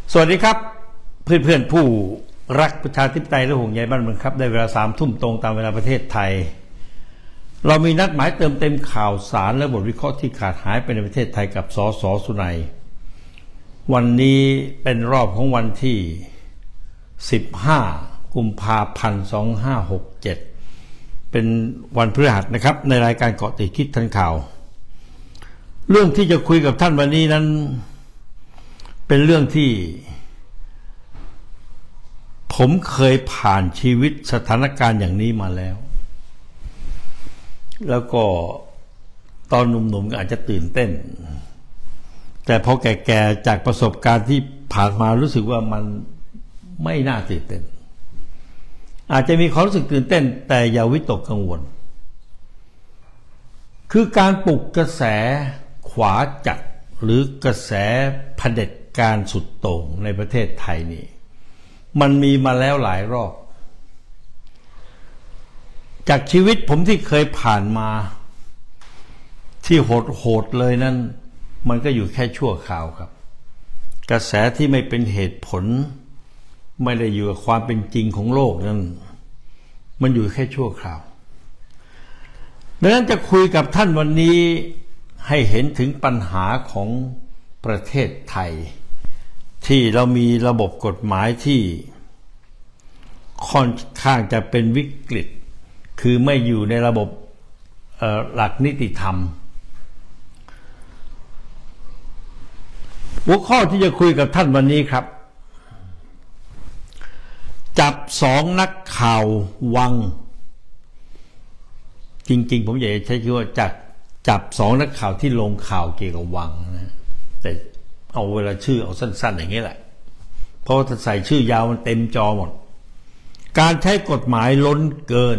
สวัสดีครับเพื่อนๆผู้รักประชาธิปไตยและห่วงใยบ้านเมืองครับได้เวลา3 ทุ่มตรงตามเวลาประเทศไทยเรามีนัดหมายเติมเต็มข่าวสารและบทวิเคราะห์ที่ขาดหายไปในประเทศไทยกับสส.สุนัยวันนี้เป็นรอบของวันที่15 กุมภาพันธ์ 2567เป็นวันพฤหัสนะครับในรายการเกาะติดคิดทันข่าวเรื่องที่จะคุยกับท่านวันนี้นั้นเป็นเรื่องที่ผมเคยผ่านชีวิตสถานการณ์อย่างนี้มาแล้วก็ตอนหนุ่มๆก็อาจจะตื่นเต้นแต่พอแก่ๆจากประสบการณ์ที่ผ่านมารู้สึกว่ามันไม่น่าตื่นเต้นอาจจะมีความรู้สึกตื่นเต้นแต่อย่าวิตกกังวลคือการปลุกกระแสขวาจัดหรือกระแสเผด็จการสุดโต่งในประเทศไทยนี่มันมีมาแล้วหลายรอบจากชีวิตผมที่เคยผ่านมาที่โหดเลยนั้นมันก็อยู่แค่ชั่วคราวครับกระแสที่ไม่เป็นเหตุผลไม่ได้อยู่กับความเป็นจริงของโลกนั้นมันอยู่แค่ชั่วคราวดังนั้นจะคุยกับท่านวันนี้ให้เห็นถึงปัญหาของประเทศไทยที่เรามีระบบกฎหมายที่ค่อนข้างจะเป็นวิกฤตคือไม่อยู่ในระบบหลักนิติธรรมหัวข้อที่จะคุยกับท่านวันนี้ครับจับ2 นักข่าววังจริงๆผมอยากจะใช้คำว่าจับ2 นักข่าวที่ลงข่าวเกี่ยวกับวังนะแต่เอาเวลาชื่อเอาสั้นๆอย่างนี้แหละเพราะถ้าใส่ชื่อยาวมันเต็มจอหมดการใช้กฎหมายล้นเกิน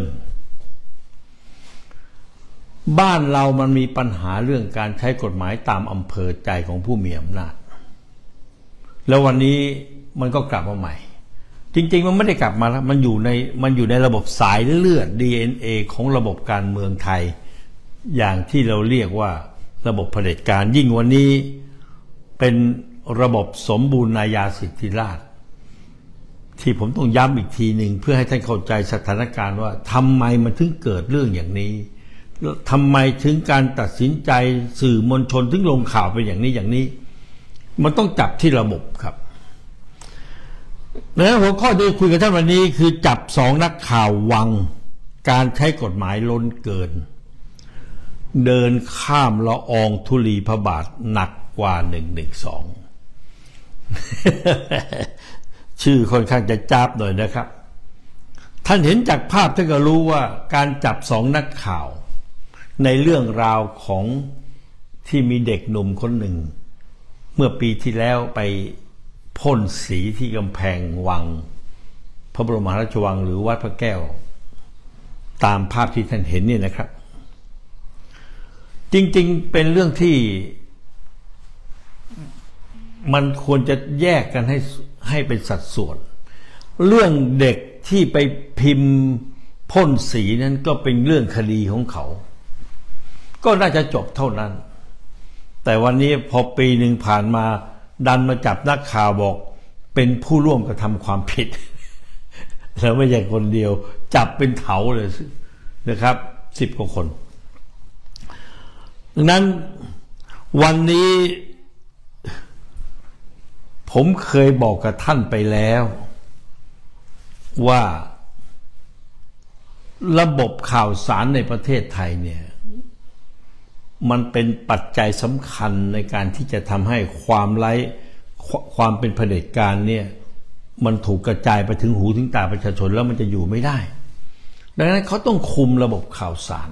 บ้านเรามันมีปัญหาเรื่องการใช้กฎหมายตามอำเภอใจของผู้มีอำนาจแล้ววันนี้มันก็กลับมาใหม่จริงๆมันไม่ได้กลับมาแล้วมันอยู่ในระบบสายเลือด DNA ของระบบการเมืองไทยอย่างที่เราเรียกว่าระบบเผด็จการยิ่งวันนี้เป็นระบบสมบูรณาญาสิทธิราชย์ที่ผมต้องย้ำอีกทีหนึ่งเพื่อให้ท่านเข้าใจสถานการณ์ว่าทำไมมันถึงเกิดเรื่องอย่างนี้ทำไมถึงการตัดสินใจสื่อมวลชนถึงลงข่าวเป็นอย่างนี้มันต้องจับที่ระบบครับแล้วหัวข้อที่คุยกับท่านวันนี้คือจับ2 นักข่าววังการใช้กฎหมายล้นเกินเดินข้ามละอองธุลีพระบาทหนักกว่า112 ชื่อค่อนข้างจะจ้าบหน่อยนะครับท่านเห็นจากภาพท่านก็รู้ว่าการจับ2 นักข่าวในเรื่องราวของที่มีเด็กหนุ่มคนหนึ่งเมื่อปีที่แล้วไปพ่นสีที่กำแพงวังพระบรมมหาราชวังหรือวัดพระแก้วตามภาพที่ท่านเห็นนี่นะครับจริงๆเป็นเรื่องที่มันควรจะแยกกันให้เป็นสัดส่วนเรื่องเด็กที่ไปพิมพ์พ่นสีนั้นก็เป็นเรื่องคดีของเขาก็น่าจะจบเท่านั้นแต่วันนี้พอปีหนึ่งผ่านมาดันมาจับนักข่าวบอกเป็นผู้ร่วมกระทำความผิดแล้วไม่ใช่คนเดียวจับเป็นเถาเลยนะครับ10 กว่าคนดังนั้นวันนี้ผมเคยบอกกับท่านไปแล้วว่าระบบข่าวสารในประเทศไทยเนี่ยมันเป็นปัจจัยสำคัญในการที่จะทำให้ความเป็นเผด็จการเนี่ยมันถูกกระจายไปถึงหูถึงตาประชาชนแล้วมันจะอยู่ไม่ได้ดังนั้นเขาต้องคุมระบบข่าวสาร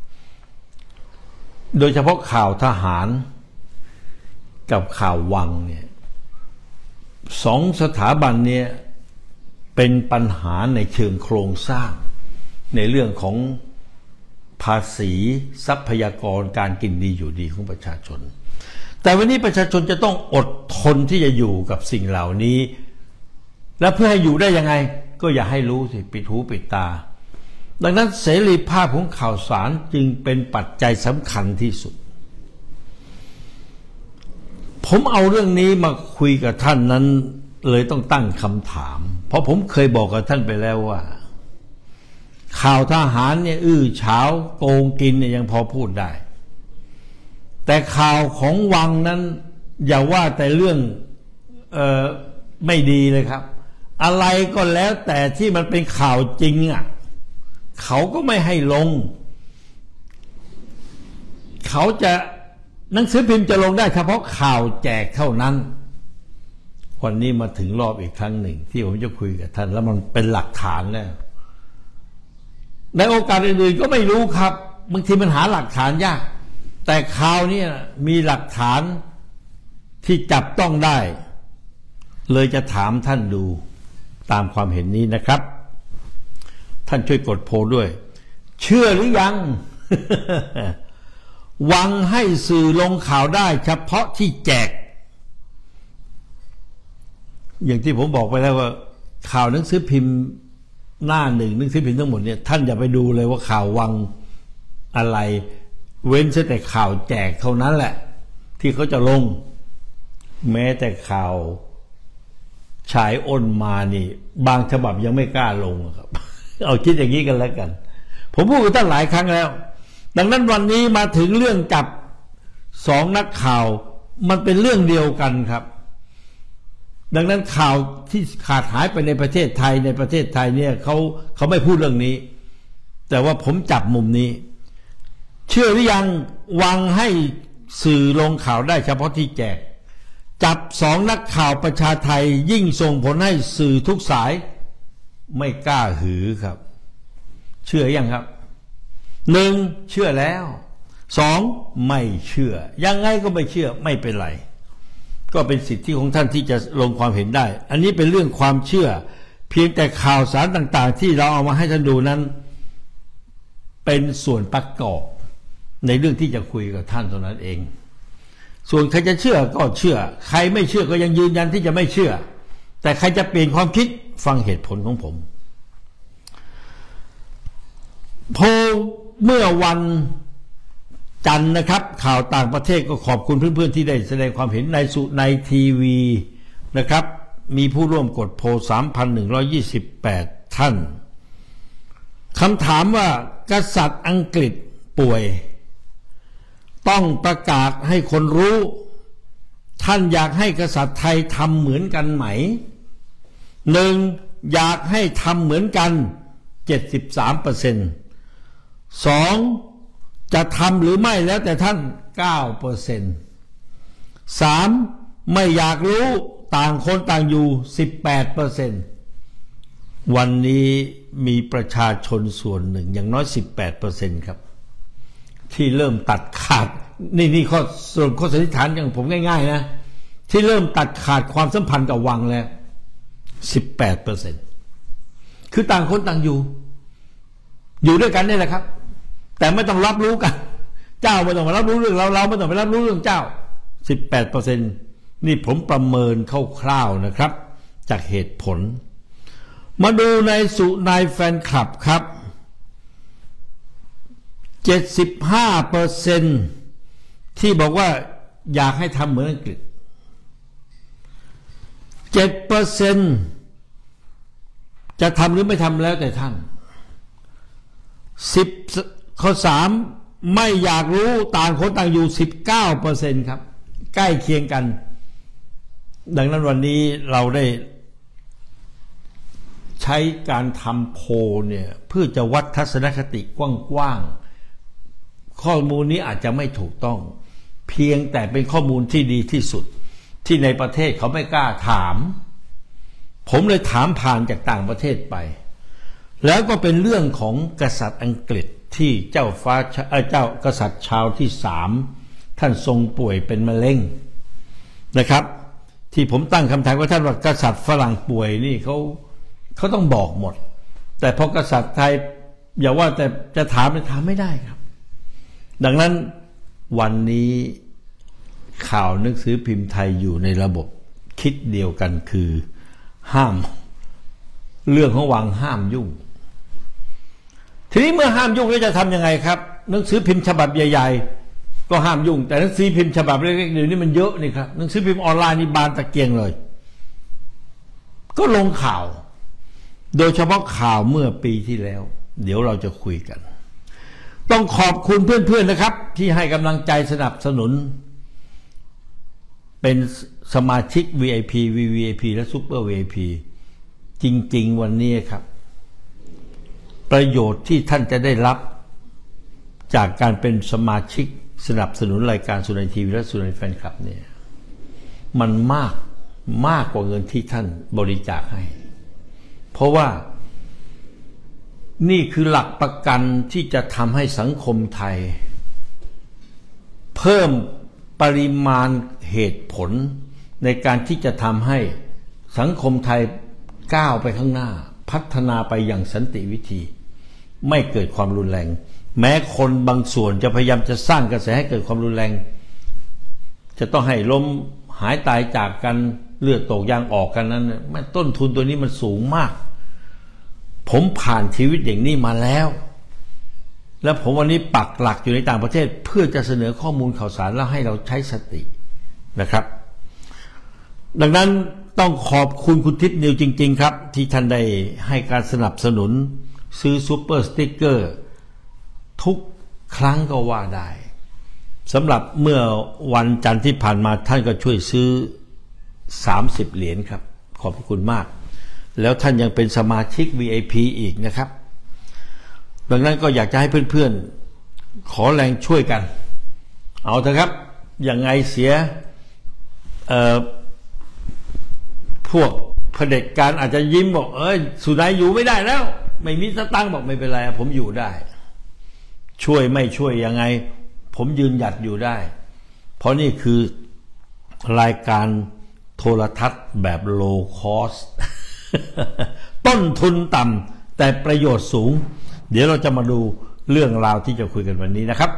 โดยเฉพาะข่าวทหารกับข่าววังเนี่ย2 สถาบันเนี่ยเป็นปัญหาในเชิงโครงสร้างในเรื่องของภาษีทรัพยากรการกินดีอยู่ดีของประชาชนแต่วันนี้ประชาชนจะต้องอดทนที่จะอยู่กับสิ่งเหล่านี้และเพื่อให้อยู่ได้ยังไงก็อย่าให้รู้สิปิดหูปิดตาดังนั้นเสรีภาพของข่าวสารจึงเป็นปัจจัยสำคัญที่สุด ผมเอาเรื่องนี้มาคุยกับท่านนั้นเลยต้องตั้งคำถามเพราะผมเคยบอกกับท่านไปแล้วว่าข่าวทหารเนี่ยเฉาโกงกินเนี่ยยังพอพูดได้แต่ข่าวของวังนั้นอย่าว่าแต่เรื่องไม่ดีเลยครับอะไรก็แล้วแต่ที่มันเป็นข่าวจริงอ่ะเขาก็ไม่ให้ลงเขาจะหนังสือพิมพ์จะลงได้เฉพาะข่าวแจกเท่านั้นวันนี้มาถึงรอบอีกครั้งหนึ่งที่ผมจะคุยกับท่านแล้วมันเป็นหลักฐานแล้วในโอกาสอื่นๆก็ไม่รู้ครับบางทีมันหาหลักฐานยากแต่ข่าวนี้มีหลักฐานที่จับต้องได้เลยจะถามท่านดูตามความเห็นนี้นะครับท่านช่วยกดโพลด้วยเชื่อหรือยัง วังให้สื่อลงข่าวได้เฉพาะที่แจกอย่างที่ผมบอกไปแล้วว่าข่าวหนังสือพิมพ์หน้าหนึ่งหนังสือพิมพ์ทั้งหมดเนี่ยท่านอย่าไปดูเลยว่าข่าววังอะไรเว้นแต่ข่าวแจกเท่านั้นแหละที่เขาจะลงแม้แต่ข่าวฉายอ้นมานี่บางฉบับยังไม่กล้าลงครับ เอาคิดอย่างนี้กันแล้วกันผมพูดกันตั้งหลายครั้งแล้วดังนั้นวันนี้มาถึงเรื่องจับสองนักข่าวมันเป็นเรื่องเดียวกันครับดังนั้นข่าวที่ขาดหายไปในประเทศไทยเนี่ยเขาไม่พูดเรื่องนี้แต่ว่าผมจับมุมนี้เชื่อหรือยังวังให้สื่อลงข่าวได้เฉพาะที่แจกจับสองนักข่าวประชาไทยยิ่งส่งผลให้สื่อทุกสายไม่กล้าหือครับเชื่อยังครับหนึ่งเชื่อแล้วสองไม่เชื่อยังไงก็ไม่เชื่อไม่เป็นไรก็เป็นสิทธิของท่านที่จะลงความเห็นได้อันนี้เป็นเรื่องความเชื่อเพียงแต่ข่าวสารต่างๆที่เราเอามาให้ท่านดูนั้นเป็นส่วนประกอบในเรื่องที่จะคุยกับท่านเท่านั้นเองส่วนใครจะเชื่อก็เชื่อใครไม่เชื่อก็ยังยืนยันที่จะไม่เชื่อแต่ใครจะเปลี่ยนความคิดฟังเหตุผลของผมโพลเมื่อวันจันทร์นะครับข่าวต่างประเทศก็ขอบคุณเพื่อนๆที่ได้แสดงความเห็นในทีวีนะครับมีผู้ร่วมกดโพล 3,128 ท่านคำถามว่ากษัตริย์อังกฤษป่วยต้องประกาศให้คนรู้ท่านอยากให้กษัตริย์ไทยทำเหมือนกันไหมหนึ่งอยากให้ทำเหมือนกัน 73% สองจะทำหรือไม่แล้วแต่ท่าน 9% สามไม่อยากรู้ต่างคนต่างอยู่ 18% วันนี้มีประชาชนส่วนหนึ่งอย่างน้อย 18% ครับที่เริ่มตัดขาดนี่ข้อส่วนข้อสันนิษฐานอย่างผมง่ายๆนะที่เริ่มตัดขาดความสัมพันธ์กับวังแล้ว 18% คือต่างคนต่างอยู่ด้วยกันนี่แหละครับแต่ไม่ต้องรับรู้กันเจ้าไม่ต้องมารับรู้เรื่องเราไม่ต้องไปรับรู้เรื่องเจ้า 18% นี่ผมประเมินคร่าวๆนะครับจากเหตุผลมาดูในแฟนคลับครับ 75% ที่บอกว่าอยากให้ทำเหมือนอังกฤษ 7% จะทำหรือไม่ทำแล้วแต่ท่านข้อ 3ไม่อยากรู้ต่างคนต่างอยู่ 19% ครับใกล้เคียงกันดังนั้นวันนี้เราได้ใช้การทำโพลเนี่ยเพื่อจะวัดทัศนคติกว้างๆข้อมูลนี้อาจจะไม่ถูกต้องเพียงแต่เป็นข้อมูลที่ดีที่สุดที่ในประเทศเขาไม่กล้าถามผมเลยถามผ่านจากต่างประเทศไปแล้วก็เป็นเรื่องของกษัตริย์อังกฤษที่เจ้ากษัตริย์ชาวที่3ท่านทรงป่วยเป็นมะเร็งนะครับที่ผมตั้งคำถามว่าท่านว่ากษัตริย์ฝรั่งป่วยนี่เขาต้องบอกหมดแต่พอกษัตริย์ไทยอย่าว่าแต่จะถามไม่ได้ครับดังนั้นวันนี้ข่าวหนังสือพิมพ์ไทยอยู่ในระบบคิดเดียวกันคือห้ามเรื่องของวังห้ามยุ่งทีนี้เมื่อห้ามยุ่งแล้วจะทำยังไงครับหนังสือพิมพ์ฉบับใหญ่ๆก็ห้ามยุ่งแต่หนังสือพิมพ์ฉบับเล็กๆเดี๋ยวนี้มันเยอะนี่ครับหนังสือพิมพ์ออนไลน์นี่บานตะเกียงเลยก็ลงข่าวโดยเฉพาะข่าวเมื่อปีที่แล้วเดี๋ยวเราจะคุยกันต้องขอบคุณเพื่อนๆนะครับที่ให้กำลังใจสนับสนุนเป็นสมาชิก VIP VVIP และ Super VIP จริงๆวันนี้ครับประโยชน์ที่ท่านจะได้รับจากการเป็นสมาชิกสนับสนุนรายการสุนันท์ทีวีและสุนันท์แฟนคลับเนี่ยมันมากกว่าเงินที่ท่านบริจาคให้เพราะว่านี่คือหลักประกันที่จะทำให้สังคมไทยเพิ่มปริมาณเหตุผลในการที่จะทำให้สังคมไทยก้าวไปข้างหน้าพัฒนาไปอย่างสันติวิธีไม่เกิดความรุนแรงแม้คนบางส่วนจะพยายามจะสร้างกระแสให้เกิดความรุนแรงจะต้องให้ล้มหายตายจากกันเลือดตกยางออกกันนั้นต้นทุนตัวนี้มันสูงมากผมผ่านชีวิตอย่างนี้มาแล้วแล้วผมวันนี้ปักหลักอยู่ในต่างประเทศเพื่อจะเสนอข้อมูลข่าวสารแล้วให้เราใช้สตินะครับดังนั้นต้องขอบคุณคุณทิพย์นิวจริงๆครับที่ท่านได้ให้การสนับสนุนซื้อซูเปอร์สติ๊กเกอร์ทุกครั้งก็ว่าได้สำหรับเมื่อวันจันทร์ที่ผ่านมาท่านก็ช่วยซื้อ30 เหรียญครับขอบคุณมากแล้วท่านยังเป็นสมาชิก VIP อีกนะครับดังนั้นก็อยากจะให้เพื่อนๆขอแรงช่วยกันเอาเถอะครับอย่างไงเสียพวกเผด็จการอาจจะยิ้มบอกสุนัยอยู่ไม่ได้แล้วไม่มีสตังค์บอกไม่เป็นไรผมอยู่ได้ช่วยไม่ช่วยยังไงผมยืนหยัดอยู่ได้เพราะนี่คือรายการโทรทัศน์แบบโลคอสต้นทุนต่ำแต่ประโยชน์สูงเดี๋ยวเราจะมาดูเรื่องราวที่จะคุยกันวันนี้นะครับ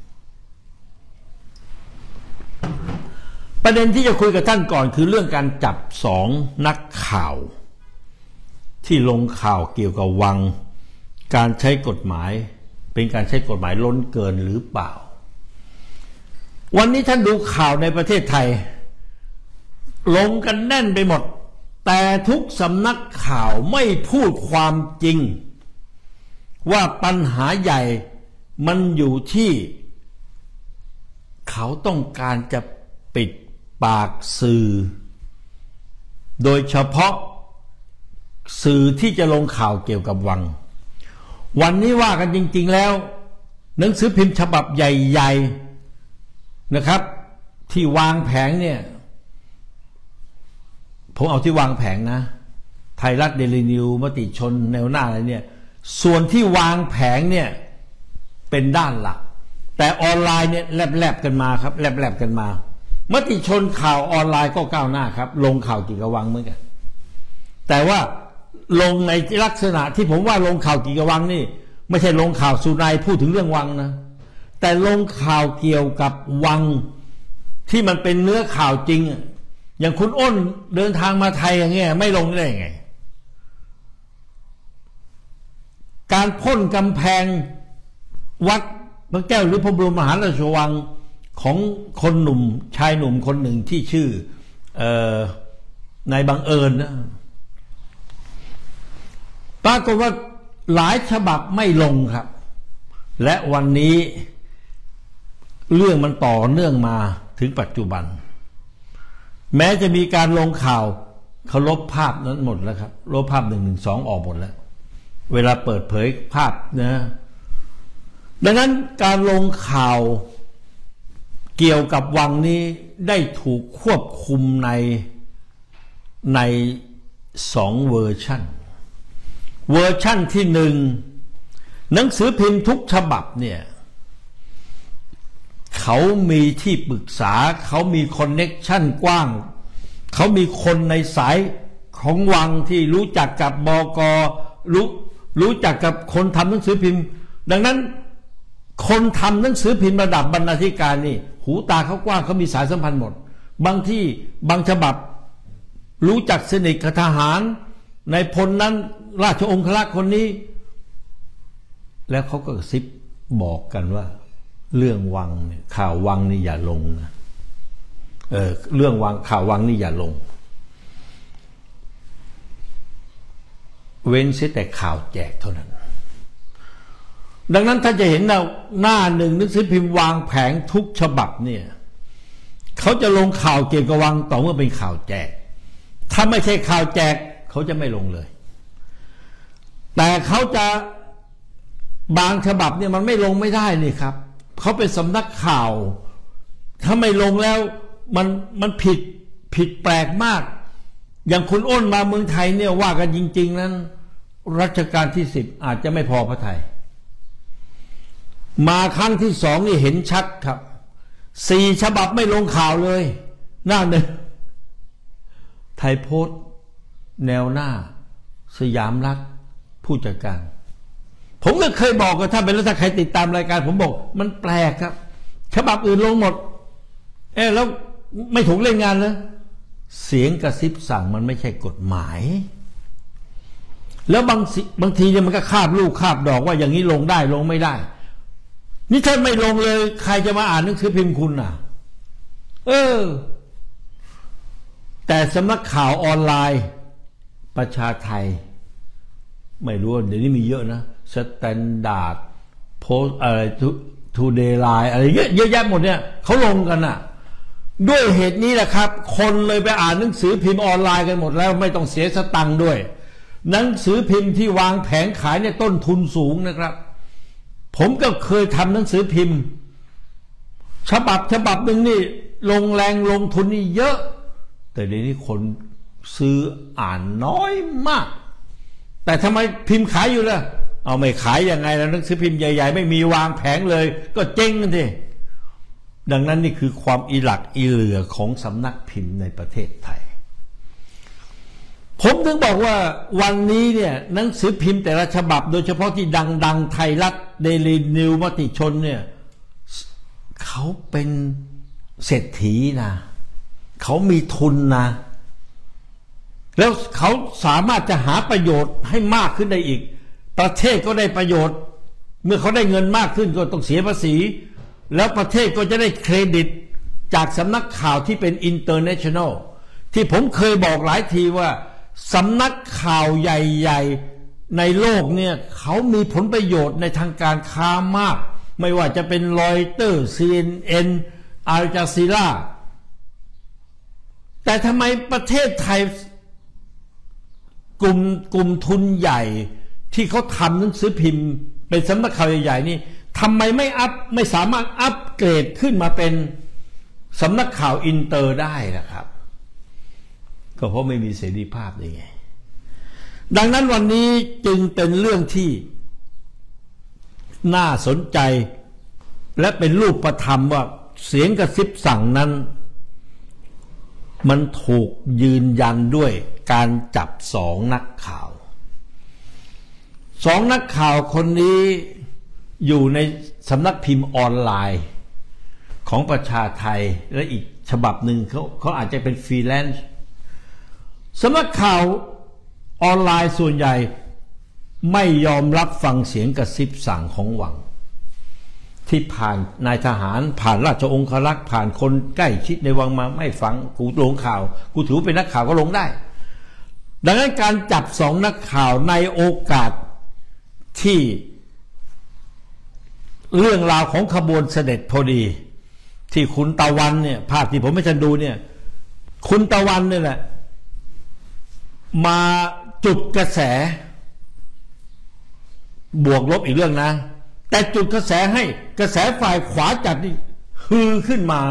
ประเด็นที่จะคุยกับท่านก่อนคือเรื่องการจับ2 นักข่าวที่ลงข่าวเกี่ยวกับวังการใช้กฎหมายเป็นการใช้กฎหมายล้นเกินหรือเปล่าวันนี้ท่านดูข่าวในประเทศไทยลงกันแน่นไปหมดแต่ทุกสำนักข่าวไม่พูดความจริงว่าปัญหาใหญ่มันอยู่ที่เขาต้องการจะปิดปากสื่อโดยเฉพาะสื่อที่จะลงข่าวเกี่ยวกับวังวันนี้ว่ากันจริงๆแล้วหนังสือพิมพ์ฉบับใหญ่ๆนะครับที่วางแผงเนี่ยผมเอาที่วางแผงนะไทยรัฐเดลินิวมติชนแนวหน้าอะไรเนี่ยส่วนที่วางแผงเนี่ยเป็นด้านหลักแต่ออนไลน์เนี่ยแลบๆกันมาครับแลบๆกันมามติชนข่าวออนไลน์ก็ก้าวหน้าครับลงข่าวเกี่ยวกับวังเหมือนกันแต่ว่าลงในลักษณะที่ผมว่าลงข่าวเกี่ยวกับวังนี่ไม่ใช่ลงข่าวสุนัยพูดถึงเรื่องวังนะแต่ลงข่าวเกี่ยวกับวังที่มันเป็นเนื้อข่าวจริงอย่างคุณอ้นเดินทางมาไทยอย่างเงี้ยไม่ลงได้ยังไงการพ่นกำแพงวัดพระแก้วหรือพระบรมมหาราชวังของคนหนุ่มชายหนุ่มคนหนึ่งที่ชื่อนายบังเอิญนะปรากฏว่าหลายฉบับไม่ลงครับและวันนี้เรื่องมันต่อเนื่องมาถึงปัจจุบันแม้จะมีการลงข่าวเขาลบภาพนั้นหมดแล้วครับลบภาพ112ออกหมดแล้วเวลาเปิดเผยภาพนะดังนั้นการลงข่าวเกี่ยวกับวังนี้ได้ถูกควบคุมใน2 เวอร์ชันที่1หนังสือพิมพ์ทุกฉบับเนี่ยเขามีที่ปรึกษาเขามีคอนเน็กชันกว้างเขามีคนในสายของวังที่รู้จักกับบก.รู้จักกับคนทำหนังสือพิมพ์ดังนั้นคนทำหนังสือพิมพ์ระดับบรรณาธิการนี่หูตาเขากว้างเขามีสายสัมพันธ์หมดบางที่บางฉบับรู้จักสนิทกับทหารในพลนั้นราชองครักษ์คนนี้แล้วเขาก็กระซิบบอกกันว่าเรื่องวังเนี่ยข่าววังนี่อย่าลงนะเรื่องวังข่าววังนี่อย่าลงเว้นเสียแต่ข่าวแจกเท่านั้นดังนั้นถ้าจะเห็นหน้าหนึ่งหนังสือพิมพ์วางแผงทุกฉบับเนี่ยเขาจะลงข่าวเกี่ยวกับวังต่อเมื่อเป็นข่าวแจกถ้าไม่ใช่ข่าวแจกเขาจะไม่ลงเลยแต่เขาจะบางฉบับเนี่ยมันไม่ลงไม่ได้นี่ครับเขาเป็นสำนักข่าวถ้าไม่ลงแล้วมันผิดแปลกมากอย่างคุณอ้นมาเมืองไทยเนี่ยว่ากันจริงๆนั้นรัชกาลที่10อาจจะไม่พอพระทัยมาครั้งที่2นี่เห็นชัดครับ4ฉบับไม่ลงข่าวเลยหน้าหนึ่งไทยโพสต์แนวหน้าสยามรัฐผู้จัดการผมก็เคยบอกกับท่านไปแล้วถ้าใครติดตามรายการผมบอกมันแปลกครับฉบับอื่นลงหมดแล้วไม่ถูกเล่นงานเลยเสียงกระซิบสั่งมันไม่ใช่กฎหมายแล้วบางทีเนี่ยมันก็คาบลูกคาบดอกว่าอย่างนี้ลงได้ลงไม่ได้นี่ท่านไม่ลงเลยใครจะมาอ่านหนังสือพิมพ์คุณน่ะแต่สำนักข่าวออนไลน์ประชาไทยไม่รู้เดี๋ยวนี้มีเยอะนะสแตนดาร์ดโพสอะไรทูเดย์ไลน์อะไรเยอะแยะหมดเนี่ยเขาลงกันน่ะด้วยเหตุนี้แหละครับคนเลยไปอ่านหนังสือพิมพ์ออนไลน์กันหมดแล้วไม่ต้องเสียสตังค์ด้วยหนังสือพิมพ์ที่วางแผงขายเนี่ยต้นทุนสูงนะครับผมก็เคยทำหนังสือพิมพ์ฉบับหนึ่งนี่ลงแรงลงทุนนี่เยอะแต่เดี๋ยวนี้คนซื้ออ่านน้อยมากแต่ทำไมพิมพ์ขายอยู่ล่ะเอาไม่ขายยังไงแล้วหนังสือพิมพ์ใหญ่ๆไม่มีวางแผงเลยก็เจ๊งกันดิดังนั้นนี่คือความอีหลักอีเหลือของสำนักพิมพ์ในประเทศไทยผมถึงบอกว่าวันนี้เนี่ยหนังสือพิมพ์แต่ละฉบับโดยเฉพาะที่ดังไทยรัฐเดลีนิวมติชนเนี่ยเขาเป็นเศรษฐีนะเขามีทุนนะแล้วเขาสามารถจะหาประโยชน์ให้มากขึ้นได้อีกประเทศก็ได้ประโยชน์เมื่อเขาได้เงินมากขึ้นก็ต้องเสียภาษีแล้วประเทศก็จะได้เครดิตจากสำนักข่าวที่เป็นอินเตอร์เนชั่นแนลที่ผมเคยบอกหลายทีว่าสำนักข่าวใหญ่ๆในโลกเนี่ยเขามีผลประโยชน์ในทางการค้ามากไม่ว่าจะเป็นรอยเตอร์ CNN อัลจาซีราแต่ทำไมประเทศไทยกลุ่มทุนใหญ่ที่เขาทำหนังสือพิมพ์เป็นสำนักข่าวใหญ่ๆนี่ทำไมไม่สามารถอัปเกรดขึ้นมาเป็นสำนักข่าวอินเตอร์ได้ล่ะครับก็เพราะไม่มีเสรีภาพนี่ไงดังนั้นวันนี้จึงเป็นเรื่องที่น่าสนใจและเป็นรูปธรรมว่าเสียงกระซิบสั่งนั้นมันถูกยืนยันด้วยการจับ2 นักข่าว2 นักข่าวคนนี้อยู่ในสำนักพิมพ์ออนไลน์ของประชาไทยและอีกฉบับหนึ่งเขาอาจจะเป็นฟรีแลนซ์สำนักข่าวออนไลน์ส่วนใหญ่ไม่ยอมรับฟังเสียงกระซิบสั่งของวังที่ผ่านนายทหารผ่านราชองครักษ์ผ่านคนใกล้ชิดในวังมาไม่ฟังกูลงข่าวกูถือเป็นนักข่าวก็ลงได้ดังนั้นการจับ2 นักข่าวในโอกาสที่เรื่องราวของขบวนเสด็จพอดีที่คุณตะวันเนี่ยภาพที่ผมให้ท่านดูเนี่ยคุณตะวันเนี่ยแหละมาจุดกระแสบวกลบอีกเรื่องนะแต่จุดกระแสให้กระแสฝ่ายขวาจัดนี่ฮือขึ้นมา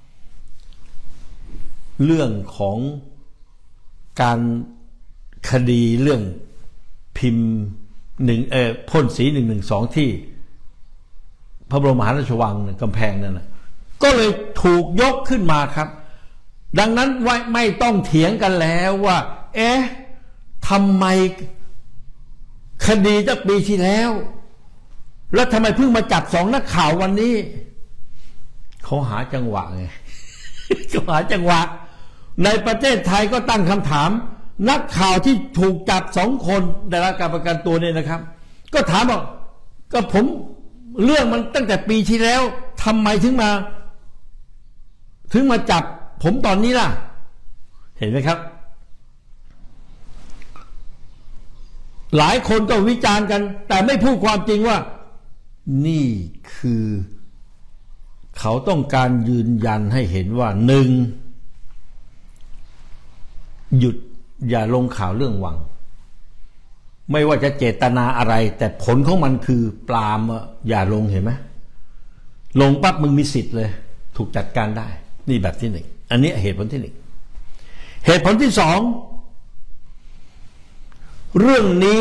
เรื่องของการคดีเรื่องพิมพ์พ่นสี112ที่พระบรมมหาราชวังกำแพงนั่นนะก็เลยถูกยกขึ้นมาครับดังนั้นไม่ต้องเถียงกันแล้วว่าทำไมคดีตั้งปีที่แล้วแล้วทำไมเพิ่งมาจับ2 นักข่าววันนี้เขาหาจังหวะไง เขาหาจังหวะในประเทศไทยก็ตั้งคำถามนักข่าวที่ถูกจับ2 คนได้รับการประกันตัวเนี่ยนะครับก็ถามว่าก็ผมเรื่องมันตั้งแต่ปีที่แล้วทำไมถึงมาจับผมตอนนี้ล่ะเห็นไหมครับหลายคนก็วิจารณ์กันแต่ไม่พูดความจริงว่านี่คือเขาต้องการยืนยันให้เห็นว่าหนึ่งหยุดอย่าลงข่าวเรื่องวังไม่ว่าจะเจตนาอะไรแต่ผลของมันคือปรามอย่าลงเห็นไหมลงปั๊บมึงมีสิทธิ์เลยถูกจัดการได้นี่แบบที่หนึ่งอันนี้เหตุผลที่หนึ่งเหตุผลที่สองเรื่องนี้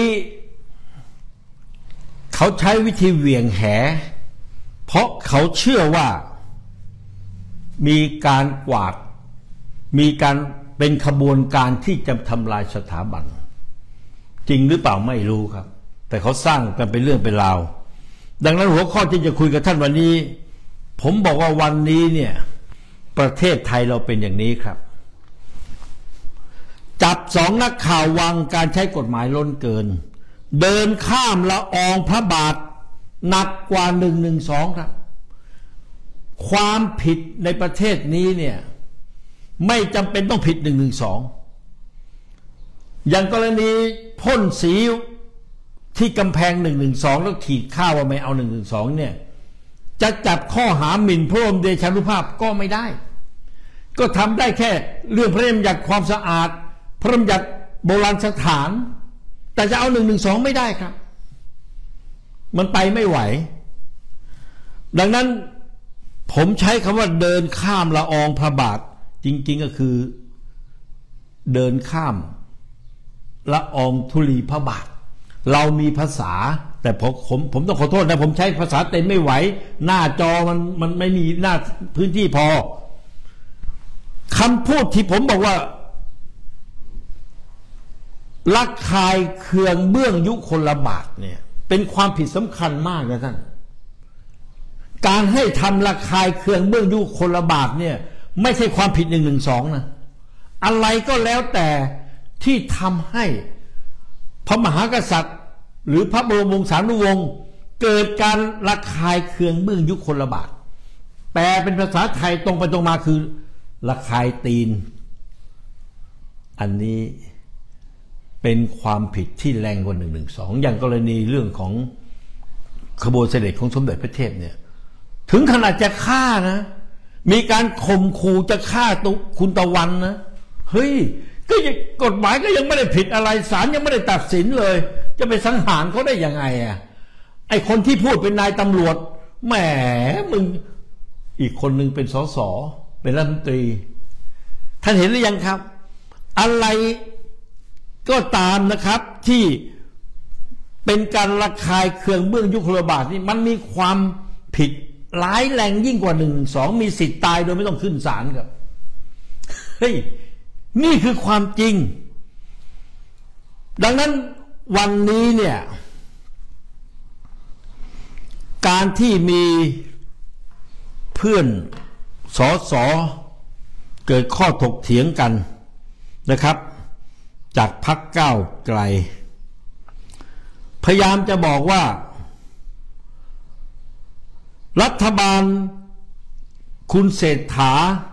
เขาใช้วิธีเหวี่ยงแหเพราะเขาเชื่อว่ามีการกวาดมีการเป็นขบวนการที่จะทำลายสถาบันจริงหรือเปล่าไม่รู้ครับแต่เขาสร้างกันเป็นเรื่องเป็นราวดังนั้นหัวข้อที่จะคุยกับท่านวันนี้ผมบอกว่าวันนี้เนี่ยประเทศไทยเราเป็นอย่างนี้ครับจับสองนักข่าววังการใช้กฎหมายล้นเกินเดินข้ามละอองพระบาทหนักกว่า112ครับความผิดในประเทศนี้เนี่ยไม่จำเป็นต้องผิด112อย่างกรณีพ่นสีที่กำแพง112แล้วขีดค่าว่าไม่เอา112เนี่ยจะจับข้อหาหมิ่นพระบรมเดชานุภาพก็ไม่ได้ก็ทำได้แค่เรื่องพระราชบัญญัติความสะอาดพระราชบัญญัติโบราณสถานแต่จะเอา112ไม่ได้ครับมันไปไม่ไหวดังนั้นผมใช้คำว่าเดินข้ามละอองพระบาทจริงๆก็คือเดินข้ามละอองธุลีพระบาทเรามีภาษาแต่ผมต้องขอโทษนะผมใช้ภาษาเต็มไม่ไหวหน้าจอมันไม่มีหน้าพื้นที่พอคำพูดที่ผมบอกว่าระคายเคืองเบื้องยุคลบาทเนี่ยเป็นความผิดสำคัญมากนะท่านการให้ทำระคายเคืองเบื้องยุคลบาทเนี่ยไม่ใช่ความผิด112นะอะไรก็แล้วแต่ที่ทำให้พระมหากษัตริย์หรือพระบรมวงศานุวงศ์เกิดการระคายเคืองเบื้องยุคลบาทแปลเป็นภาษาไทยตรงไปตรงมาคือระคายตีนอันนี้เป็นความผิดที่แรงกว่า112อย่างกรณีเรื่องของขบวนเสด็จของสมเด็จพระเทพเนี่ยถึงขนาดจะฆ่านะมีการข่มขู่จะฆ่าคุณตะวันนะเฮ้ยก็กฎหมายก็ยังไม่ได้ผิดอะไรศาลยังไม่ได้ตัดสินเลยจะไปสังหารเขาได้ยังไงอ่ะไอคนที่พูดเป็นนายตำรวจแหมมึงอีกคนนึงเป็นสสเป็นรัฐมนตรีท่านเห็นหรือยังครับอะไรก็ตามนะครับที่เป็นการระคายเคืองเบื้องยุคลบาทนี่มันมีความผิดร้ายแรงยิ่งกว่า112มีสิทธิ์ตายโดยไม่ต้องขึ้นศาลครับเฮ้ยนี่คือความจริงดังนั้นวันนี้เนี่ยการที่มีเพื่อนสสเกิดข้อถกเถียงกันนะครับจากพรรคก้าวไกลพยายามจะบอกว่ารัฐบาลคุณเศรษฐา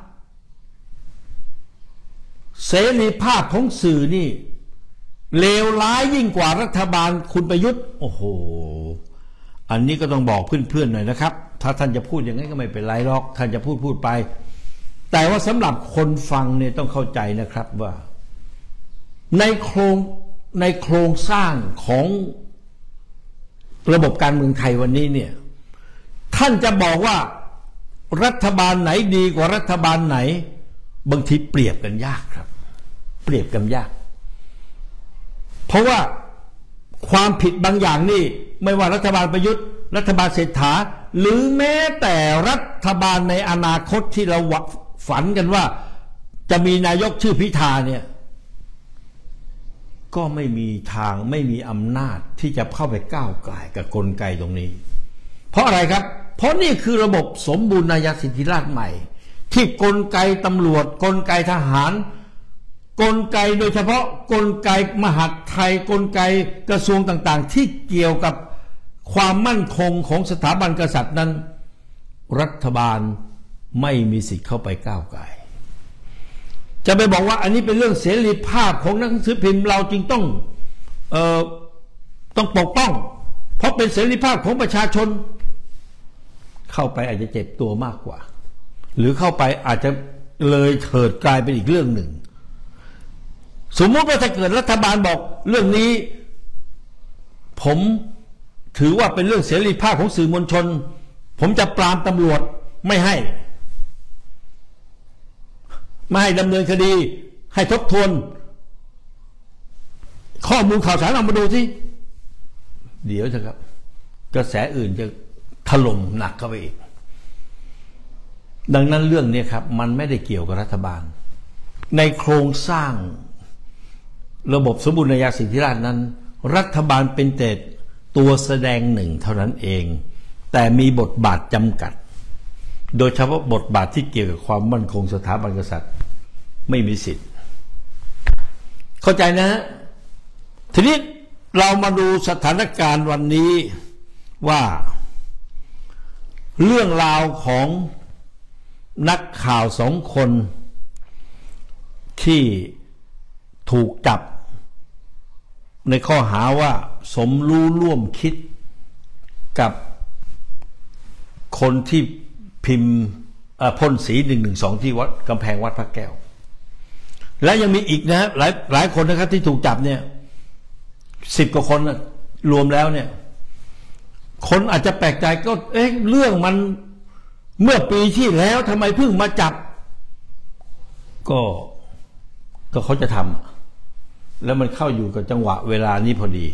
เสรีภาพของสื่อนี่เลวร้ายยิ่งกว่ารัฐบาลคุณประยุทธ์โอ้โหอันนี้ก็ต้องบอกเพื่อนๆหน่อยนะครับถ้าท่านจะพูดอย่างนั้นก็ไม่เป็นไรหรอกท่านจะพูดไปแต่ว่าสำหรับคนฟังเนี่ยต้องเข้าใจนะครับว่าในโครงสร้างของระบบการเมืองไทยวันนี้เนี่ยท่านจะบอกว่ารัฐบาลไหนดีกว่ารัฐบาลไหนบางทีเปรียบกันยากครับเปรียบกันยากเพราะว่าความผิดบางอย่างนี่ไม่ว่ารัฐบาลประยุทธ์รัฐบาลเศรษฐาหรือแม้แต่รัฐบาลในอนาคตที่เราฝันกันว่าจะมีนายกชื่อพิธาเนี่ยก็ไม่มีทางไม่มีอำนาจที่จะเข้าไปก้าวไก่กับกลไกตรงนี้เพราะอะไรครับเพราะนี่คือระบบสมบูรณาญาสิทธิราชย์ใหม่ที่กลไกตำรวจกลไกทหารกลไกโดยเฉพาะกลไกมหาดไทยกลไกกระทรวงต่างๆที่เกี่ยวกับความมั่นคงของสถาบันกษัตริย์นั้นรัฐบาลไม่มีสิทธิ์เข้าไปก้าวไก่จะไปบอกว่าอันนี้เป็นเรื่องเสรีภาพของหนังสือพิมพ์เราจึงต้องต้องปกป้องเพราะเป็นเสรีภาพของประชาชนเข้าไปอาจจะเจ็บตัวมากกว่าหรือเข้าไปอาจจะเลยเถิดกลายเป็นอีกเรื่องหนึ่งสมมติว่าถ้าเกิดรัฐบาลบอกเรื่องนี้ผมถือว่าเป็นเรื่องเสรีภาพของสื่อมวลชนผมจะปรามตำรวจไม่ให้ดำเนินคดีให้ทบทวนข้อมูลข่าวสารเอามาดูสิเดี๋ยวเถอะครับกระแสอื่นจะถล่มหนักเข้าไปอีกดังนั้นเรื่องนี้ครับมันไม่ได้เกี่ยวกับรัฐบาลในโครงสร้างระบบสมบูรณาญาสิทธิราชนั้นรัฐบาลเป็นแต่ตัวแสดงหนึ่งเท่านั้นเองแต่มีบทบาทจำกัดโดยเฉพาะบทบาทที่เกี่ยวกับความมั่นคงสถาบันกษัตริย์ไม่มีสิทธิ์เข้าใจนะฮะทีนี้เรามาดูสถานการณ์วันนี้ว่าเรื่องราวของนักข่าว2 คนที่ถูกจับในข้อหาว่าสมรู้ร่วมคิดกับคนที่พิมพ์พ่นสี112ที่วัดกำแพงวัดพระแก้วและยังมีอีกนะหลายคนนะครับที่ถูกจับเนี่ย10 กว่าคนรวมแล้วเนี่ยคนอาจจะแปลกใจก็เรื่องมันเมื่อปีที่แล้วทำไมเพิ่งมาจับก็เขาจะทำแล้วมันเข้าอยู่กับจังหวะเวลานี้พอดี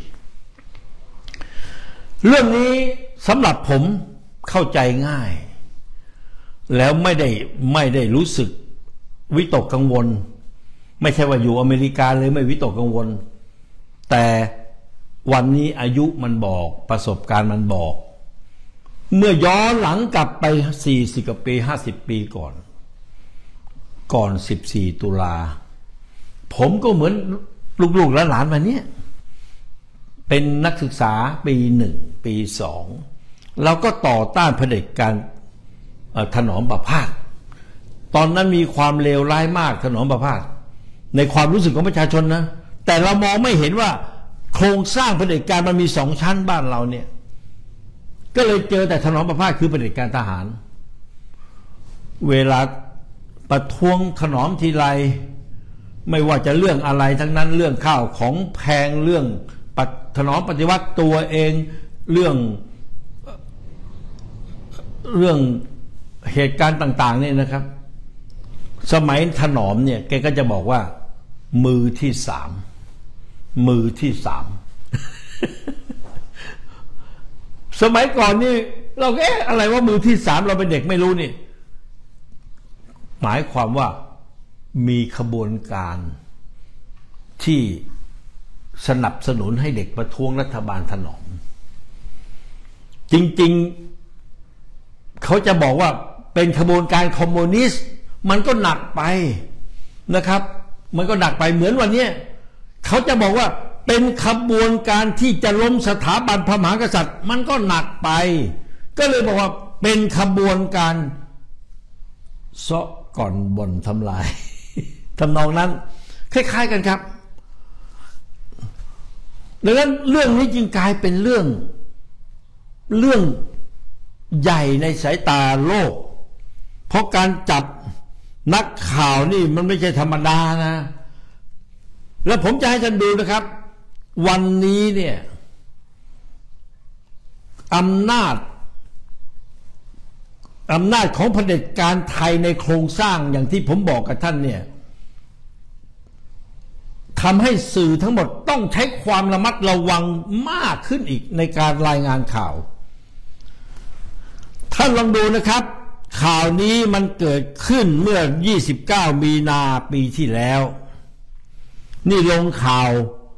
เรื่องนี้สำหรับผมเข้าใจง่ายแล้วไม่ได้รู้สึกวิตกกังวลไม่ใช่ว่าอยู่อเมริกาเลยไม่วิตกกังวลแต่วันนี้อายุมันบอกประสบการณ์มันบอกเมื่อย้อนหลังกลับไป40 กว่าปี50 ปีก่อน14 ตุลาผมก็เหมือนลูกๆและหลานมาเนี่ยเป็นนักศึกษาปี1ปี2เราก็ต่อต้านเผด็จการถนอมประพาสตอนนั้นมีความเลวร้ายมากถนอมประพาสในความรู้สึกของประชาชนนะแต่เรามองไม่เห็นว่าโครงสร้างเผด็จการมันมี2 ชั้นบ้านเราเนี่ยก็เลยเจอแต่ถนอมประพาสคือเผด็จการทหารเวลาประท้วงถนอมทีไรไม่ว่าจะเรื่องอะไรทั้งนั้นเรื่องข้าวของแพงเรื่องถนอมปฏิวัติตัวเองเรื่องเหตุการณ์ต่างๆเนี่ยนะครับสมัยถนอมเนี่ยแกก็จะบอกว่ามือที่3สมัยก่อนนี่เราก็อะไรว่ามือที่3เราเป็นเด็กไม่รู้นี่หมายความว่ามีขบวนการที่สนับสนุนให้เด็กประท้วงรัฐบาลถนอมจริงๆเขาจะบอกว่าเป็นขบวนการคอมมิวนิสต์มันก็หนักไปนะครับมันก็หนักไปเหมือนวันนี้เขาจะบอกว่าเป็นขบวนการที่จะล้มสถาบันพระมหากษัตริย์มันก็หนักไปก็เลยบอกว่าเป็นขบวนการเซาะก่อนบ่นทำลายทำนองนั้นคล้ายๆกันครับดังนั้นเรื่องนี้จึงกลายเป็นเรื่องใหญ่ในสายตาโลกเพราะการจับนักข่าวนี่มันไม่ใช่ธรรมดานะแล้วผมจะให้ท่านดูนะครับวันนี้เนี่ยอำนาจของเผด็จการไทยในโครงสร้างอย่างที่ผมบอกกับท่านเนี่ยทำให้สื่อทั้งหมดต้องใช้ความระมัดระวังมากขึ้นอีกในการรายงานข่าวท่านลองดูนะครับข่าวนี้มันเกิดขึ้นเมื่อ29 มีนาปีที่แล้วนี่ลงข่าว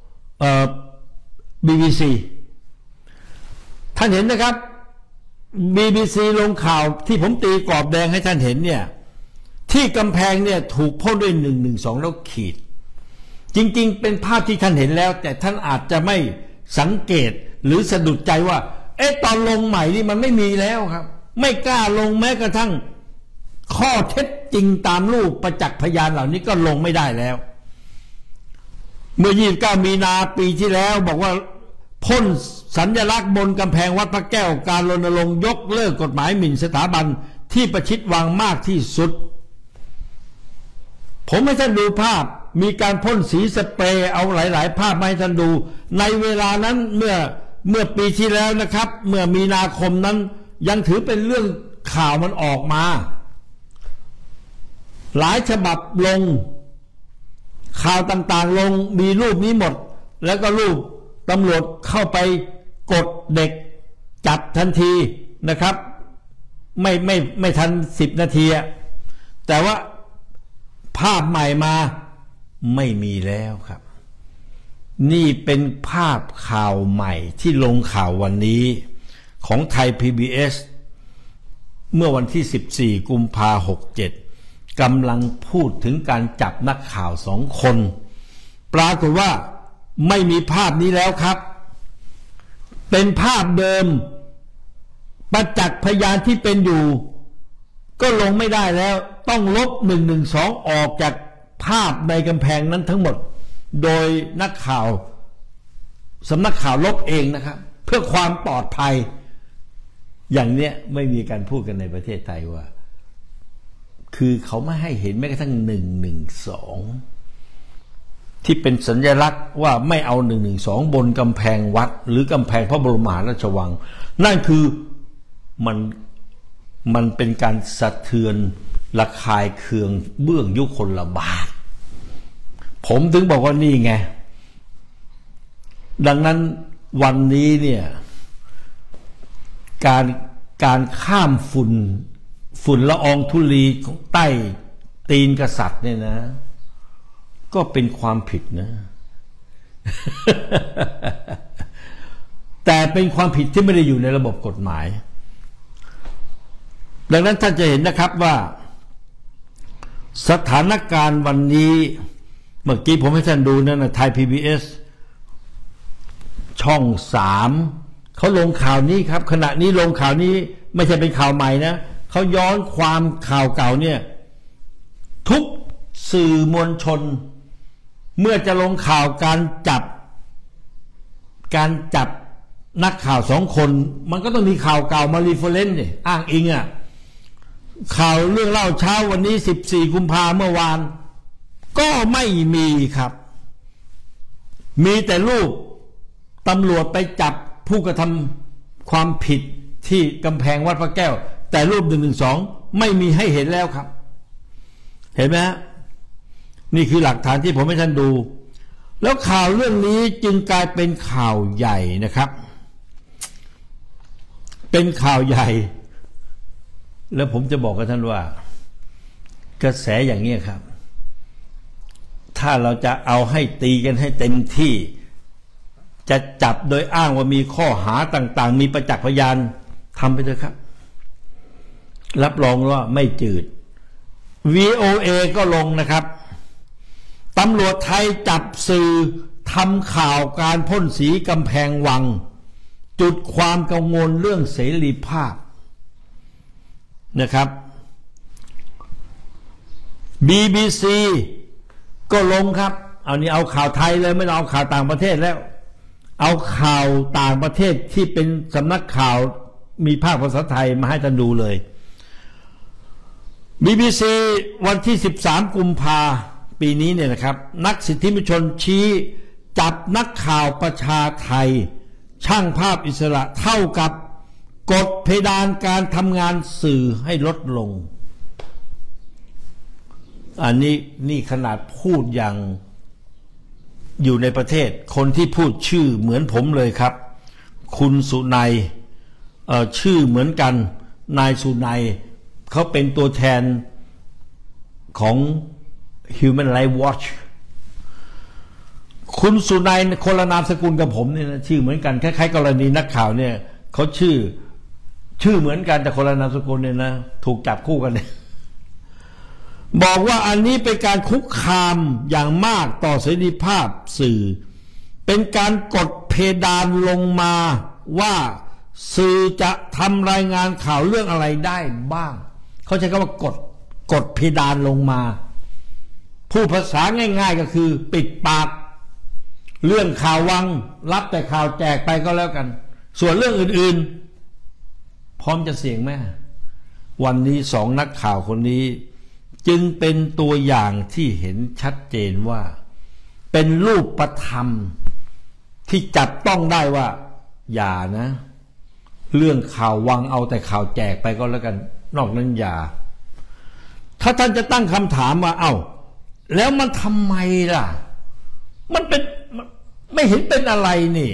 BBC ท่านเห็นนะครับ BBC ลงข่าวที่ผมตีกรอบแดงให้ท่านเห็นเนี่ยที่กำแพงเนี่ยถูกพ่นด้วย112แล้วขีดจริงๆเป็นภาพที่ท่านเห็นแล้วแต่ท่านอาจจะไม่สังเกตหรือสะดุดใจว่าตอนลงใหม่นี่มันไม่มีแล้วครับไม่กล้าลงแม้กระทั่งข้อเท็จจริงตามรูปประจักษ์พยานเหล่านี้ก็ลงไม่ได้แล้วเมื่อ29 มีนาปีที่แล้วบอกว่าพ่นสัญลักษณ์บนกำแพงวัดพระแก้วการรณรงค์ยกเลิกกฎหมายหมิ่นสถาบันที่ประชิดวังมากที่สุดผมให้ท่านดูภาพมีการพ่นสีสเปรย์เอาหลายๆภาพมาให้ท่านดูในเวลานั้นเมื่อปีที่แล้วนะครับเมื่อมีนาคมนั้นยังถือเป็นเรื่องข่าวมันออกมาหลายฉบับลงข่าวต่างๆลงมีรูปนี้หมดแล้วก็รูปตำรวจเข้าไปกดเด็กจับทันทีนะครับไม่ทัน10 นาทีแต่ว่าภาพใหม่มาไม่มีแล้วครับนี่เป็นภาพข่าวใหม่ที่ลงข่าววันนี้ของไทย PBS เมื่อวันที่14 กุมภาพันธ์ 67กำลังพูดถึงการจับนักข่าว2 คนปรากฏว่าไม่มีภาพนี้แล้วครับเป็นภาพเดิมประจักษ์พยานที่เป็นอยู่ก็ลงไม่ได้แล้วต้องลบ112ออกจากภาพในกำแพงนั้นทั้งหมดโดยนักข่าวสำนักข่าวลบเองนะครับเพื่อความปลอดภัยอย่างเนี้ยไม่มีการพูดกันในประเทศไทยว่าคือเขาไม่ให้เห็นแม้กระทั่ง112ที่เป็นสัญลักษณ์ว่าไม่เอา112บนกำแพงวัดหรือกำแพงพระบรมมหาราชวังนั่นคือมันเป็นการสะเทือนระคายเคืองเบื้องยุคลบาทผมถึงบอกว่านี่ไงดังนั้นวันนี้เนี่ยการข้ามฝุ่นละอองธุลีของใต้ตีนกษัตริย์เนี่ยนะก็เป็นความผิดนะ แต่เป็นความผิดที่ไม่ได้อยู่ในระบบกฎหมายดังนั้นท่านจะเห็นนะครับว่าสถานการณ์วันนี้เมื่อกี้ผมให้ท่านดูนั่นนะไทย PBS ช่อง3เขาลงข่าวนี้ครับขณะนี้ลงข่าวนี้ไม่ใช่เป็นข่าวใหม่นะเขาย้อนความข่าวเก่าเนี่ยทุกสื่อมวลชนเมื่อจะลงข่าวการจับนักข่าว2 คนมันก็ต้องมีข่าวเก่ามารีเฟอเรนซ์เนี่ยอ้างอิงข่าวเรื่องเล่าเช้าวันนี้14 กุมภาพันธ์เมื่อวานก็ไม่มีครับมีแต่รูปตำรวจไปจับผู้กระทำความผิดที่กำแพงวัดพระแก้วแต่รูป112ไม่มีให้เห็นแล้วครับเห็นไหมฮะนี่คือหลักฐานที่ผมให้ท่านดูแล้วข่าวเรื่องนี้จึงกลายเป็นข่าวใหญ่นะครับเป็นข่าวใหญ่แล้วผมจะบอกกับท่านว่ากระแสอย่างนี้ครับถ้าเราจะเอาให้ตีกันให้เต็มที่จะจับโดยอ้างว่ามีข้อหาต่างๆมีประจักษ์พยานทำไปเถอะครับรับรองว่าไม่จืด VOA ก็ลงนะครับตำรวจไทยจับสื่อทำข่าวการพ่นสีกำแพงวังจุดความกังวลเรื่องเสรีภาพนะครับ BBC ก็ลงครับเอานี่เอาข่าวไทยเลยไม่เอาข่าวต่างประเทศแล้วเอาข่าวต่างประเทศที่เป็นสำนักข่าวมีภาคภาษาไทยมาให้ท่านดูเลย BBC วันที่13 กุมภาพันธ์ปีนี้เนี่ยนะครับนักสิทธิมนุษยชนชี้จับนักข่าวประชาไทยช่างภาพอิสระเท่ากับกดเพดานการทำงานสื่อให้ลดลงอันนี้นี่ขนาดพูดอย่างอยู่ในประเทศคนที่พูดชื่อเหมือนผมเลยครับคุณสุนัยชื่อเหมือนกันนายสุนัยเขาเป็นตัวแทนของ Human Rights Watch คุณสุนัยคนละนามสกุลกับผมเนี่ยนะชื่อเหมือนกันคล้ายๆกรณีนักข่าวเนี่ยเขาชื่อเหมือนกันแต่คนละนามสกุลเนี่ยนะถูกจับคู่กันเนี่ยบอกว่าอันนี้เป็นการคุกคามอย่างมากต่อเสรีภาพสื่อเป็นการกดเพดานลงมาว่าสื่อจะทำรายงานข่าวเรื่องอะไรได้บ้างเขาใช้คำว่ากดเพดานลงมาพูดภาษาง่ายๆก็คือปิดปากเรื่องข่าววังรับแต่ข่าวแจกไปก็แล้วกันส่วนเรื่องอื่นๆพร้อมจะเสี่ยงไหมวันนี้สองนักข่าวคนนี้จึงเป็นตัวอย่างที่เห็นชัดเจนว่าเป็นรูปธรรมที่จับต้องได้ว่าอย่านะเรื่องข่าววังเอาแต่ข่าวแจกไปก็แล้วกันนอกนั้นอย่าถ้าท่านจะตั้งคำถามว่าเอ้าแล้วมันทำไมล่ะมันเป็นไม่เห็นเป็นอะไรนี่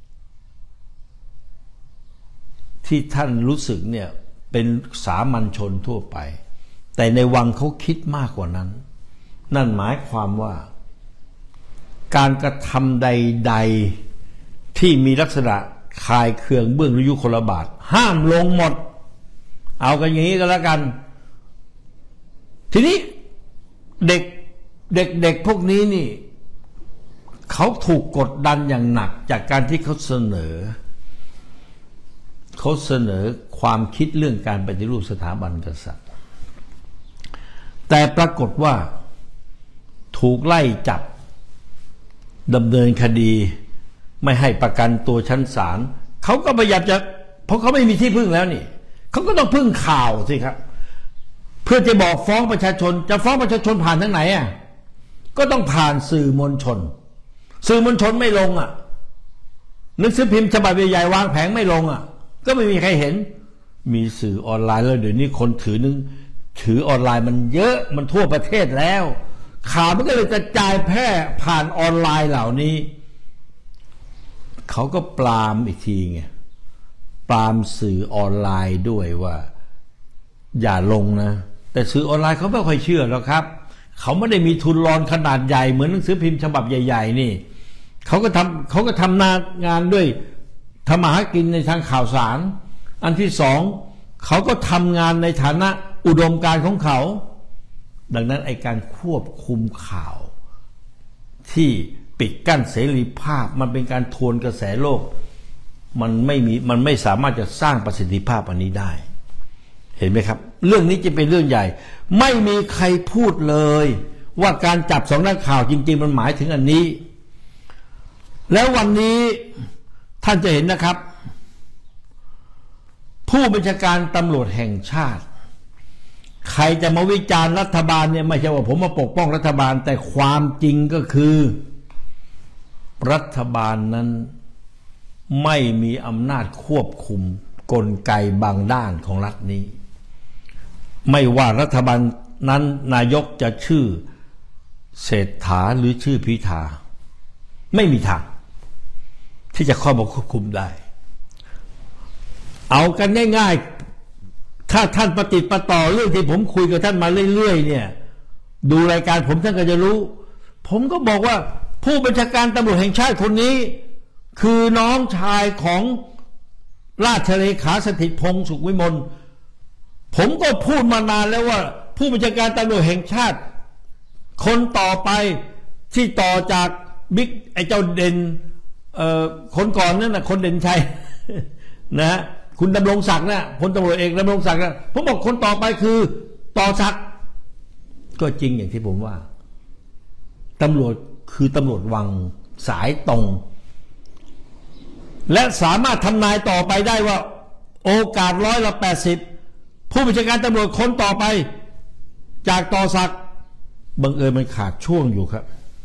ที่ท่านรู้สึกเนี่ยเป็นสามัญชนทั่วไปแต่ในวังเขาคิดมากกว่านั้นนั่นหมายความว่าการกระทำใดๆที่มีลักษณะคลายเคืองเบื้องยุคลบาทห้ามลงหมดเอากันอย่างนี้ก็แล้วกันทีนี้เด็กพวกนี้นี่เขาถูกกดดันอย่างหนักจากการที่เขาเสนอความคิดเรื่องการปฏิรูปสถาบันกษัตริย์แต่ปรากฏว่าถูกไล่จับดำเนินคดีไม่ให้ประกันตัวชั้นศาลเขาก็พยายามจะเพราะเขาไม่มีที่พึ่งแล้วนี่เขาก็ต้องพึ่งข่าวสิครับเพื่อจะบอกฟ้องประชาชนจะฟ้องประชาชนผ่านทางไหนอ่ะก็ต้องผ่านสื่อมวลชนไม่ลงอ่ะหนังสือพิมพ์ฉบับใหญ่ๆวางแผงไม่ลงอ่ะก็ไม่มีใครเห็นมีสื่อออนไลน์แล้วเดี๋ยวนี้คนถือออนไลน์มันเยอะมันทั่วประเทศแล้วข่าวมันก็เลยกระจายแพร่ผ่านออนไลน์เหล่านี้เขาก็ปรามอีกทีไงปรามสื่อออนไลน์ด้วยว่าอย่าลงนะแต่สื่อออนไลน์เขาไม่ค่อยเชื่อหรอกครับเขาไม่ได้มีทุนรอนขนาดใหญ่เหมือนหนังสือพิมพ์ฉบับใหญ่ๆนี่เขาก็ทำงานด้วยทำมาหากินในทางข่าวสารอันที่สองเขาก็ทำงานในฐานะอุดมการณ์ของเขาดังนั้นไอ้การควบคุมข่าวที่ปิดกั้นเสรีภาพมันเป็นการทวนกระแสโลกมันไม่สามารถจะสร้างประสิทธิภาพอันนี้ได้เห็นไหมครับเรื่องนี้จะเป็นเรื่องใหญ่ไม่มีใครพูดเลยว่าการจับสองนักข่าวจริงๆมันหมายถึงอันนี้แล้ววันนี้ท่านจะเห็นนะครับผู้บัญชาการตำรวจแห่งชาติใครจะมาวิจารณ์รัฐบาลเนี่ยไม่ใช่ว่าผมมาปกป้องรัฐบาลแต่ความจริงก็คือรัฐบาลนั้นไม่มีอำนาจควบคุมกลไกบางด้านของรัฐนี้ไม่ว่ารัฐบาลนั้นนายกจะชื่อเศรษฐาหรือชื่อพิธาไม่มีทางที่จะเข้ามาควบคุมได้เอากันง่ายๆถ้าท่านปฏิติดประต่อเรื่องที่ผมคุยกับท่านมาเรื่อยๆเนี่ยดูรายการผมท่านก็จะรู้ผมก็บอกว่าผู้บัญชาการตำรวจแห่งชาติคนนี้คือน้องชายของราชเลขาสถิตพงษ์สุขวิมลผมก็พูดมานานแล้วว่าผู้บัญชาการตำรวจแห่งชาติคนต่อไปที่ต่อจากบิ๊กไอ้เจ้าเด่นคนก่อนนั่นนะคนเด่นชัยนะคุณดำรงศักดิ์นะพลตำรวจเอกดำรงศักดิ์นะผมบอกคนต่อไปคือต่อศักดิ์ก็จริงอย่างที่ผมว่าตำรวจคือตำรวจวังสายตรงและสามารถทำนายต่อไปได้ว่าโอกาส180ผู้บัญชาการตำรวจคนต่อไปจากต่อศักดิ์บังเอิญมันขาดช่วงอยู่ครับ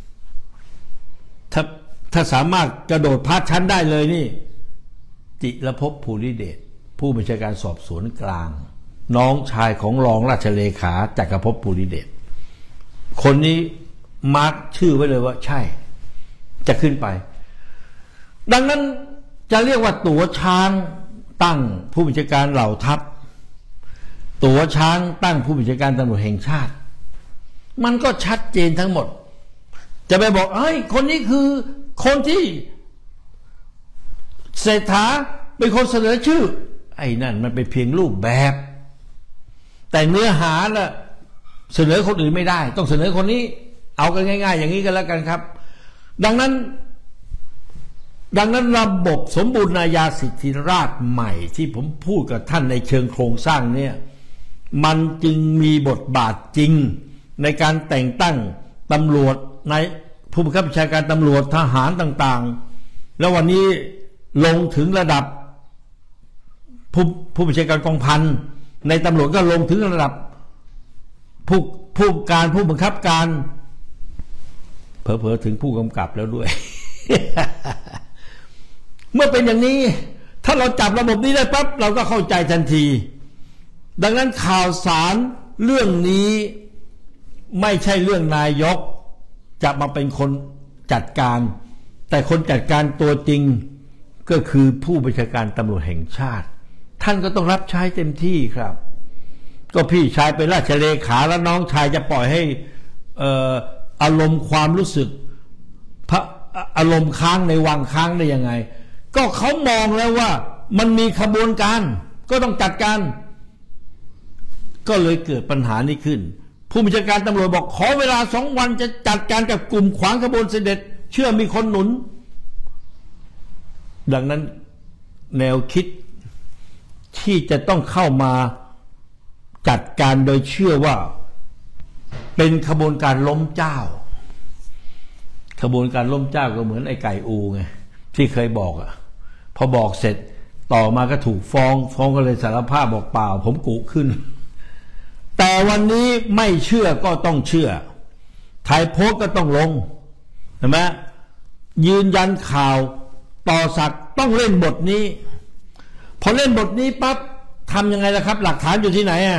ถ้าสามารถกระโดดพาดชั้นได้เลยนี่จิรภพภูริเดชผู้บัญชาการสอบสวนกลางน้องชายของรองราชเลขาจักรภพภูริเดชคนนี้มาร์คชื่อไว้เลยว่าใช่จะขึ้นไปดังนั้นจะเรียกว่าตั๋วช้างตั้งผู้บัญชาการเหล่าทัพตั๋วช้างตั้งผู้บัญชาการตำรวจแห่งชาติมันก็ชัดเจนทั้งหมดจะไปบอกเฮ้ยคนนี้คือคนที่เศรษฐาเป็นคนเสนอชื่อไอ้นั่นมันเป็นเพียงรูปแบบแต่เนื้อหาล่ะเสนอคนอื่นไม่ได้ต้องเสนอคนนี้เอากันง่ายๆอย่างนี้กันแล้วกันครับดังนั้นระบบสมบูรณาญาสิทธิราชย์ใหม่ที่ผมพูดกับท่านในเชิงโครงสร้างเนี่ยมันจึงมีบทบาทจริงในการแต่งตั้งตำรวจในผผู้บังคับบัญชาการตำรวจทหารต่างๆแล้ววันนี้ลงถึงระดับผู้บัญชาการกองพันในตำรวจก็ลงถึงระดับผู้การผู้บังคับการเผลอๆถึงผู้กำกับแล้วด้วย เมื่อเป็นอย่างนี้ถ้าเราจับระบบนี้ได้ปั๊บเราก็เข้าใจทันทีดังนั้นข่าวสารเรื่องนี้ไม่ใช่เรื่องนายกจะมาเป็นคนจัดการแต่คนจัดการตัวจริงก็คือผู้บัญชาการตำรวจแห่งชาติท่านก็ต้องรับใช้เต็มที่ครับก็พี่ชายเป็นราชเลขาแล้วน้องชายจะปล่อยให้อารมณ์ความรู้สึกอารมณ์ค้างในวังค้างได้ยังไงก็เขามองแล้วว่ามันมีขบวนการก็ต้องจัดการก็เลยเกิดปัญหานี้ขึ้นผู้บัญชาการตำรวจบอกขอเวลา2 วันจะจัดการกับกลุ่มขวางขบวนเสด็จเชื่อมีคนหนุนดังนั้นแนวคิดที่จะต้องเข้ามาจัดการโดยเชื่อว่าเป็นขบวนการล้มเจ้าขบวนการล้มเจ้าก็เหมือนไอ้ไก่อูไงที่เคยบอกอ่ะพอบอกเสร็จต่อมาก็ถูกฟ้องก็เลยสารภาพบอกเปล่าผมกุขึ้นแต่วันนี้ไม่เชื่อก็ต้องเชื่อไทยโพสต์ก็ต้องลงเห็นไหมยืนยันข่าวต่อศักดิ์ต้องเล่นบทนี้พอเล่นบทนี้ปั๊บทำยังไงล่ะครับหลักฐานอยู่ที่ไหนอ่ะ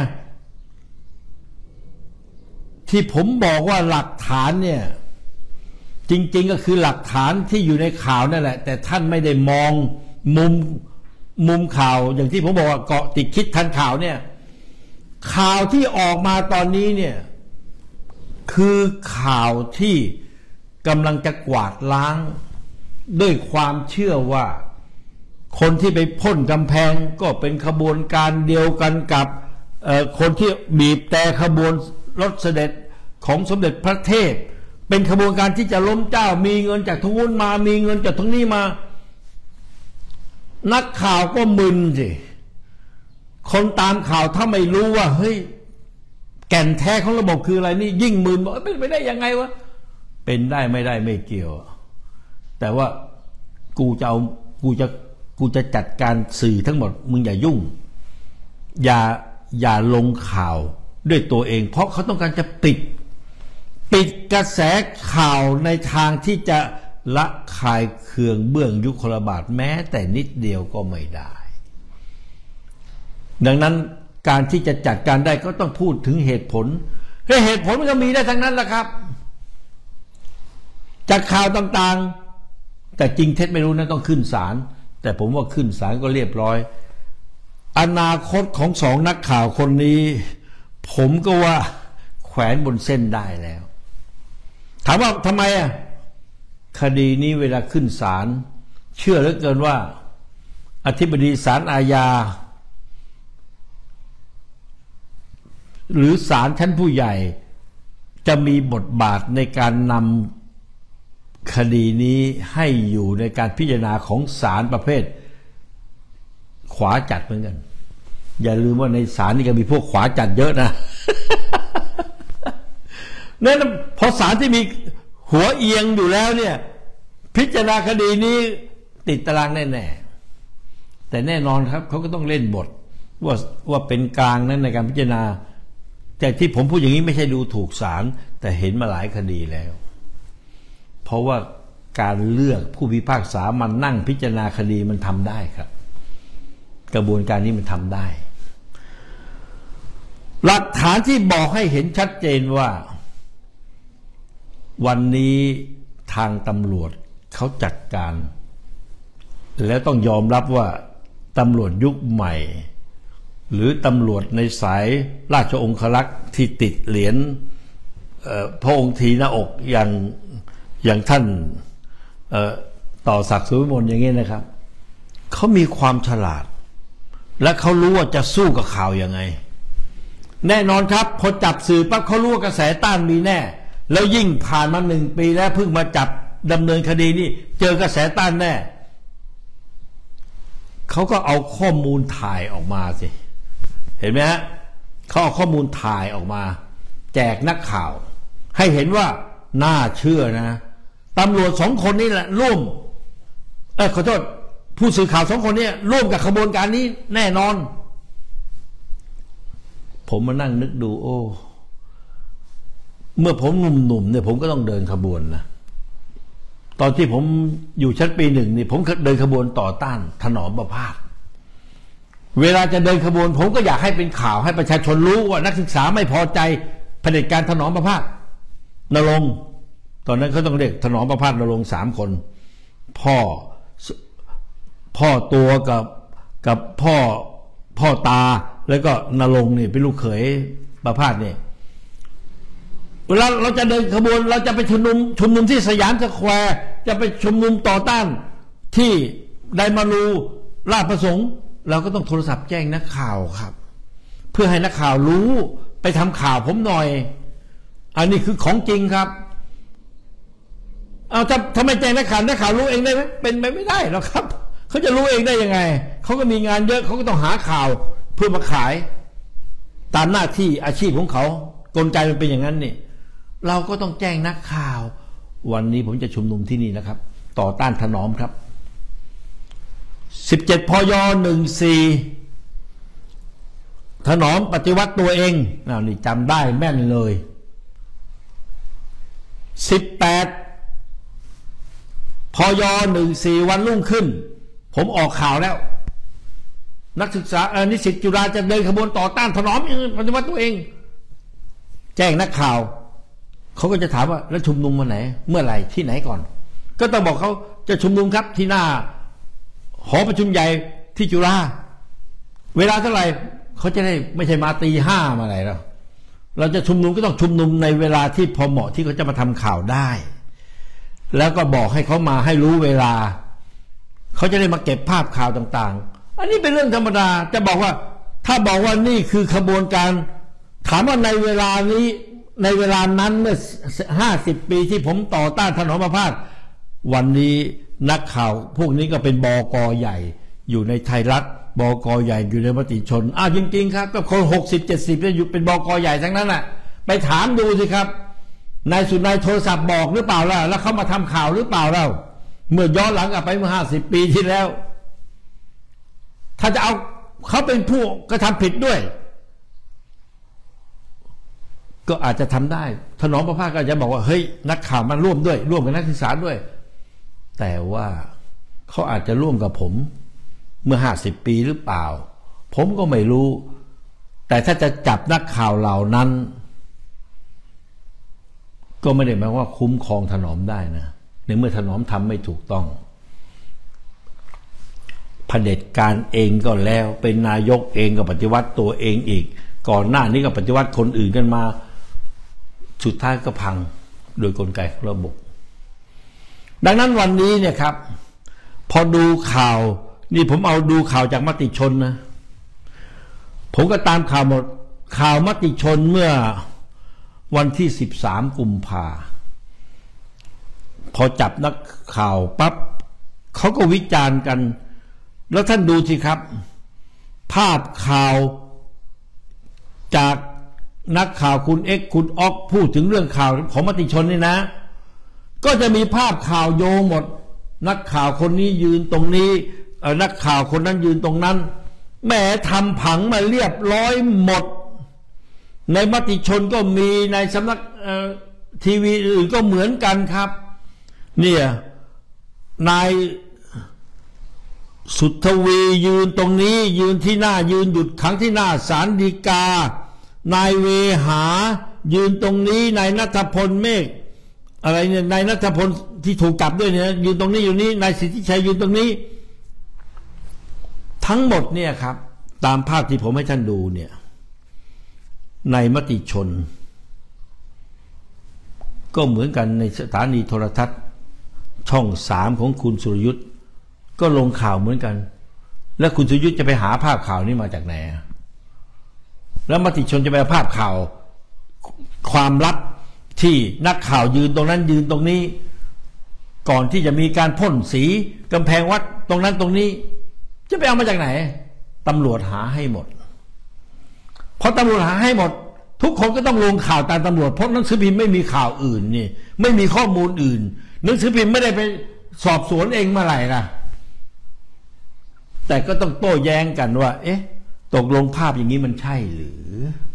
ที่ผมบอกว่าหลักฐานเนี่ยจริงๆก็คือหลักฐานที่อยู่ในข่าวนั่นแหละแต่ท่านไม่ได้มองมุมข่าวอย่างที่ผมบอกว่าเกาะติดคิดทันข่าวเนี่ยข่าวที่ออกมาตอนนี้เนี่ยคือข่าวที่กำลังจะกวาดล้างด้วยความเชื่อว่าคนที่ไปพ่นกำแพงก็เป็นขบวนการเดียวกันกับคนที่บีบแต่ขบวนรถเสด็จของสมเด็จพระเทพเป็นขบวนการที่จะล้มเจ้ามีเงินจากทุนมามีเงินจากทั้งนี้มานักข่าวก็มึนสิคนตามข่าวถ้าไม่รู้ว่าเฮ้ยแก่นแท้ของระบบคืออะไรนี่ยิ่งมึนบอกเป็นไปได้ยังไงวะเป็นได้ไม่ได้ไม่เกี่ยวแต่ว่ากูจะจัดการสื่อทั้งหมดมึงอย่ายุ่งอย่าลงข่าวด้วยตัวเองเพราะเขาต้องการจะปิดกระแสข่าวในทางที่จะละคายเคืองเบื้องยุคลบาทแม้แต่นิดเดียวก็ไม่ได้ดังนั้นการที่จะจัดการได้ก็ต้องพูดถึงเหตุผลและเหตุผลมันก็มีได้ทั้งนั้นแหละครับจากข่าวต่างๆแต่จริงเท็จไม่รู้นะต้องขึ้นศาลแต่ผมว่าขึ้นศาลก็เรียบร้อยอนาคตของ2 นักข่าวคนนี้ผมก็ว่าแขวนบนเส้นได้แล้วถามว่าทำไมอ่ะคดีนี้เวลาขึ้นศาลเชื่อเหลือเกินว่าอธิบดีศาลอาญาหรือศาลชั้นผู้ใหญ่จะมีบทบาทในการนำคดีนี้ให้อยู่ในการพิจารณาของศาลประเภทขวาจัดเหมือนกันอย่าลืมว่าในศาลนี่ก็มีพวกขวาจัดเยอะนะ นั่นพอศาลที่มีหัวเอียงอยู่แล้วเนี่ยพิจารณาคดีนี้ติดตารางแน่ๆแต่แน่นอนครับเขาก็ต้องเล่นบทว่าเป็นกลางนั้นในการพิจารณาแต่ที่ผมพูดอย่างนี้ไม่ใช่ดูถูกศาลแต่เห็นมาหลายคดีแล้วเพราะว่าการเลือกผู้พิพากษามันนั่งพิจารณาคดีมันทำได้ครับกระบวนการนี้มันทำได้หลักฐานที่บอกให้เห็นชัดเจนว่าวันนี้ทางตำรวจเขาจัดการแล้วต้องยอมรับว่าตำรวจยุคใหม่หรือตำรวจในสายราชองครักษ์ที่ติดเหรียญพระองค์ทีหน้าอกอย่างท่านต่อศักดิ์สุวิมลอย่างนี้นะครับเขามีความฉลาดและเขารู้ว่าจะสู้กับข่าวยังไงแน่นอนครับพอจับสื่อปั๊บเขารู้ว่ากระแสต้านมีแน่แล้วยิ่งผ่านมา1 ปีแล้วเพิ่งมาจับดำเนินคดีนี่เจอกระแสต้านแน่เขาก็เอาข้อมูลถ่ายออกมาสิเห็นไหมฮะเขาเอาข้อมูลถ่ายออกมาแจกนักข่าวให้เห็นว่าน่าเชื่อนะตำรวจ2 คนนี่แหละร่วมขอโทษผู้สื่อข่าว2 คนนี้ร่วมกับขบวนการนี้แน่นอนผมมานั่งนึกดูโอ้เมื่อผมหนุ่มๆเนี่ยผมก็ต้องเดินขบวนนะตอนที่ผมอยู่ชั้นปี 1นี่ผมเดินขบวนต่อต้านถนอมประพาสเวลาจะเดินขบวนผมก็อยากให้เป็นข่าวให้ประชาชนรู้ว่านักศึกษาไม่พอใจเผด็จการถนอมประพาสนรงค์ตอนนั้นเขาต้องเรียกถนอมประพาสนรงค์3 คนพ่อตัวกับพ่อตาแล้วก็นรงค์นี่เป็นลูกเขยประพาสเนี่ยเวลาเราจะเดินขบวนเราจะไปชุมนุมที่สยามสแควร์จะไปชุมนุมต่อต้านที่ไดมารูราชประสงค์เราก็ต้องโทรศัพท์แจ้งนักข่าวครับเพื่อให้นักข่าวรู้ไปทำข่าวผมหน่อยอันนี้คือของจริงครับเอาถ้าไม่แจ้งนักข่าวรู้เองได้ไหมเป็นไปไม่ได้หรอกครับเขาจะรู้เองได้ยังไงเขาก็มีงานเยอะเขาก็ต้องหาข่าวเพื่อมาขายตามหน้าที่อาชีพของเขากลไกมันเป็นอย่างนั้นนี่เราก็ต้องแจ้งนักข่าววันนี้ผมจะชุมนุมที่นี่นะครับต่อต้านถนอมครับ17 พย 14ถนอมปฏิวัติตัวเองนี่จำได้แม่นเลย18 พย 14วันรุ่งขึ้นผมออกข่าวแล้วนักศึกษานิสิตจุฬาจะเดินขบวนต่อต้านถนอมปฏิวัติตัวเองแจ้งนักข่าวเขาก็จะถามว่าแล้วชุมนุมวันไหนเมื่อไหร่ที่ไหนก่อนก็ต้องบอกเขาจะชุมนุมครับที่หน้าหอประชุมใหญ่ที่จุฬาเวลาเท่าไหร่เขาจะได้ไม่ใช่มาตี 5มาอะไรแล้วเราจะชุมนุมก็ต้องชุมนุมในเวลาที่พอเหมาะที่เขาจะมาทำข่าวได้แล้วก็บอกให้เขามาให้รู้เวลาเขาจะได้มาเก็บภาพข่าวต่างๆอันนี้เป็นเรื่องธรรมดาจะบอกว่าถ้าบอกว่านี่คือขบวนการถามว่าในเวลานี้ในเวลานั้นเมื่อ50 ปีที่ผมต่อต้านถนอมประพาสวันนี้นักข่าวพวกนี้ก็เป็นบก.ใหญ่อยู่ในไทยรัฐบก.ใหญ่อยู่ในมติชนจริงๆครับก็คน60-70เนี่ยอยู่เป็นบก.ใหญ่ทั้งนั้นน่ะไปถามดูสิครับนายสุนัยโทรศัพท์บอกหรือเปล่าล่ะแล้วเขามาทำข่าวหรือเปล่าแล้วเมื่อย้อนหลังกลับไปเมื่อ50 ปีที่แล้วถ้าจะเอาเขาเป็นผู้กระทำผิดด้วยก็อาจจะทำได้ถนอมประพาสก็จะบอกว่าเฮ้ยนักข่าวมันร่วมกับนักศึกษาด้วยแต่ว่าเขาอาจจะร่วมกับผมเมื่อ50 ปีหรือเปล่าผมก็ไม่รู้แต่ถ้าจะจับนักข่าวเหล่านั้นก็ไม่ได้หมายว่าคุ้มครองถนอมได้นะในเมื่อถนอมทำไม่ถูกต้องเผด็จการเองก็แล้วเป็นนายกเองก็ปฏิวัติตัวเองอีกก่อนหน้านี้ก็ปฏิวัติคนอื่นกันมาสุดท้ายก็พังโดยกลไกของระบบดังนั้นวันนี้เนี่ยครับพอดูข่าวนี่ผมเอาดูข่าวจากมติชนนะผมก็ตามข่าวหมดข่าวมติชนเมื่อวันที่13 กุมภาพอจับนักข่าวปั๊บเขาก็วิจารณ์กันแล้วท่านดูสิครับภาพข่าวจากนักข่าวคุณเอ็กคุณออกพูดถึงเรื่องข่าวของมติชนนี่นะก็จะมีภาพข่าวโยงหมดนักข่าวคนนี้ยืนตรงนี้นักข่าวคนนั้นยืนตรงนั้นแหมทำผังมาเรียบร้อยหมดในมติชนก็มีในสำนักทีวีอื่นก็เหมือนกันครับเนี่ยนายสุทธวียืนตรงนี้ยืนที่หน้ายืนหยุดขังที่หน้าศาลฎีกานายเวหายืนตรงนี้นายณัฐพลเมฆอะไรเนี่ยนายณัฐพลที่ถูกจับด้วยเนี่ยยืนตรงนี้อยู่นี้นายสิทธิชัยยืนตรงนี้ทั้งหมดเนี่ยครับตามภาพที่ผมให้ท่านดูเนี่ยในมติชนก็เหมือนกันในสถานีโทรทัศน์ช่อง3ของคุณสุรยุทธ์ก็ลงข่าวเหมือนกันแล้วคุณสุรยุทธ์จะไปหาภาพข่าวนี้มาจากไหนแล้วมติชนจะไปภาพข่าวความลับที่นักข่าวยืนตรงนั้นยืนตรงนี้ก่อนที่จะมีการพ่นสีกำแพงวัดตรงนั้นตรงนี้จะไปเอามาจากไหนตำรวจหาให้หมดพอตำรวจหาให้หมดทุกคนก็ต้องลงข่าวตามตำรวจเพราะหนังสือพิมพ์ไม่มีข่าวอื่นนี่ไม่มีข้อมูลอื่นหนังสือพิมพ์ไม่ได้ไปสอบสวนเองเมื่อไหร่ล่ะแต่ก็ต้องโต้แย้งกันว่าเอ๊ะตกลงภาพอย่างนี้มันใช่หรือ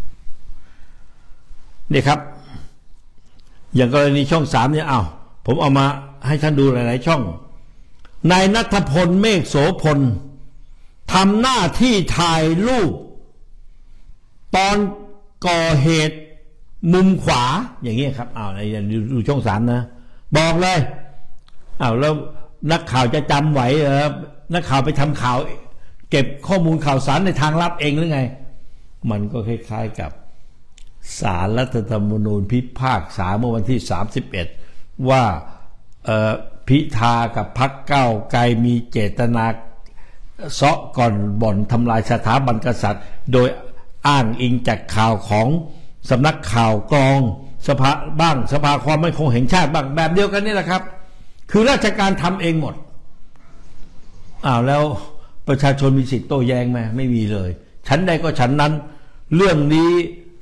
นี่ครับอย่างกรณีช่อง3เนี่ยผมเอามาให้ท่านดูหลายๆช่องนายณัฐพลเมฆโสพลทำหน้าที่ถ่ายรูปตอนก่อเหตุมุมขวาอย่างนี้ครับดูช่อง3นะบอกเลยแล้วนักข่าวจะจำไหวนักข่าวไปทำข่าวเก็บข้อมูลข่าวสารในทางลับเองหรือไงมันก็คล้ายๆกับศาลรัฐธรรมนูญพิพากษาเมื่อวันที่31ว่าพิธากับพรรคก้าวไกลมีเจตนาเซาะก่อนบ่อนทำลายสถาบันกษัตริย์โดยอ้างอิงจากข่าวของสำนักข่าวกรองสภาความมั่นคงแห่งชาติบ้างแบบเดียวกันนี่แหละครับคือราชการทำเองหมดแล้วประชาชนมีสิทธิ์โต้แย้งไหมไม่มีเลยฉันใดก็ฉันนั้นเรื่องนี้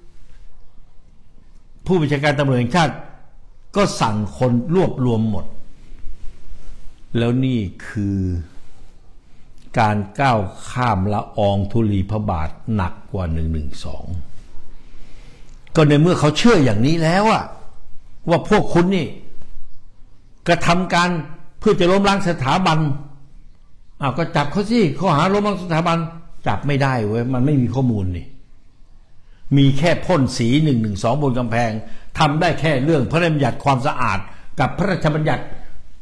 ผู้บัญชาการตำรวจแห่งชาติก็สั่งคนรวบรวมหมดแล้วนี่คือการก้าวข้ามละอองธุลีพระบาทหนักกว่า112ก็ในเมื่อเขาเชื่ออย่างนี้แล้วว่าพวกคุณนี่กระทำการเพื่อจะล้มล้างสถาบันก็จับเขาสิข้อหาล้มล้างสถาบันจับไม่ได้เว้ยมันไม่มีข้อมูลนี่มีแค่พ่นสี112บนกำแพงทำได้แค่เรื่องพระราชบัญญัติความสะอาดกับพระราชบัญญัติ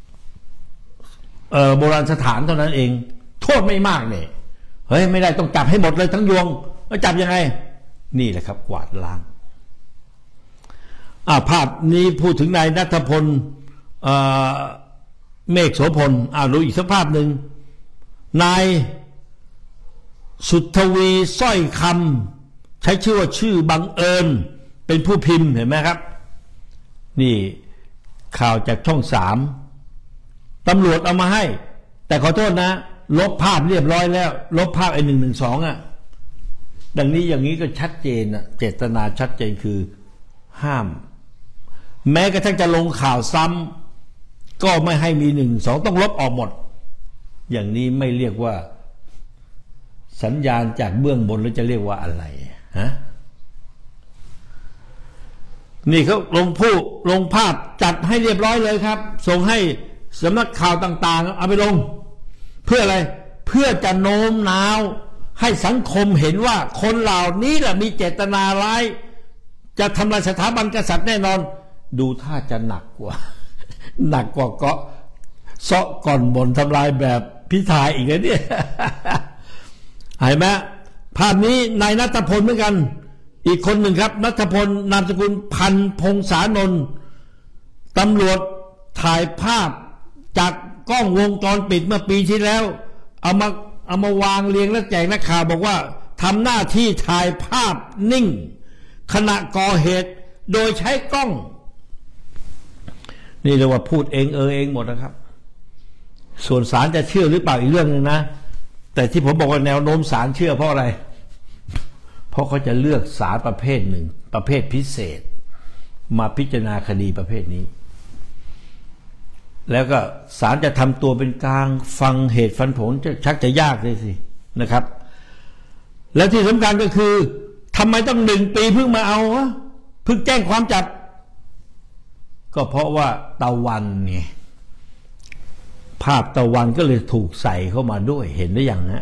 โบราณสถานเท่านั้นเองโทษไม่มากเนี่ยเฮ้ยไม่ได้ต้องจับให้หมดเลยทั้งยวงแล้วจับยังไงนี่แหละครับกวาดล้างภาพนี้พูดถึงนายณัฐพลเมฆโสพลดูอีกสักภาพหนึ่งนายสุทธวีสร้อยคำใช้ชื่อว่าชื่อบังเอิญเป็นผู้พิมพ์เห็นไหมครับนี่ข่าวจากช่อง3ตำรวจเอามาให้แต่ขอโทษนะลบภาพเรียบร้อยแล้วลบภาพ112ดังนี้อย่างนี้ก็ชัดเจนเจตนาชัดเจนคือห้ามแม้กระทั่งจะลงข่าวซ้ำก็ไม่ให้มี112ต้องลบออกหมดอย่างนี้ไม่เรียกว่าสัญญาณจากเบื้องบนแล้วจะเรียกว่าอะไรนี่เขาลงภาพจัดให้เรียบร้อยเลยครับส่งให้สำนักข่าวต่างๆเอาไปลงเพื่ออะไรเพื่อจะโน้มน้าวให้สังคมเห็นว่าคนเหล่านี้แหละมีเจตนาร้ายจะทำลายสถาบันกษัตริย์แน่นอนดูท่าจะหนักกว่าเกาะเซาะก่อนบ่นทำลายแบบพิธาอีกแล้วเนี่ยเห็นไหมภาพนี้นายณัฐพลเหมือนกันอีกคนหนึ่งครับณัฐพลนามสกุลพันพงษานนท์ตำรวจถ่ายภาพจากกล้องวงจรปิดเมื่อปีที่แล้วเอามาวางเรียงและแจกนักข่าวบอกว่าทำหน้าที่ถ่ายภาพนิ่งขณะก่อเหตุโดยใช้กล้องนี่เรียกว่าพูดเองเองหมดนะครับส่วนศาลจะเชื่อหรือเปล่าอีกเรื่องนึงนะแต่ที่ผมบอกว่าแนวโน้มศาลเชื่อเพราะอะไรเพราะเขาจะเลือกศาลประเภทหนึ่งประเภทพิเศษมาพิจารณาคดีประเภทนี้แล้วก็ศาลจะทำตัวเป็นกลางฟังเหตุฟังผลชักจะยากเลยสินะครับและที่สำคัญก็คือทำไมต้อง1 ปีเพิ่งมาเอาเพิ่งแจ้งความจับก็เพราะว่าตะวันเนี่ยภาพตะวันก็เลยถูกใส่เข้ามาด้วยเห็นได้อย่างนะ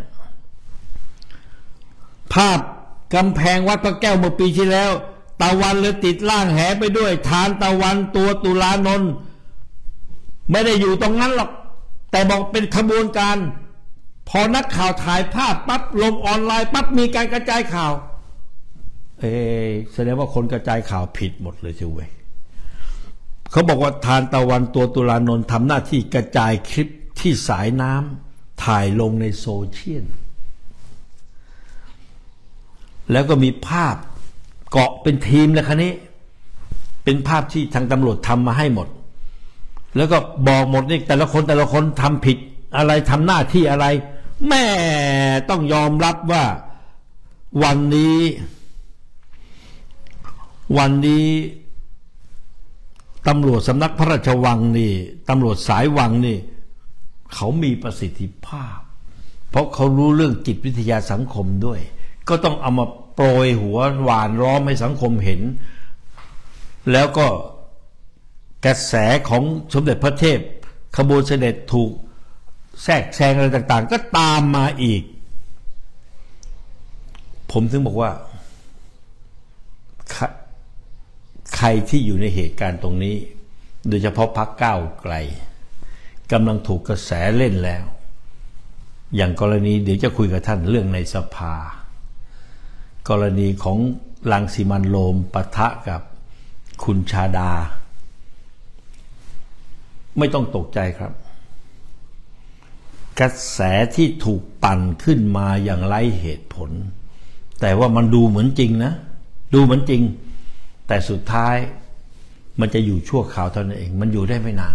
ภาพกำแพงวัดพระแก้วเมื่อปีที่แล้วตะวันเลยติดล่างแหไปด้วยฐานตะวันตัวตุลานนท์ไม่ได้อยู่ตรงนั้นหรอกแต่บอกเป็นขบวนการพอนักข่าวถ่ายภาพปั๊บลงออนไลน์ปั๊บมีการกระจายข่าวแสดงว่าคนกระจายข่าวผิดหมดเลยใช่ไหมเขาบอกว่าทานตะวันตัวตุลานนท์ทำหน้าที่กระจายคลิปที่สายน้ำถ่ายลงในโซเชียลแล้วก็มีภาพเกาะเป็นทีมเลยคันนี้เป็นภาพที่ทางตำรวจทำมาให้หมดแล้วก็บอกหมดนี่แต่ละคนทำผิดอะไรทำหน้าที่อะไรแม่ต้องยอมรับว่าวันนี้วันนี้ตำรวจสำนักพระราชวังนี่ตำรวจสายวังนี่เขามีประสิทธิภาพเพราะเขารู้เรื่องจิตวิทยาสังคมด้วยก็ต้องเอามาโปรยหัวหวานล้อมให้สังคมเห็นแล้วก็กระแสของสมเด็จพระเทพขบวนเสด็จถูกแทรกแซงอะไรต่างๆก็ตามมาอีกผมถึงบอกว่าใครที่อยู่ในเหตุการณ์ตรงนี้โดยเฉพาะพรรคก้าวไกลกำลังถูกกระแสเล่นแล้วอย่างกรณีเดี๋ยวจะคุยกับท่านเรื่องในสภากรณีของรังสิมันต์โรมปะทะกับคุณชาดาไม่ต้องตกใจครับกระแสที่ถูกปั่นขึ้นมาอย่างไร้เหตุผลแต่ว่ามันดูเหมือนจริงนะดูเหมือนจริงแต่สุดท้ายมันจะอยู่ชั่วคราวเท่านั้นเองมันอยู่ได้ไม่นาน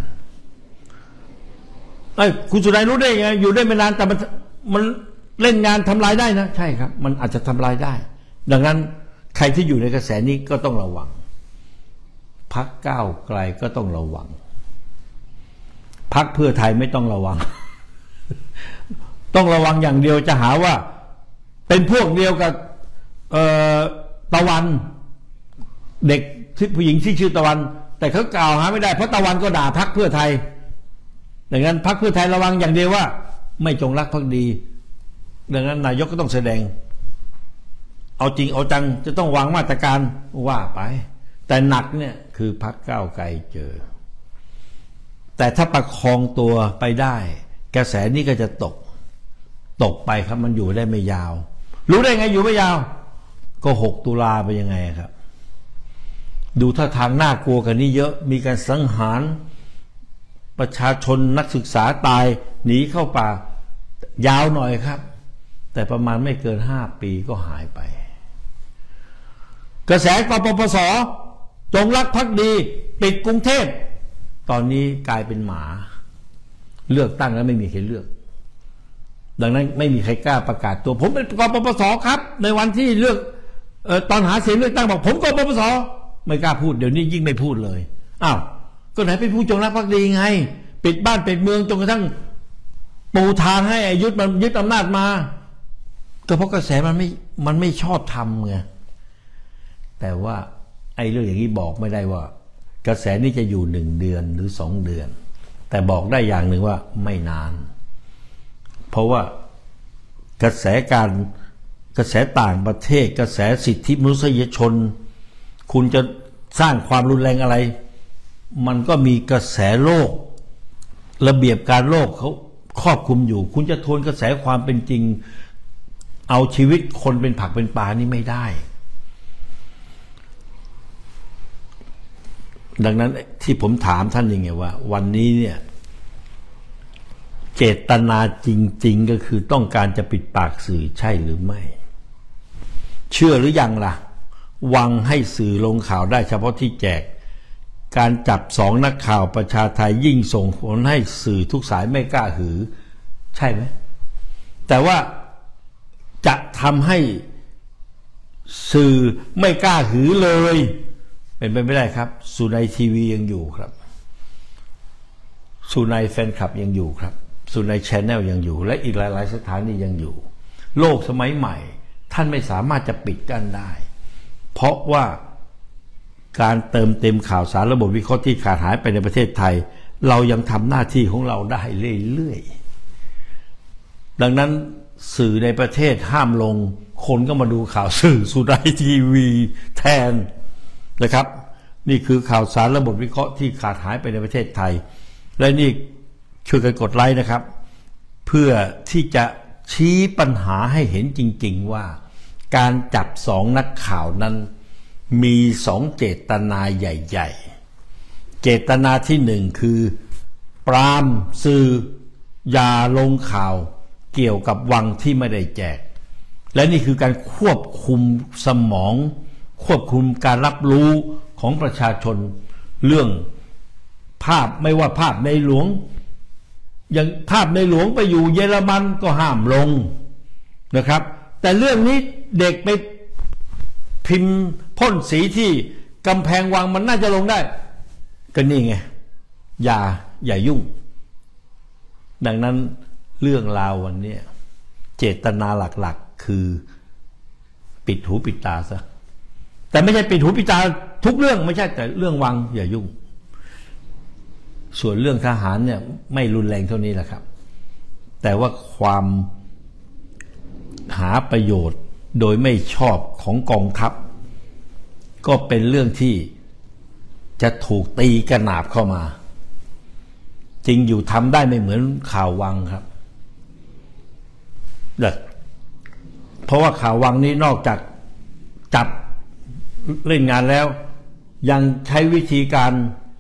คุณสุนัยรู้ได้ไงอยู่ได้ไม่นานแต่มันเล่นงานทำลายได้นะใช่ครับมันอาจจะทำลายได้ดังนั้นใครที่อยู่ในกระแสนี้ก็ต้องระวังพรรคก้าวไกลก็ต้องระวังพรรคเพื่อไทยไม่ต้องระวัง ต้องระวังอย่างเดียวจะหาว่าเป็นพวกเดียวกับตะวันเด็กผู้หญิงที่ชื่อตะวันแต่เขากล่าวหาไม่ได้เพราะตะวันก็ด่าพรรคเพื่อไทยดังนั้นพรรคเพื่อไทยระวังอย่างเดียวว่าไม่จงรักภักดีดังนั้นนายกก็ต้องแสดงเอาจริงเอาจังจะต้องวางมาตรการว่าไปแต่หนักเนี่ยคือพรรคก้าวไกลเจอแต่ถ้าประคองตัวไปได้กระแสนี้ก็จะตกไปครับมันอยู่ได้ไม่ยาวรู้ได้ไงอยู่ไม่ยาวก็6 ตุลาไปยังไงครับดูท่าทางน่ากลัวกันนี้เยอะมีการสังหารประชาชนนักศึกษาตายหนีเข้าป่ายาวหน่อยครับแต่ประมาณไม่เกิน5 ปีก็หายไปกระแสกปปส.จงรักภักดีปิดกรุงเทพตอนนี้กลายเป็นหมาเลือกตั้งแล้วไม่มีใครเลือกดังนั้นไม่มีใครกล้าประกาศตัวผมเป็นกปปส.ครับในวันที่เลือกตอนหาเสียงเลือกตั้งบอกผมกปปส.ไม่กล้าพูดเดี๋ยวนี้ยิ่งไม่พูดเลยอ้าวก็ไหนเป็นผู้จงรักภักดีไงปิดบ้านปิดเมืองจนกระทั่งปูทางให้ยึดอำนาจมาก็เพราะกระแสมันไม่ชอบทำไงแต่ว่าไอ้เรื่องอย่างนี้บอกไม่ได้ว่ากระแสนี้จะอยู่1 เดือนหรือ2 เดือนแต่บอกได้อย่างหนึ่งว่าไม่นานเพราะว่ากระแสต่างประเทศกระแสสิทธิมนุษยชนคุณจะสร้างความรุนแรงอะไรมันก็มีกระแสโลกระเบียบการโลกเขาครอบคลุมอยู่คุณจะทวนกระแสความเป็นจริงเอาชีวิตคนเป็นผักเป็นปลานี่ไม่ได้ดังนั้นที่ผมถามท่านยังไงว่าวันนี้เนี่ยเจตนาจริงๆก็คือต้องการจะปิดปากสื่อใช่หรือไม่เชื่อหรือยังล่ะวังให้สื่อลงข่าวได้เฉพาะที่แจกการจับ2 นักข่าวประชาไทยยิ่งส่งผลให้สื่อทุกสายไม่กล้าหือใช่ไหมแต่ว่าจะทำให้สื่อไม่กล้าหือเลยเป็นไปไม่ได้ครับสุนัยทีวียังอยู่ครับสุนัยแฟนคลับยังอยู่ครับสุนัยแชนแนลยังอยู่และอีกหลายๆสถานียังอยู่โลกสมัยใหม่ท่านไม่สามารถจะปิดกั้นได้เพราะว่าการเติมเต็มข่าวสารระบบวิเคราะห์ที่ขาดหายไปในประเทศไทยเรายังทำหน้าที่ของเราได้เรื่อยๆดังนั้นสื่อในประเทศห้ามลงคนก็มาดูข่าวสื่อสุนัยทีวีแทนนะครับนี่คือข่าวสารระบบวิเคราะห์ที่ขาดหายไปในประเทศไทยและนี่ช่วยกันกดไลค์นะครับเพื่อที่จะชี้ปัญหาให้เห็นจริงๆว่าการจับ2 นักข่าวนั้นมี2 เจตนาใหญ่ๆเจตนาที่1คือปรามสื่ออย่าลงข่าวเกี่ยวกับวังที่ไม่ได้แจกและนี่คือการควบคุมสมองควบคุมการรับรู้ของประชาชนเรื่องภาพไม่ว่าภาพในหลวงอย่างภาพในหลวงไปอยู่เยอรมันก็ห้ามลงนะครับแต่เรื่องนี้เด็กไปพิมพ์พ่นสีที่กำแพงวังมันน่าจะลงได้ก็นี่ไงอย่ายุ่งดังนั้นเรื่องราววันนี้เจตนาหลักๆคือปิดหูปิดตาซะแต่ไม่ใช่ปิดหูปิดตาทุกเรื่องไม่ใช่แต่เรื่องวังอย่ายุ่งส่วนเรื่องทหารเนี่ยไม่รุนแรงเท่านี้แหละครับแต่ว่าความหาประโยชน์โดยไม่ชอบของกองทัพก็เป็นเรื่องที่จะถูกตีกระหนาบเข้ามาจริงอยู่ทำได้ไม่เหมือนข่าววังครับเพราะว่าข่าววังนี้นอกจากจับเล่นงานแล้วยังใช้วิธีการ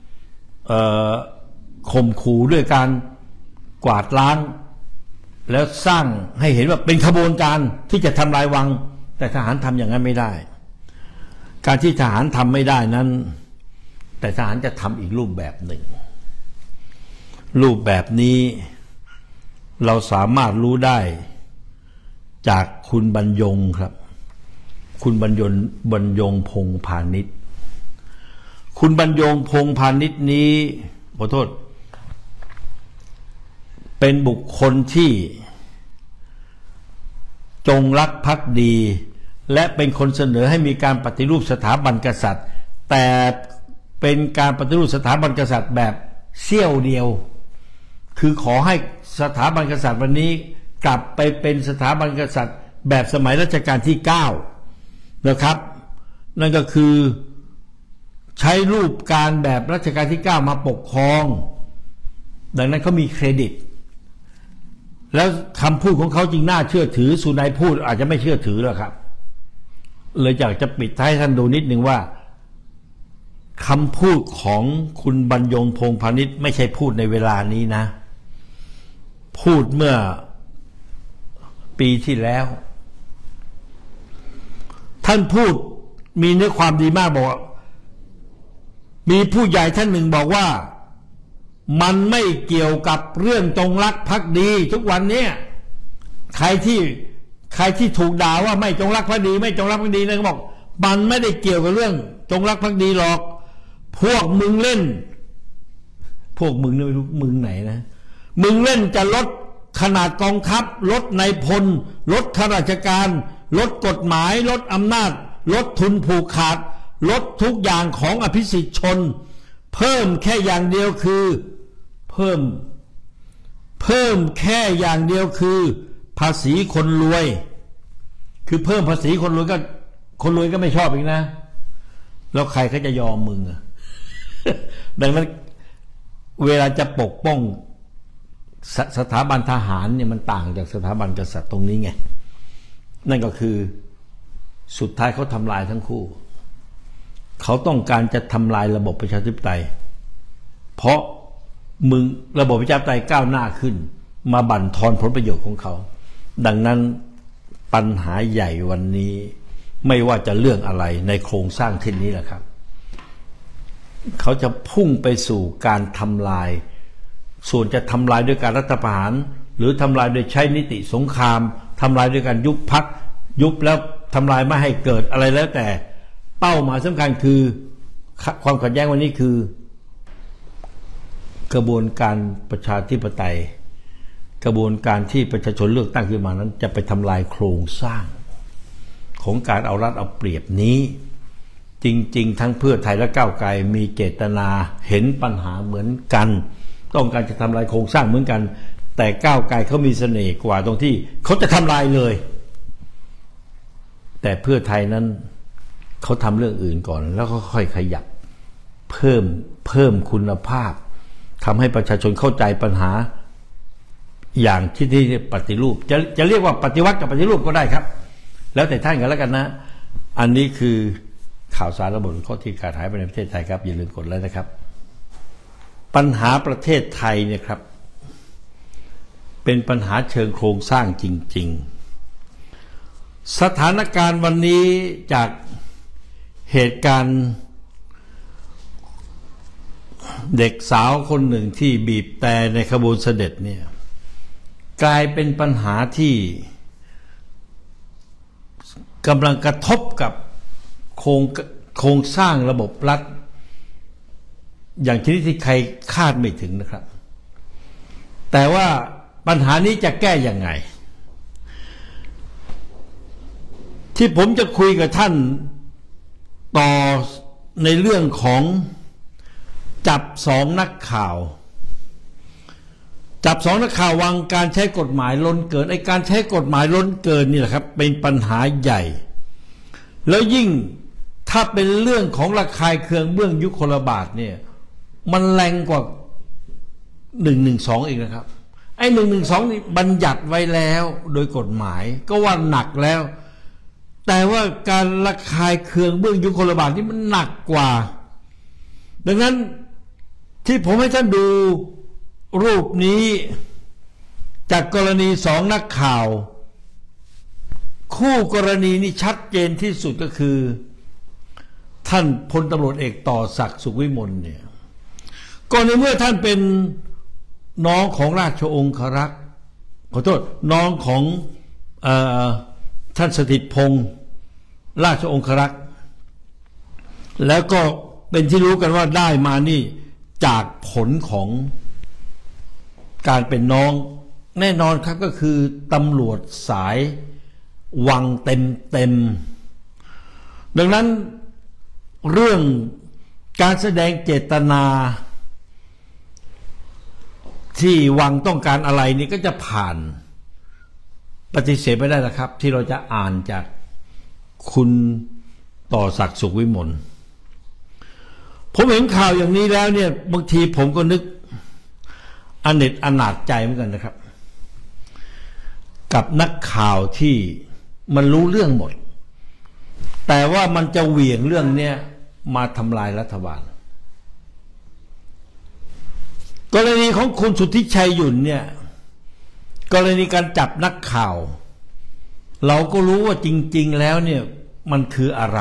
ข่มขู่ด้วยการกวาดล้างแล้วสร้างให้เห็นว่าเป็นขบวนการที่จะทำลายวังแต่ทหารทำอย่างนั้นไม่ได้การที่ทหารทำไม่ได้นั้นแต่ทหารจะทำอีกรูปแบบหนึ่งรูปแบบนี้เราสามารถรู้ได้จากคุณบรรยงครับคุณบรรยงพงษ์พาณิชย์คุณบรรยงพงษ์พาณิชย์นี้ขอโทษเป็นบุคคลที่จงรักภักดีและเป็นคนเสนอให้มีการปฏิรูปสถาบันกษัตริย์แต่เป็นการปฏิรูปสถาบันกษัตริย์แบบเสี้ยวเดียวคือขอให้สถาบันกษัตริย์วันนี้กลับไปเป็นสถาบันกษัตริย์แบบสมัยรัชกาลที่9นะครับนั่นก็คือใช้รูปการแบบรัชกาลที่9มาปกครองดังนั้นเขามีเครดิตแล้วคำพูดของเขาจริงน่าเชื่อถือสุนัยพูดอาจจะไม่เชื่อถือแล้วครับเลยอยากจะปิดท้ายท่านดูนิดนึงว่าคำพูดของคุณบรรยงพงษ์พาณิชย์ไม่ใช่พูดในเวลานี้นะพูดเมื่อปีที่แล้วท่านพูดมีเนื้อความดีมากบอกมีผู้ใหญ่ท่านหนึ่งบอกว่ามันไม่เกี่ยวกับเรื่องจงรักภักดีทุกวันนี้ใครที่ถูกด่าว่าไม่จงรักภักดีไม่จงรักภักดีนั่นก็บอกมันไม่ได้เกี่ยวกับเรื่องจงรักภักดีหรอกพวกมึงเล่นพวกมึงไม่รู้มึงไหนนะมึงเล่นจะลดขนาดกองทัพลดนายพลลดข้าราชการลดกฎหมายลดอำนาจลดทุนผูกขาดลดทุกอย่างของอภิสิทธิชนเพิ่มแค่อย่างเดียวคือเพิ่มแค่อย่างเดียวคือภาษีคนรวยคือเพิ่มภาษีคนรวยก็คนรวยก็ไม่ชอบอีกนะแล้วใครเขาจะยอมมึงอ่ะ ดังนั้นเวลาจะปกป้องสถาบันทหารเนี่ยมันต่างจากสถาบันกษัตริย์ตรงนี้ไงนั่นก็คือสุดท้ายเขาทำลายทั้งคู่เขาต้องการจะทำลายระบบประชาธิปไตยเพราะระบบประชาธิปไตยก้าวหน้าขึ้นมาบั่นทอนผลประโยชน์ของเขาดังนั้นปัญหาใหญ่วันนี้ไม่ว่าจะเรื่องอะไรในโครงสร้างที่นี้แหละครับเขาจะพุ่งไปสู่การทำลายส่วนจะทำลายด้วยการรัฐประหารหรือทำลายโดยใช้นิติสงครามทำลายด้วยการยุบพรรคยุบแล้วทำลายไม่ให้เกิดอะไรแล้วแต่เป้าหมายสำคัญคือความขัดแย้งวันนี้คือกระบวนการประชาธิปไตยกระบวนการที่ประชาชนเลือกตั้งขึ้นมานั้นจะไปทำลายโครงสร้างของการเอารัดเอาเปรียบนี้จริงๆทั้งเพื่อไทยและก้าวไกลมีเจตนาเห็นปัญหาเหมือนกันต้องการจะทำลายโครงสร้างเหมือนกันแต่ก้าวไกลเขามีเสน่ห์กว่าตรงที่เขาจะทำลายเลยแต่เพื่อไทยนั้นเขาทำเรื่องอื่นก่อนแล้วก็ค่อยขยับเพิ่มคุณภาพทำให้ประชาชนเข้าใจปัญหาอย่างที่ปฏิรูปจะเรียกว่าปฏิวัติกับปฏิรูปก็ได้ครับแล้วแต่ท่านกันแล้วกันนะอันนี้คือข่าวสารระบบข้อที่ขาดหายไปในประเทศไทยครับอย่าลืมกดไลค์นะครับปัญหาประเทศไทยเนี่ยครับเป็นปัญหาเชิงโครงสร้างจริงๆสถานการณ์วันนี้จากเหตุการณ์เด็กสาวคนหนึ่งที่บีบแต่ในขบวนเสด็จเนี่ยกลายเป็นปัญหาที่กำลังกระทบกับโครงสร้างระบบรัฐอย่างชนิดที่ใครคาดไม่ถึงนะครับแต่ว่าปัญหานี้จะแก้ยังไงที่ผมจะคุยกับท่านต่อในเรื่องของจับสองนักข่าววางการใช้กฎหมายล้นเกินไอ้การใช้กฎหมายล้นเกินนี่แหละครับเป็นปัญหาใหญ่แล้วยิ่งถ้าเป็นเรื่องของระคายเคืองเบื้องยุคลบาทเนี่ยมันแรงกว่า112อีกนะครับไอ้112นี่บัญญัติไว้แล้วโดยกฎหมายก็ว่าหนักแล้วแต่ว่าการระคายเคืองเบื้องยุคลบาทนี่มันหนักกว่าดังนั้นที่ผมให้ท่านดูรูปนี้จากกรณีสองนักข่าวคู่กรณีนี่ชัดเจนที่สุดก็คือท่านพลตำรวจเอกต่อศักดิ์สุขวิมลเนี่ยก็ในเมื่อท่านเป็นน้องของราชองครักษ์ขอโทษน้องของท่านสถิตพงษ์ราชองครักษ์แล้วก็เป็นที่รู้กันว่าได้มานี่จากผลของการเป็นน้องแน่นอนครับก็คือตำรวจสายวังเต็มดังนั้นเรื่องการแสดงเจตนาที่วังต้องการอะไรนี่ก็จะผ่านปฏิเสธไม่ได้นะครับที่เราจะอ่านจากคุณต่อศักดิ์สุขวิมลผมเห็นข่าวอย่างนี้แล้วเนี่ยบางทีผมก็นึกอเนจอนาถใจเหมือนกันนะครับกับนักข่าวที่มันรู้เรื่องหมดแต่ว่ามันจะเหวี่ยงเรื่องนี้มาทำลายรัฐบาลกรณีของคุณสุทธิชัยหยุ่นเนี่ยกรณีการจับนักข่าวเราก็รู้ว่าจริงๆแล้วเนี่ยมันคืออะไร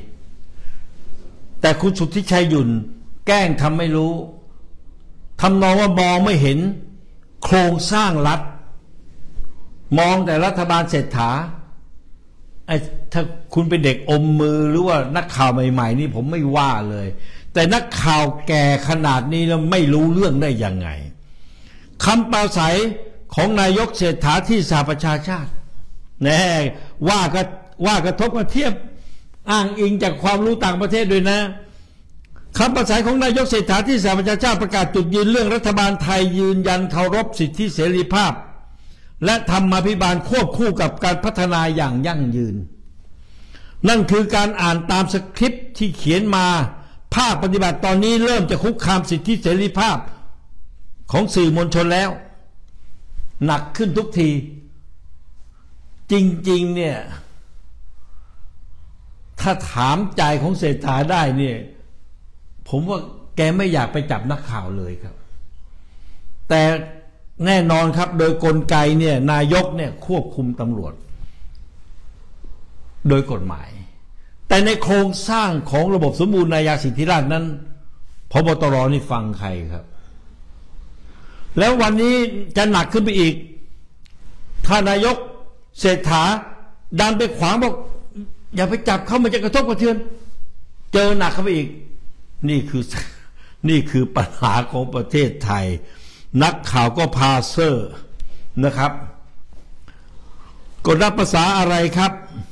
แต่คุณสุทธิชัยหยุ่นแกล้งทำไม่รู้ทำนองว่ามองไม่เห็นโครงสร้างรัฐมองแต่รัฐบาลเศรษฐาไอ้ถ้าคุณเป็นเด็กอมมือหรือว่านักข่าวใหม่ๆนี่ผมไม่ว่าเลยแต่นักข่าวแก่ขนาดนี้แล้วไม่รู้เรื่องได้ยังไงคำปราศัยของนายกเศรษฐาที่สหประชาชาติแน่ว่ากระทบกระเทียบอ้างอิงจากความรู้ต่างประเทศด้วยนะคำปราศัยของนายกเศรษฐาที่สหประชาชาติประกาศจุดยืนเรื่องรัฐบาลไทยยืนยันเคารพสิทธิเสรีภาพและธรรมาภิบาลควบคู่กับการพัฒนาอย่างยั่งยืนนั่นคือการอ่านตามสคริปต์ที่เขียนมาภาคปฏิบัติตอนนี้เริ่มจะคุกคามสิทธิเสรีภาพของสื่อมวลชนแล้วหนักขึ้นทุกทีจริงๆเนี่ยถ้าถามใจของเศรษฐาได้เนี่ยผมว่าแกไม่อยากไปจับนักข่าวเลยครับแต่แน่นอนครับโดยกลไกเนี่ยนายกเนี่ยควบคุมตำรวจโดยกฎหมายแต่ในโครงสร้างของระบบสมบูรณาญาสิทธิราชย์นั้นพบตรนี่ฟังใครครับแล้ววันนี้จะหนักขึ้นไปอีกถ้านายกเศรษฐาดันไปขวางบอกอย่าไปจับเขามันจะกระทบกระเทือนเจอหนักเข้าไปอีกนี่คือปัญหาของประเทศไทยนักข่าวก็พาเซอร์นะครับกดรับภาษาอะไรครับ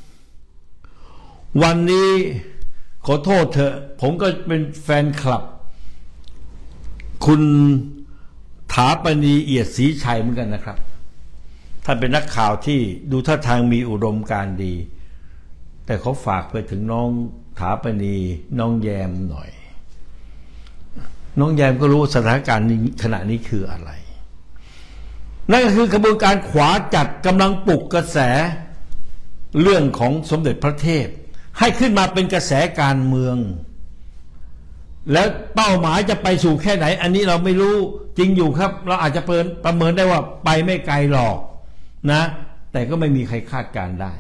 วันนี้ขอโทษเถอะผมก็เป็นแฟนคลับคุณถาปณีเอียดศรีชัยเหมือนกันนะครับท่านเป็นนักข่าวที่ดูท่าทางมีอุดมการณ์ดีแต่เขาฝากไปถึงน้องถาปณีน้องแยมหน่อยน้องแยมก็รู้สถานการณ์นี้ขณะนี้คืออะไรนั่นก็คือกระบวนการขวาจัดกำลังปลุกกระแสเรื่องของสมเด็จพระเทพให้ขึ้นมาเป็นกระแสการเมืองแล้วเป้าหมายจะไปสู่แค่ไหนอันนี้เราไม่รู้จริงอยู่ครับเราอาจจะประเมินได้ว่าไปไม่ไกลหรอกนะแต่ก็ไม่มีใครคาดการได้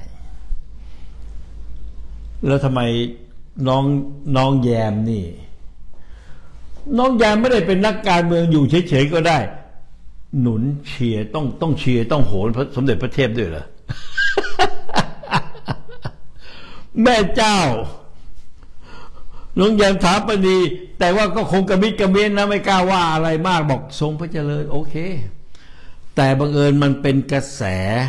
แล้วทำไมน้องแยมนี่น้องแยมไม่ได้เป็นนักการเมืองอยู่เฉยๆก็ได้หนุนเชียร์ต้องเชียร์ต้องโหนสมเด็จพระเทพด้วยเหรอ แม่เจ้าน้องแยมถามปณีแต่ว่าก็คงกระมิดกระเมียนนะไม่กล้าว่าอะไรมากบอกทรงพระเจริญโอเคแต่บังเอิญมันเป็นกระแส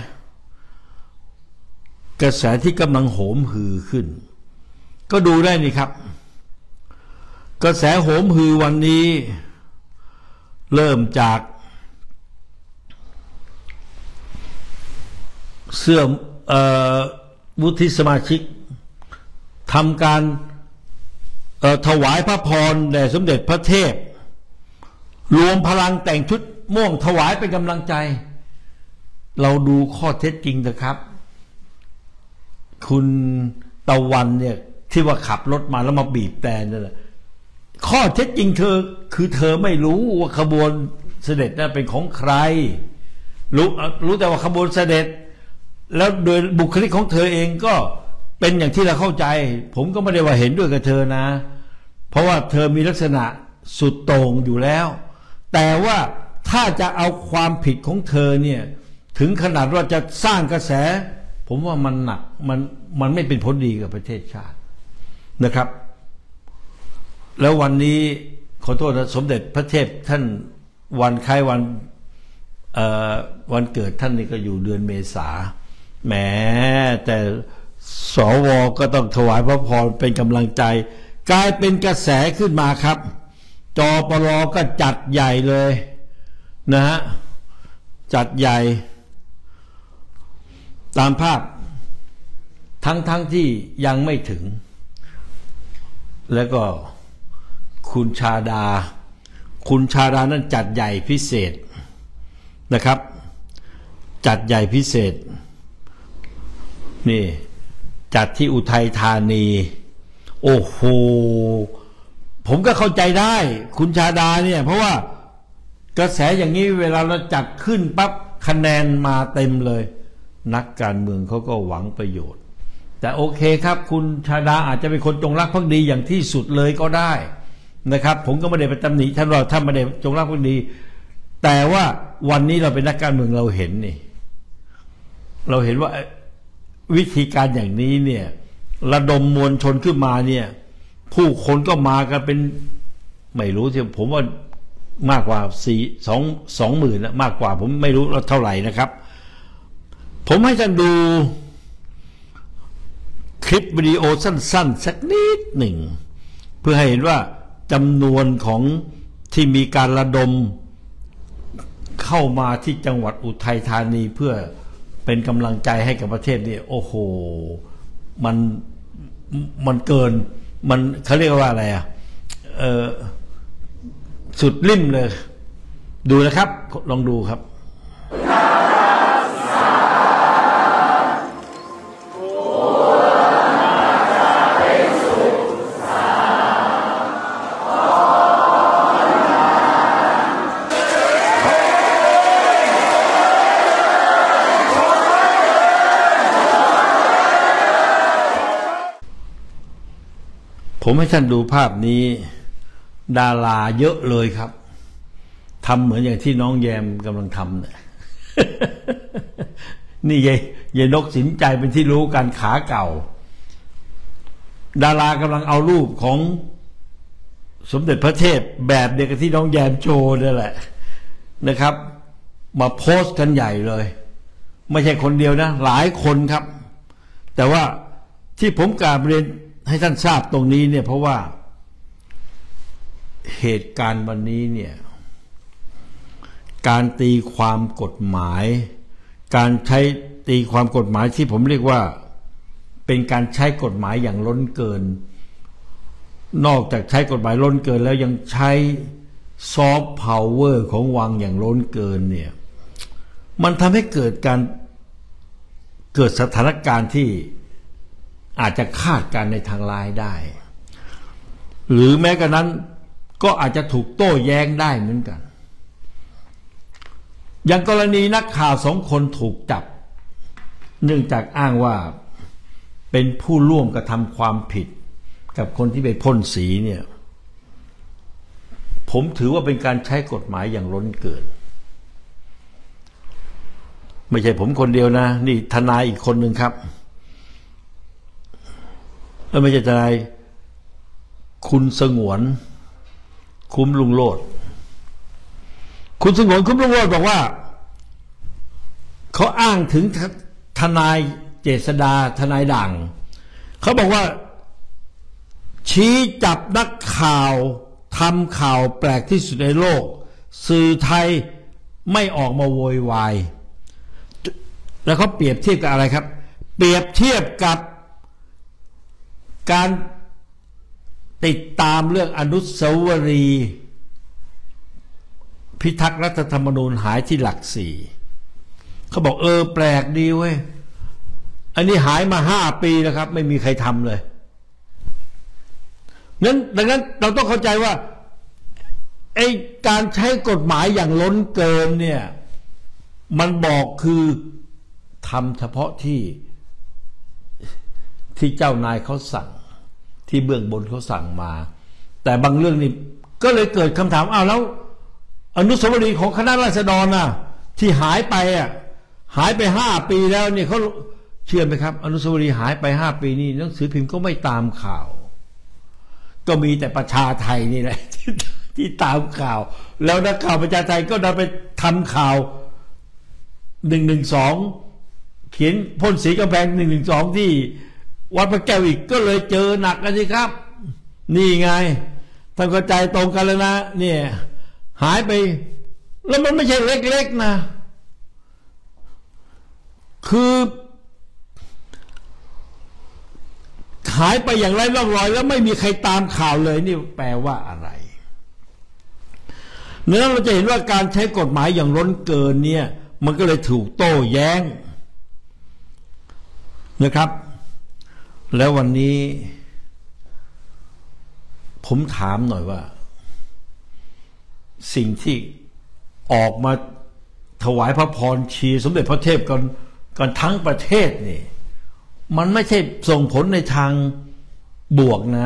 ที่กำลังโหมหือขึ้นก็ดูได้นี่ครับกระแสโหมหือวันนี้เริ่มจากเสื่อมวุฒิสมาชิกทำการถวายพระพรแด่สมเด็จพระเทพรวมพลังแต่งชุดม่วงถวายเป็นกำลังใจเราดูข้อเท็จจริงนะครับคุณตะวันเนี่ยที่ว่าขับรถมาแล้วมาบีบแต่นั่นแหละข้อเท็จจริงเธอไม่รู้ว่าขบวนเสด็จนั้นเป็นของใครรู้แต่ว่าขบวนเสด็จแล้วโดยบุคลิกของเธอเองก็เป็นอย่างที่เราเข้าใจผมก็ไม่ได้ว่าเห็นด้วยกับเธอนะเพราะว่าเธอมีลักษณะสุดโต่งอยู่แล้วแต่ว่าถ้าจะเอาความผิดของเธอเนี่ยถึงขนาดว่าจะสร้างกระแสผมว่ามันหนักมันไม่เป็นผลดีกับประเทศชาตินะครับแล้ววันนี้ขอโทษนะสมเด็จพระเทพท่านวันคล้ายวันเกิดท่านนี่ก็อยู่เดือนเมษาแหมแต่สวก็ต้องถวายพระพรเป็นกำลังใจกลายเป็นกระแสขึ้นมาครับจปรก็จัดใหญ่เลยนะฮะจัดใหญ่ตามภาพทั้งที่ยังไม่ถึงแล้วก็คุณชาดานั้นจัดใหญ่พิเศษนะครับจัดใหญ่พิเศษนี่จัดที่อุทัยธานีโอ้โหผมก็เข้าใจได้คุณชาดาเนี่ยเพราะว่ากระแสอย่างนี้เวลาเราจัดขึ้นปั๊บคะแนนมาเต็มเลยนักการเมืองเขาก็หวังประโยชน์แต่โอเคครับคุณชาดาอาจจะเป็นคนจงรักภักดีอย่างที่สุดเลยก็ได้นะครับผมก็ไม่ได้ไปตำหนิท่านว่าท่านไม่ได้จงรักภักดีแต่ว่าวันนี้เราเป็นนักการเมืองเราเห็นนี่เราเห็นว่าวิธีการอย่างนี้เนี่ยระดมมวลชนขึ้นมาเนี่ยผู้คนก็มากันเป็นไม่รู้ที่ผมว่ามากกว่า20,000นะมากกว่าผมไม่รู้เท่าไหร่นะครับผมให้ท่านดูคลิปวิดีโอสั้นๆสักนิดหนึ่งเพื่อให้เห็นว่าจำนวนของที่มีการระดมเข้ามาที่จังหวัดอุทัยธานีเพื่อเป็นกำลังใจให้กับประเทศนี่โอ้โหมันเกินมันเขาเรียกว่าอะไรสุดลิ่มเลยดูนะครับลองดูครับผมให้ท่านดูภาพนี้ดาราเยอะเลยครับทำเหมือนอย่างที่น้องแยมกำลังทำเนี่ยนี่ยายนกสินใจเป็นที่รู้กันขาเก่าดารากำลังเอารูปของสมเด็จพระเทพแบบเดียวกับที่น้องแยมโชว์นั่นแหละนะครับมาโพสต์กันใหญ่เลยไม่ใช่คนเดียวนะหลายคนครับแต่ว่าที่ผมกราบเรียนให้ท่านทราบตรงนี้เนี่ยเพราะว่าเหตุการณ์วันนี้เนี่ยการตีความกฎหมายการใช้ตีความกฎหมายที่ผมเรียกว่าเป็นการใช้กฎหมายอย่างล้นเกินนอกจากใช้กฎหมายล้นเกินแล้วยังใช้ซอฟต์พาวเวอร์ของวังอย่างล้นเกินเนี่ยมันทำให้เกิดสถานการณ์ที่อาจจะคาดการในทางร้ายได้หรือแม้กระนั้นก็อาจจะถูกโต้แย้งได้เหมือนกันอย่างกรณีนักข่าว2 คนถูกจับเนื่องจากอ้างว่าเป็นผู้ร่วมกระทำความผิดกับคนที่ไปพ่นสีเนี่ยผมถือว่าเป็นการใช้กฎหมายอย่างล้นเกินไม่ใช่ผมคนเดียวนะนี่ทนายอีกคนหนึ่งครับแล้วไม่ใช่ทนายคุณสงวนคุ้มลุงโลดคุณสงวนคุ้มลุงโลดบอกว่าเขาอ้างถึงทนายเจษฎาทนายด่างเขาบอกว่าชี้จับนักข่าวทำข่าวแปลกที่สุดในโลกสื่อไทยไม่ออกมาโวยวายแล้วเขาเปรียบเทียบกับอะไรครับเปรียบเทียบกับการติดตามเรื่องอนุสาวรีย์พิทักษ์รัฐธรรมนูญหายที่หลักสี่เขาบอกแปลกดีเว้ยอันนี้หายมา5 ปีแล้วครับไม่มีใครทำเลยดังนั้นเราต้องเข้าใจว่าไอ้การใช้กฎหมายอย่างล้นเกินเนี่ยมันบอกคือทำเฉพาะที่เจ้านายเขาสั่งที่เบื้องบนเขาสั่งมาแต่บางเรื่องนี่ก็เลยเกิดคำถามแล้วอนุสาวรีย์ของคณะราษฎรน่ะที่หายไปหายไป5 ปีแล้วเนี่ยเขาเชื่อไหมครับอนุสาวรีย์หายไป5 ปีนี่หนังสือพิมพ์ก็ไม่ตามข่าวก็มีแต่ประชาไทยนี่แหละที่ตามข่าวแล้วนักข่าวประชาไทยก็ได้ไปทำข่าว112เขียนพ่นสีกำแพง112ที่วัดพระแก้วอีกก็เลยเจอหนักกันสิครับนี่ไงท่านเข้าใจตรงกันแล้วนะเนี่ยหายไปแล้วมันไม่ใช่เล็กๆนะคือหายไปอย่างไร้ร่องรอยแล้วไม่มีใครตามข่าวเลยนี่แปลว่าอะไรเนื้อเราจะเห็นว่าการใช้กฎหมายอย่างล้นเกินเนี่ยมันก็เลยถูกโต้แย้งนะครับแล้ววันนี้ผมถามหน่อยว่าสิ่งที่ออกมาถวายพระพรชีสมเด็จพระเทพกันทั้งประเทศนี่มันไม่ใช่ส่งผลในทางบวกนะ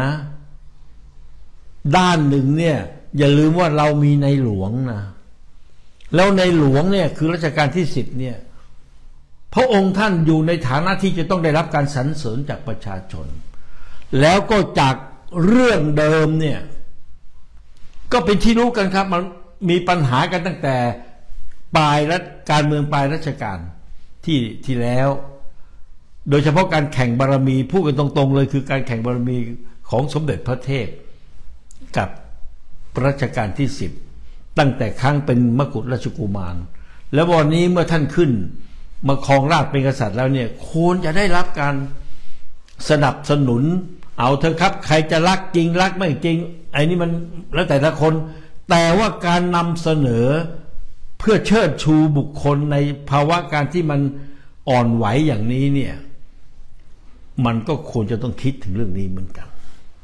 ด้านหนึ่งเนี่ยอย่าลืมว่าเรามีในหลวงนะแล้วในหลวงเนี่ยคือรัชกาลที่10เนี่ยพระองค์ท่านอยู่ในฐานะที่จะต้องได้รับการสรรเสริญจากประชาชนแล้วก็จากเรื่องเดิมเนี่ยก็เป็นที่รู้กันครับมันมีปัญหากันตั้งแต่ปลายรัฐการเมืองปลายรัชกาลที่แล้วโดยเฉพาะการแข่งบารมีพูดกันตรงๆเลยคือการแข่งบารมีของสมเด็จพระเทพกับรัชกาลที่10ตั้งแต่ครั้งเป็นมกุฎราชกุมารแล้ววันนี้เมื่อท่านขึ้นมาครองราชย์เป็นกษัตริย์แล้วเนี่ยควรจะได้รับการสนับสนุนเอาเถอะครับใครจะรักจริงรักไม่จริงไอ้นี่มันแล้วแต่ละคนแต่ว่าการนำเสนอเพื่อเชิดชูบุคคลในภาวะการที่มันอ่อนไหวอย่างนี้เนี่ยมันก็ควรจะต้องคิดถึงเรื่องนี้เหมือนกัน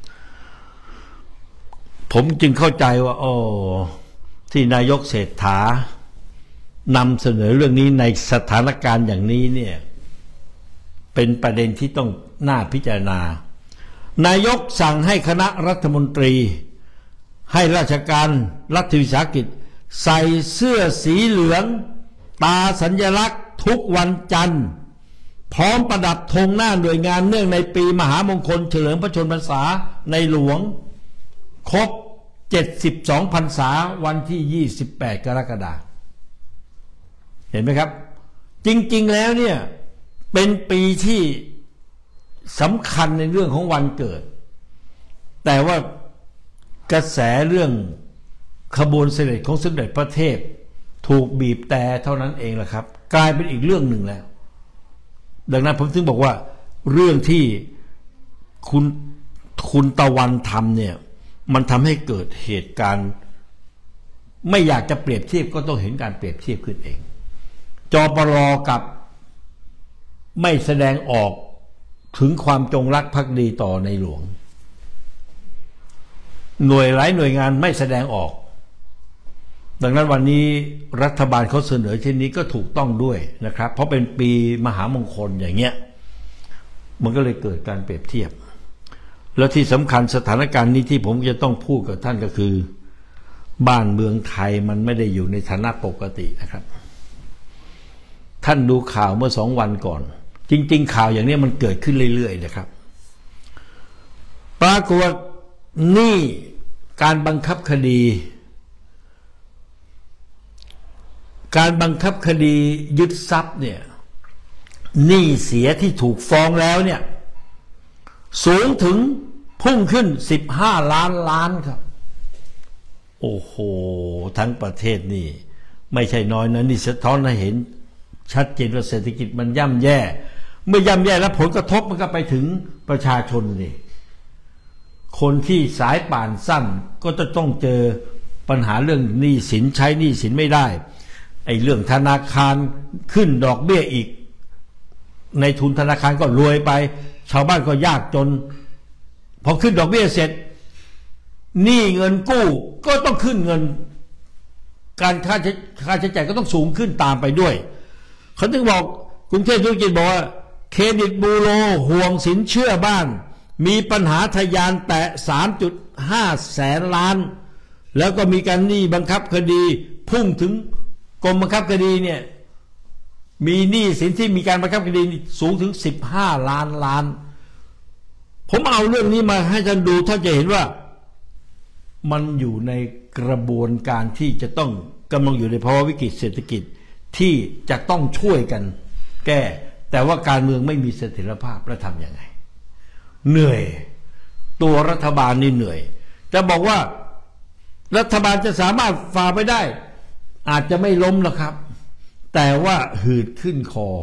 ผมจึงเข้าใจว่าที่นายกเศรษฐานำเสนอเรื่องนี้ในสถานการณ์อย่างนี้เนี่ยเป็นประเด็นที่ต้องน่าพิจารณานายกสั่งให้คณะรัฐมนตรีให้ราชการรัฐวิสาหกิจใส่เสื้อสีเหลืองตาสัญลักษณ์ทุกวันจันทร์พร้อมประดับธงหน้าหน่วยงานเนื่องในปีมหามงคลเฉลิมพระชนมพรรษาในหลวงครบ72 พรรษาวันที่28 กรกฎาคมเห็นไหมครับจริงๆแล้วเนี่ยเป็นปีที่สำคัญในเรื่องของวันเกิดแต่ว่ากระแสเรื่องขบวนเสด็จของสมเด็จพระเทพถูกบีบแต่เท่านั้นเองแหละครับกลายเป็นอีกเรื่องหนึ่งแล้วดังนั้นผมถึงบอกว่าเรื่องที่คุณตะวันทำเนี่ยมันทำให้เกิดเหตุการณ์ไม่อยากจะเปรียบเทียบก็ต้องเห็นการเปรียบเทียบขึ้นเองจปร.กับไม่แสดงออกถึงความจงรักภักดีต่อในหลวงหลายหน่วยงานไม่แสดงออกดังนั้นวันนี้รัฐบาลเขาเสนอเช่นนี้ก็ถูกต้องด้วยนะครับเพราะเป็นปีมหามงคลอย่างเงี้ยมันก็เลยเกิดการเปรียบเทียบแล้วที่สำคัญสถานการณ์นี้ที่ผมจะต้องพูดกับท่านก็คือบ้านเมืองไทยมันไม่ได้อยู่ในฐานะปกตินะครับท่านดูข่าวเมื่อ2 วันก่อนจริงๆข่าวอย่างนี้มันเกิดขึ้นเรื่อยๆนะครับปรากฏว่านี่การบังคับคดียึดทรัพย์เนี่ยหนี้เสียที่ถูกฟ้องแล้วเนี่ยสูงถึงพุ่งขึ้น15 ล้านล้านครับโอ้โหทั้งประเทศนี่ไม่ใช่น้อยนะนี่สะท้อนให้เห็นชัดเจนว่าเศรษฐกิจมันย่ำแย่เมื่อย่ำแย่แล้วผลกระทบมันก็ไปถึงประชาชนนี่คนที่สายป่านสั้นก็จะต้องเจอปัญหาเรื่องหนี้สินใช้หนี้สินไม่ได้ไอ้เรื่องธนาคารขึ้นดอกเบี้ยอีกในทุนธนาคารก็รวยไปชาวบ้านก็ยากจนพอขึ้นดอกเบี้ยเสร็จหนี้เงินกู้ก็ต้องขึ้นเงินการค่าใช้จ่ายก็ต้องสูงขึ้นตามไปด้วยเขาถึงบอกกรุงเทพธุรกิจบอกว่าเครดิตบูโรห่วงสินเชื่อบ้านมีปัญหาทะยานแตะ 3.5 แสนล้านแล้วก็มีการหนี้บังคับคดีพุ่งถึงกรมบังคับคดีเนี่ยมีหนี้สินที่มีการบังคับคดีสูงถึง15 ล้านล้านผมเอาเรื่องนี้มาให้ท่านดูท่านจะเห็นว่ามันอยู่ในกระบวนการที่จะต้องกำลังอยู่ในภาวะวิกฤตเศรษฐกิจที่จะต้องช่วยกันแก้แต่ว่าการเมืองไม่มีเสถียรภาพแล้วทำยังไงเหนื่อยตัวรัฐบาลนี่เหนื่อยจะบอกว่ารัฐบาลจะสามารถฝ่าไปได้อาจจะไม่ล้มหรอกครับแต่ว่าหืดขึ้นคอ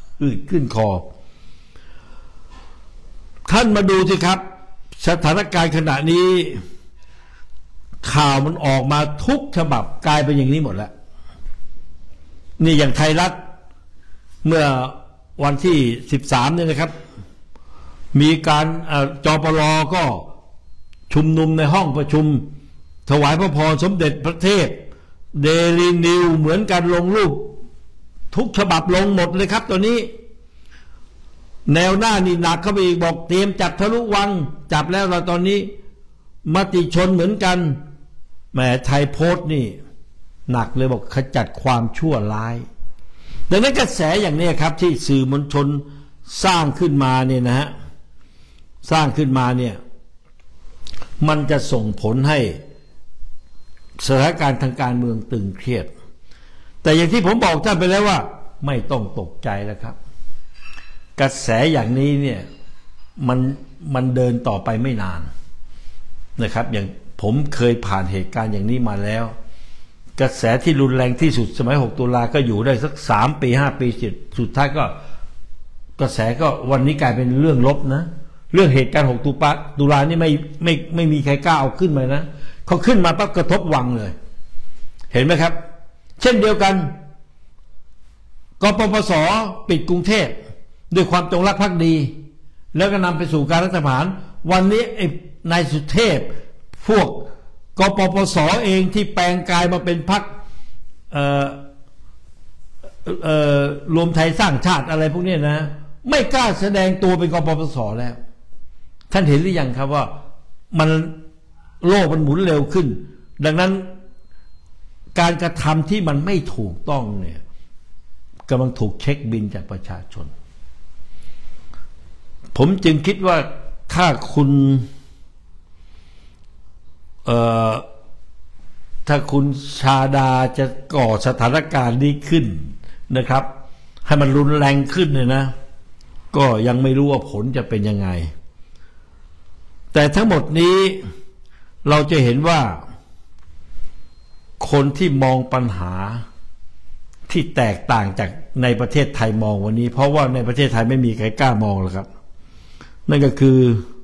ท่านมาดูสิครับสถานการณ์ขณะนี้ข่าวมันออกมาทุกฉบับกลายเป็นอย่างนี้หมดแล้วนี่อย่างไทยรัฐเมื่อวันที่13เนี่ยนะครับมีการจปร.ก็ชุมนุมในห้องประชุมถวายพระพรสมเด็จพระเทพเดลีนิวเหมือนกันลงรูปทุกฉบับลงหมดเลยครับตัวนี้แนวหน้านี่หนักเข้าไปอีกบอกเตรียมจับทะลุวังจับแล้วเราตอนนี้มติชนเหมือนกันแหมไทยโพสต์นี่หนักเลยบอกขจัดความชั่วร้ายดังนั้นกระแสอย่างนี้ครับที่สื่อมวลชนสร้างขึ้นมาเนี่ยนะฮะสร้างขึ้นมาเนี่ยมันจะส่งผลให้สถานการณ์ทางการเมืองตึงเครียดแต่อย่างที่ผมบอกท่านไปแล้วว่าไม่ต้องตกใจแล้วครับกระแสอย่างนี้เนี่ยมันเดินต่อไปไม่นานนะครับอย่างผมเคยผ่านเหตุการณ์อย่างนี้มาแล้วกระแสที่รุนแรงที่สุดสมัย6 ตุลาก็อยู่ได้สัก3 ปี 5 ปีสุดท้ายก็กระแสก็วันนี้กลายเป็นเรื่องลบนะเรื่องเหตุการณ์6 ตุลานี่ไม่มีใครกล้าเอาขึ้นมานะเขาขึ้นมาปั๊บกระทบวังเลยเห็นไหมครับเช่นเดียวกันกปปส.ปิดกรุงเทพด้วยความจงรักภักดีแล้วก็นำไปสู่การรัฐประหารวันนี้ไอ้นายสุเทพพวกกปปส.เองที่แปลงกายมาเป็นพรรครวมไทยสร้างชาติอะไรพวกนี้นะไม่กล้าแสดงตัวเป็นกปปส.แล้วท่านเห็นหรือยังครับว่ามันโลกมันหมุนเร็วขึ้นดังนั้นการกระทำที่มันไม่ถูกต้องเนี่ยกำลังถูกเช็คบินจากประชาชนผมจึงคิดว่าถ้าคุณชาดาจะก่อสถานการณ์นี้ขึ้นนะครับให้มันรุนแรงขึ้นเนี่ยนะก็ยังไม่รู้ว่าผลจะเป็นยังไงแต่ทั้งหมดนี้เราจะเห็นว่าคนที่มองปัญหาที่แตกต่างจากในประเทศไทยมองวันนี้เพราะว่าในประเทศไทยไม่มีใครกล้ามองหรอกครับนั่นก็คือ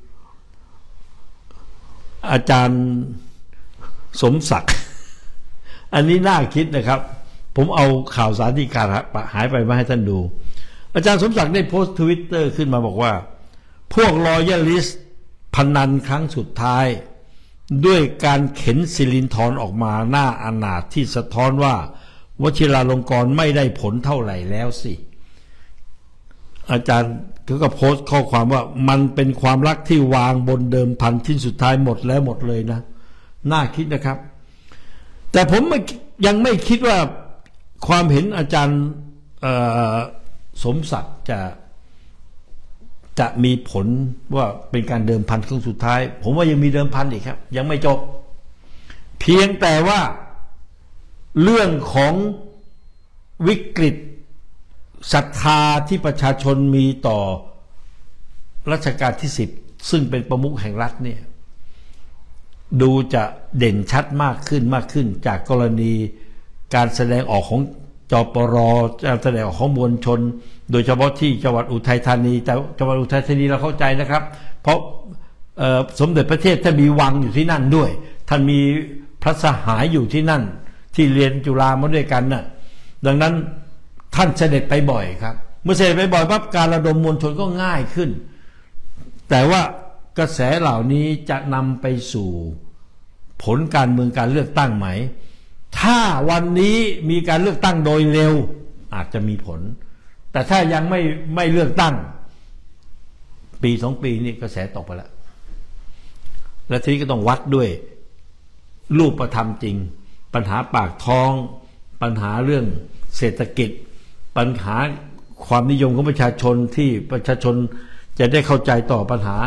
อาจารย์สมศักดิ์อันนี้น่าคิดนะครับผมเอาข่าวสารที่ขาดหายไปมาให้ท่านดูอาจารย์สมศักดิ์ได้โพสต์ Twitter ขึ้นมาบอกว่าพวกรอยัลลิสต์พนันครั้งสุดท้ายด้วยการเข็นศิรินธรออกมาหน้าอนาถที่สะท้อนว่าวชิราลงกรณ์ไม่ได้ผลเท่าไหร่แล้วสิอาจารย์ก็โพสต์ข้อความว่ามันเป็นความรักที่วางบนเดิมพันชิ้นสุดท้ายหมดแล้วหมดเลยนะน่าคิดนะครับแต่ผมยังไม่คิดว่าความเห็นอาจารย์สมศักดิ์จะมีผลว่าเป็นการเดิมพันครั้งสุดท้ายผมว่ายังมีเดิมพันอีกครับยังไม่จบเพียงแต่ว่าเรื่องของวิกฤตศรัทธาที่ประชาชนมีต่อรัชกาลที่10ซึ่งเป็นประมุขแห่งรัฐเนี่ยดูจะเด่นชัดมากขึ้นจากกรณีการแสดงออกของจปร.การแสดงออกของมวลชนโดยเฉพาะที่จังหวัดอุทัยธานีแต่จังหวัดอุทัยธานีเราเข้าใจนะครับเพราะสมเด็จพระเทพท่านมีวังอยู่ที่นั่นด้วยท่านมีพระสหายอยู่ที่นั่นที่เรียนจุฬามาด้วยกันน่ะดังนั้นท่านเสด็จไปบ่อยครับเมื่อเสด็จไปบ่อยปั๊บการระดมมวลชนก็ง่ายขึ้นแต่ว่ากระแสเหล่านี้จะนำไปสู่ผลการเมืองการเลือกตั้งไหมถ้าวันนี้มีการเลือกตั้งโดยเร็วอาจจะมีผลแต่ถ้ายังไม่เลือกตั้งปี2 ปีนี่กระแสตกไปแล้วและทีนี้ก็ต้องวัดด้วยรูปธรรมจริงปัญหาปากท้องปัญหาเรื่องเศรษฐกิจปัญหาความนิยมของประชาชนที่ประชาชนจะได้เข้าใจต่อปัญหา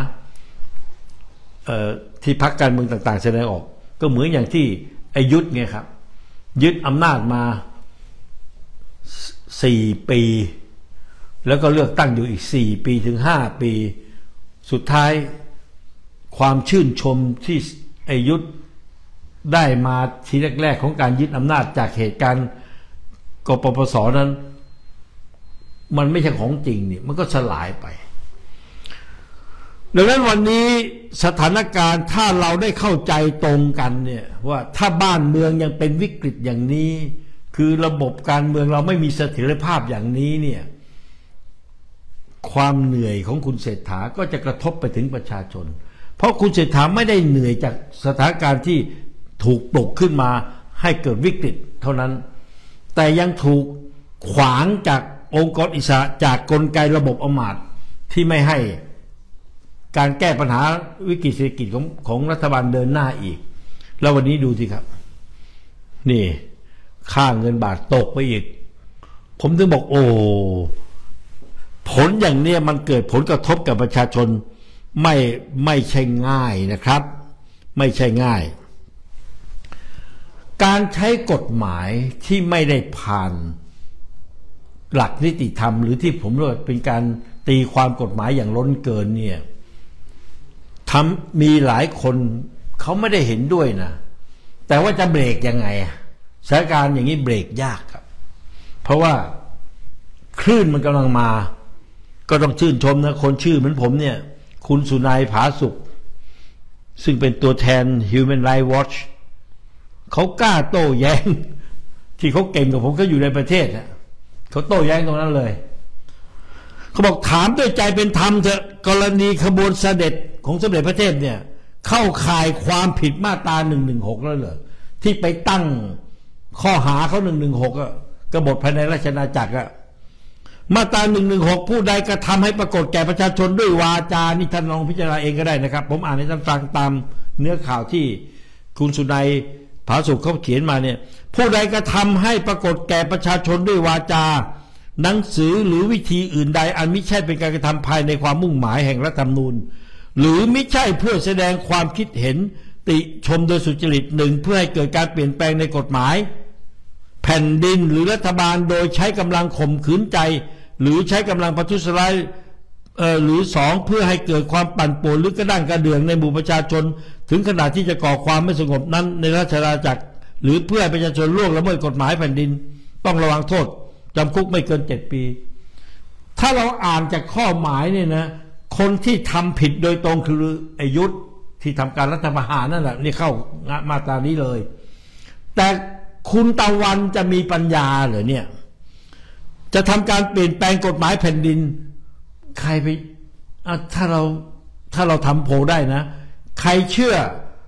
ที่พรรคการเมืองต่างๆแสดงออกก็เหมือนอย่างที่ยุทธไงครับยึดอำนาจมา4 ปีแล้วก็เลือกตั้งอยู่อีก4 ปีถึง5 ปีสุดท้ายความชื่นชมที่ยุทธได้มาทีแรกๆของการยึดอำนาจจากเหตุการณ์กปปส.นั้นมันไม่ใช่ของจริงนี่มันก็สลายไปดังนั้นวันนี้สถานการณ์ถ้าเราได้เข้าใจตรงกันเนี่ยว่าถ้าบ้านเมืองยังเป็นวิกฤตอย่างนี้คือระบบการเมืองเราไม่มีเสถียรภาพอย่างนี้เนี่ยความเหนื่อยของคุณเศรษฐาก็จะกระทบไปถึงประชาชนเพราะคุณเศรษฐาไม่ได้เหนื่อยจากสถานการณ์ที่ถูกปลุกขึ้นมาให้เกิดวิกฤตเท่านั้นแต่ยังถูกขวางจากองค์กรอิสระจากกลไกระบบอำมาตย์ที่ไม่ให้การแก้ปัญหาวิกฤตเศรษฐกิจของรัฐบาลเดินหน้าอีกแล้ววันนี้ดูสิครับนี่ค่าเงินบาทตกไปอีกผมถึงบอกโอ้ผลอย่างนี้มันเกิดผลกระทบกับประชาชนไม่ใช่ง่ายนะครับไม่ใช่ง่ายการใช้กฎหมายที่ไม่ได้ผ่านหลักนิติธรรมหรือที่ผมเรียกเป็นการตีความกฎหมายอย่างล้นเกินเนี่ยมีหลายคนเขาไม่ได้เห็นด้วยนะแต่ว่าจะเบรกยังไงสถานการณ์อย่างนี้เบรกยากครับเพราะว่าคลื่นมันกำลังมาก็ต้องชื่นชมนะคนชื่อเหมือนผมเนี่ยคุณสุนัยผาสุขซึ่งเป็นตัวแทน Human Rights Watch เขากล้าโต้แย้งที่เขาเก่งกับผมก็อยู่ในประเทศนะเขาโต้แย้งตรงนั้นเลยเขาบอกถามด้วยใจเป็นธรรมเถอะกรณีขบวนเสด็จของสมเด็จพระเทพเนี่ยเข้าข่ายความผิดมาตรา116แล้วเหรอที่ไปตั้งข้อหาเขา116กบฏภายในราชอาณาจักรมาตรา116ผู้ใดกระทำให้ปรากฏแก่ประชาชนด้วยวาจานี่ท่านลองพิจารณาเองก็ได้นะครับผมอ่านให้ท่านฟังตามเนื้อข่าวที่คุณสุนัยผาสุขเขาเขียนมาเนี่ยผู้ใดกระทำให้ปรากฏแก่ประชาชนด้วยวาจาหนังสือหรือวิธีอื่นใดอันมิใช่เป็นการกระทำภายในความมุ่งหมายแห่งรัฐธรรมนูญหรือมิใช่เพื่อแสดงความคิดเห็นติชมโดยสุจริตหนึ่งเพื่อให้เกิดการเปลี่ยนแปลงในกฎหมายแผ่นดินหรือรัฐบาลโดยใช้กำลังข่มขืนใจหรือใช้กำลังประทุษร้ายหรือ2เพื่อให้เกิดความปั่นป่วนหรือกระด้างกระเดื่องในหมู่ประชาชนถึงขนาดที่จะก่อความไม่สงบนั้นในราชอาณาจักรหรือเพื่อให้ประชาชนล่วงละเมิดกฎหมายแผ่นดินต้องระวังโทษจำคุกไม่เกิน7 ปีถ้าเราอ่านจากข้อหมายเนี่ยนะคนที่ทำผิดโดยตรงคือยุทธที่ทำการรัฐประหารนั่นแหละนี่เข้ามาตรานี้เลยแต่คุณตะวันจะมีปัญญาเหรอเนี่ยจะทำการเปลี่ยนแปลงกฎหมายแผ่นดินใครไปถ้าเราทำโพลได้นะใครเชื่อ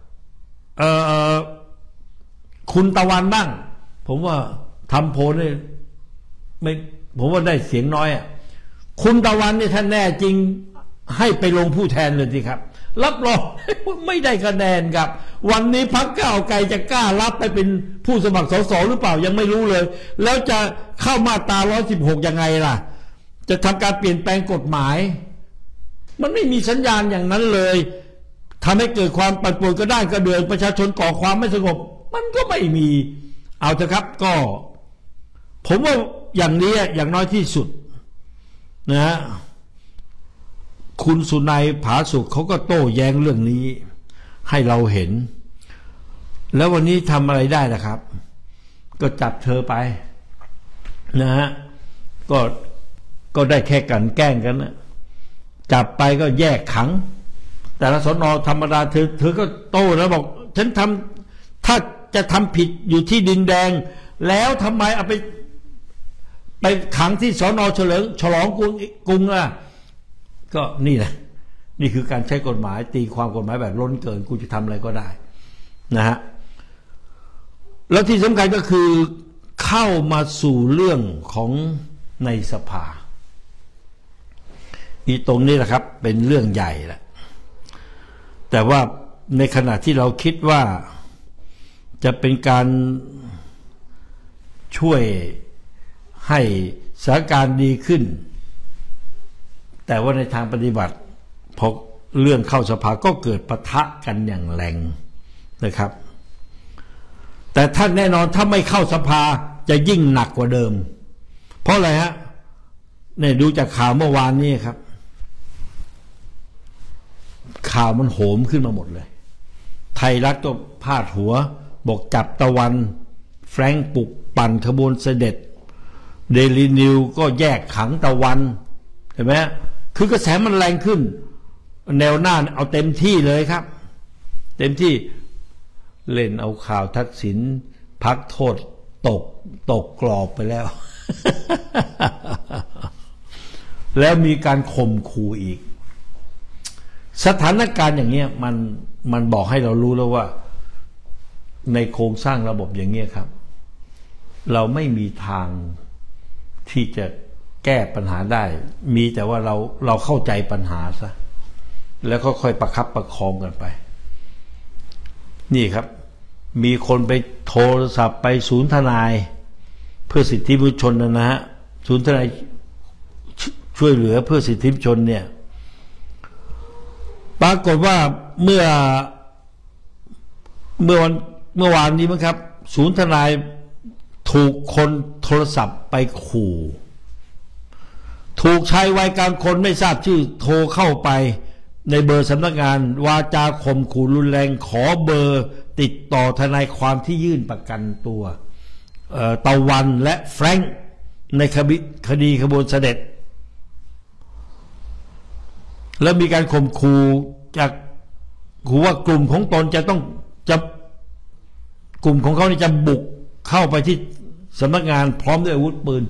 คุณตะวันบ้างผมว่าทำโพลเนี่ยไม่ผมว่าได้เสียงน้อยคุณตะวันเนี่ยท่านแน่จริงให้ไปลงผู้แทนเลยสิครับรับรองไม่ได้คะแนนครับวันนี้พรรคก้าวไกลจะกล้ารับไปเป็นผู้สมัครสสหรือเปล่ายังไม่รู้เลยแล้วจะเข้ามาตรา116ยังไงล่ะจะทำการเปลี่ยนแปลงกฎหมายมันไม่มีสัญญาณอย่างนั้นเลยทำให้เกิดความปั่นป่วนกระด้างกระเดืองประชาชนก่อความไม่สงบมันก็ไม่มีเอาเถอะครับก็ผมว่าอย่างนี้อย่างน้อยที่สุดนะคุณสุนัยผาสุกเขาก็โต้แย้งเรื่องนี้ให้เราเห็นแล้ววันนี้ทำอะไรได้ล่ะครับก็จับเธอไปนะฮะก็ได้แค่กันแกล้งกันนะจับไปก็แยกขังแต่ละสน.ธรรมดาเธอก็โต้แล้วบอกฉันทำถ้าจะทำผิดอยู่ที่ดินแดงแล้วทำไมเอาไปขังที่สน.ฉลองกรุงล่ะก็นี่แหละนี่คือการใช้กฎหมายตีความกฎหมายแบบล้นเกินกูจะทำอะไรก็ได้นะฮะแล้วที่สำคัญก็คือเข้ามาสู่เรื่องของในสภาอีตรงนี้แหละครับเป็นเรื่องใหญ่แหละแต่ว่าในขณะที่เราคิดว่าจะเป็นการช่วยให้สถานการณ์ดีขึ้นแต่ว่าในทางปฏิบัติพอเรื่องเข้าสภาก็เกิดปะทะกันอย่างแรงนะครับแต่ท่านแน่นอนถ้าไม่เข้าสภาจะยิ่งหนักกว่าเดิมเพราะอะไรฮะเนี่ยดูจากข่าวเมื่อวานนี้ครับข่าวมันโหมขึ้นมาหมดเลยไทยรัฐก็พาดหัวบอกจับตะวันแฟรงค์ปลุกปั่นขบวนเสด็จเดลี่นิวก็แยกขังตะวันเห็นไหมคือกระแสมันแรงขึ้นแนวหน้าเอาเต็มที่เลยครับเต็มที่เล่นเอาข่าวทักษิณพักโทษตกกรอบไปแล้ว แล้วมีการข่มขู่อีกสถานการณ์อย่างเงี้ยมันบอกให้เรารู้แล้วว่าในโครงสร้างระบบอย่างเงี้ยครับเราไม่มีทางที่จะแก้ปัญหาได้มีแต่ว่าเราเข้าใจปัญหาซะแล้วก็ค่อยประคับประคองกันไปนี่ครับมีคนไปโทรศัพท์ไปศูนย์ทนายเพื่อสิทธิมนุษยชนนะฮะศูนย์ทนายช่วยเหลือเพื่อสิทธิมนุษยชนเนี่ยปรากฏว่าเมื่อวานนี้มั้งครับศูนย์ทนายถูกคนโทรศัพท์ไปขู่ถูกชายวัยกลางคนไม่ทราบชื่อโทรเข้าไปในเบอร์สำนักงานวาจาข่มขู่รุนแรงขอเบอร์ติดต่อทนายความที่ยื่นประกันตัวตะวันและแฟรงค์ในคดีขบวนเสด็จแล้วมีการข่มขู่จากขู่ว่ากลุ่มของตนจะกลุ่มของเขานี่จะบุกเข้าไปที่สำนักงานพร้อมด้วยอาวุธปืน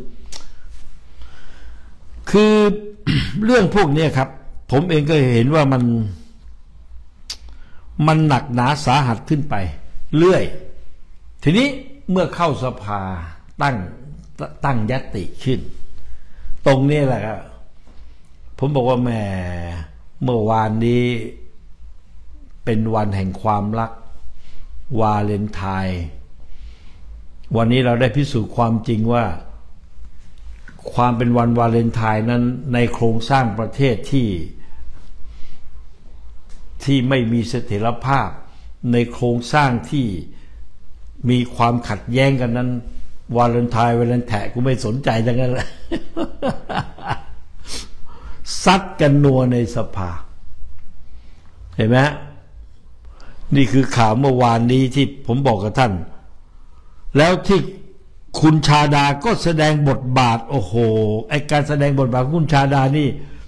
คือ เรื่องพวกนี้ครับผมเองก็เห็นว่ามันหนักหนาสาหัสขึ้นไปเรื่อยทีนี้เมื่อเข้าสภาตั้งญัตติขึ้นตรงนี้แหละครับผมบอกว่าแหมเมื่อวานนี้เป็นวันแห่งความรักวาเลนไทน์วันนี้เราได้พิสูจน์ความจริงว่าความเป็นวันวาเลนไทน์นั้นในโครงสร้างประเทศที่ไม่มีเสถียรภาพในโครงสร้างที่มีความขัดแย้งกันนั้นวาเลนไทน์กูไม่สนใจดังนั้นแหละ ซัดกันนัวในสภาเห็นไหมนี่คือข่าวเมื่อวานนี้ที่ผมบอกกับท่านแล้วที่คุณชาดาก็แสดงบทบาทโอ้โหไอการแสดงบทบาทของคุณชาดานี่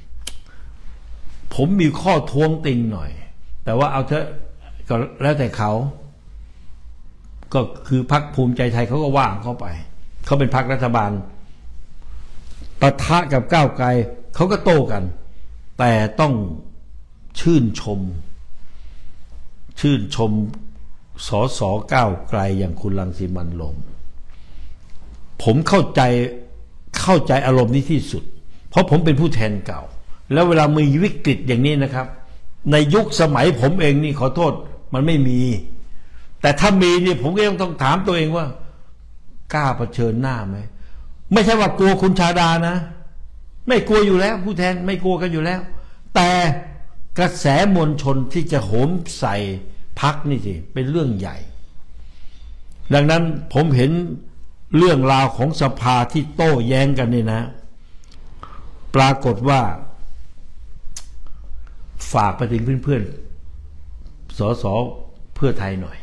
ผมมีข้อท้วงติงหน่อยแต่ว่าเอาเถอะก็แล้วแต่เขาก็คือพรรคภูมิใจไทยเขาก็ว่างเข้าไปเขาเป็นพรรครัฐบาลปะทะกับก้าวไกลเขาก็โต้กันแต่ต้องชื่นชมสสก้าวไกลอย่างคุณรังสิมันต์โรมผมเข้าใจอารมณ์นี้ที่สุดเพราะผมเป็นผู้แทนเก่าแล้วเวลามีวิกฤตอย่างนี้นะครับในยุคสมัยผมเองนี่ขอโทษมันไม่มีแต่ถ้ามีนี่ผมก็ต้องถามตัวเองว่ากล้าเผชิญหน้าไหมไม่ใช่ว่ากลัวคุณชาดานะไม่กลัวอยู่แล้วผู้แทนไม่กลัวกันอยู่แล้วแต่กระแสมวลชนที่จะโหมใส่พรรคนี่สิเป็นเรื่องใหญ่ดังนั้นผมเห็นเรื่องราวของสภาที่โต้แย้งกันนี่นะปรากฏว่าฝากไปถึงเพื่อนๆสสเพื่อไทยหน่อย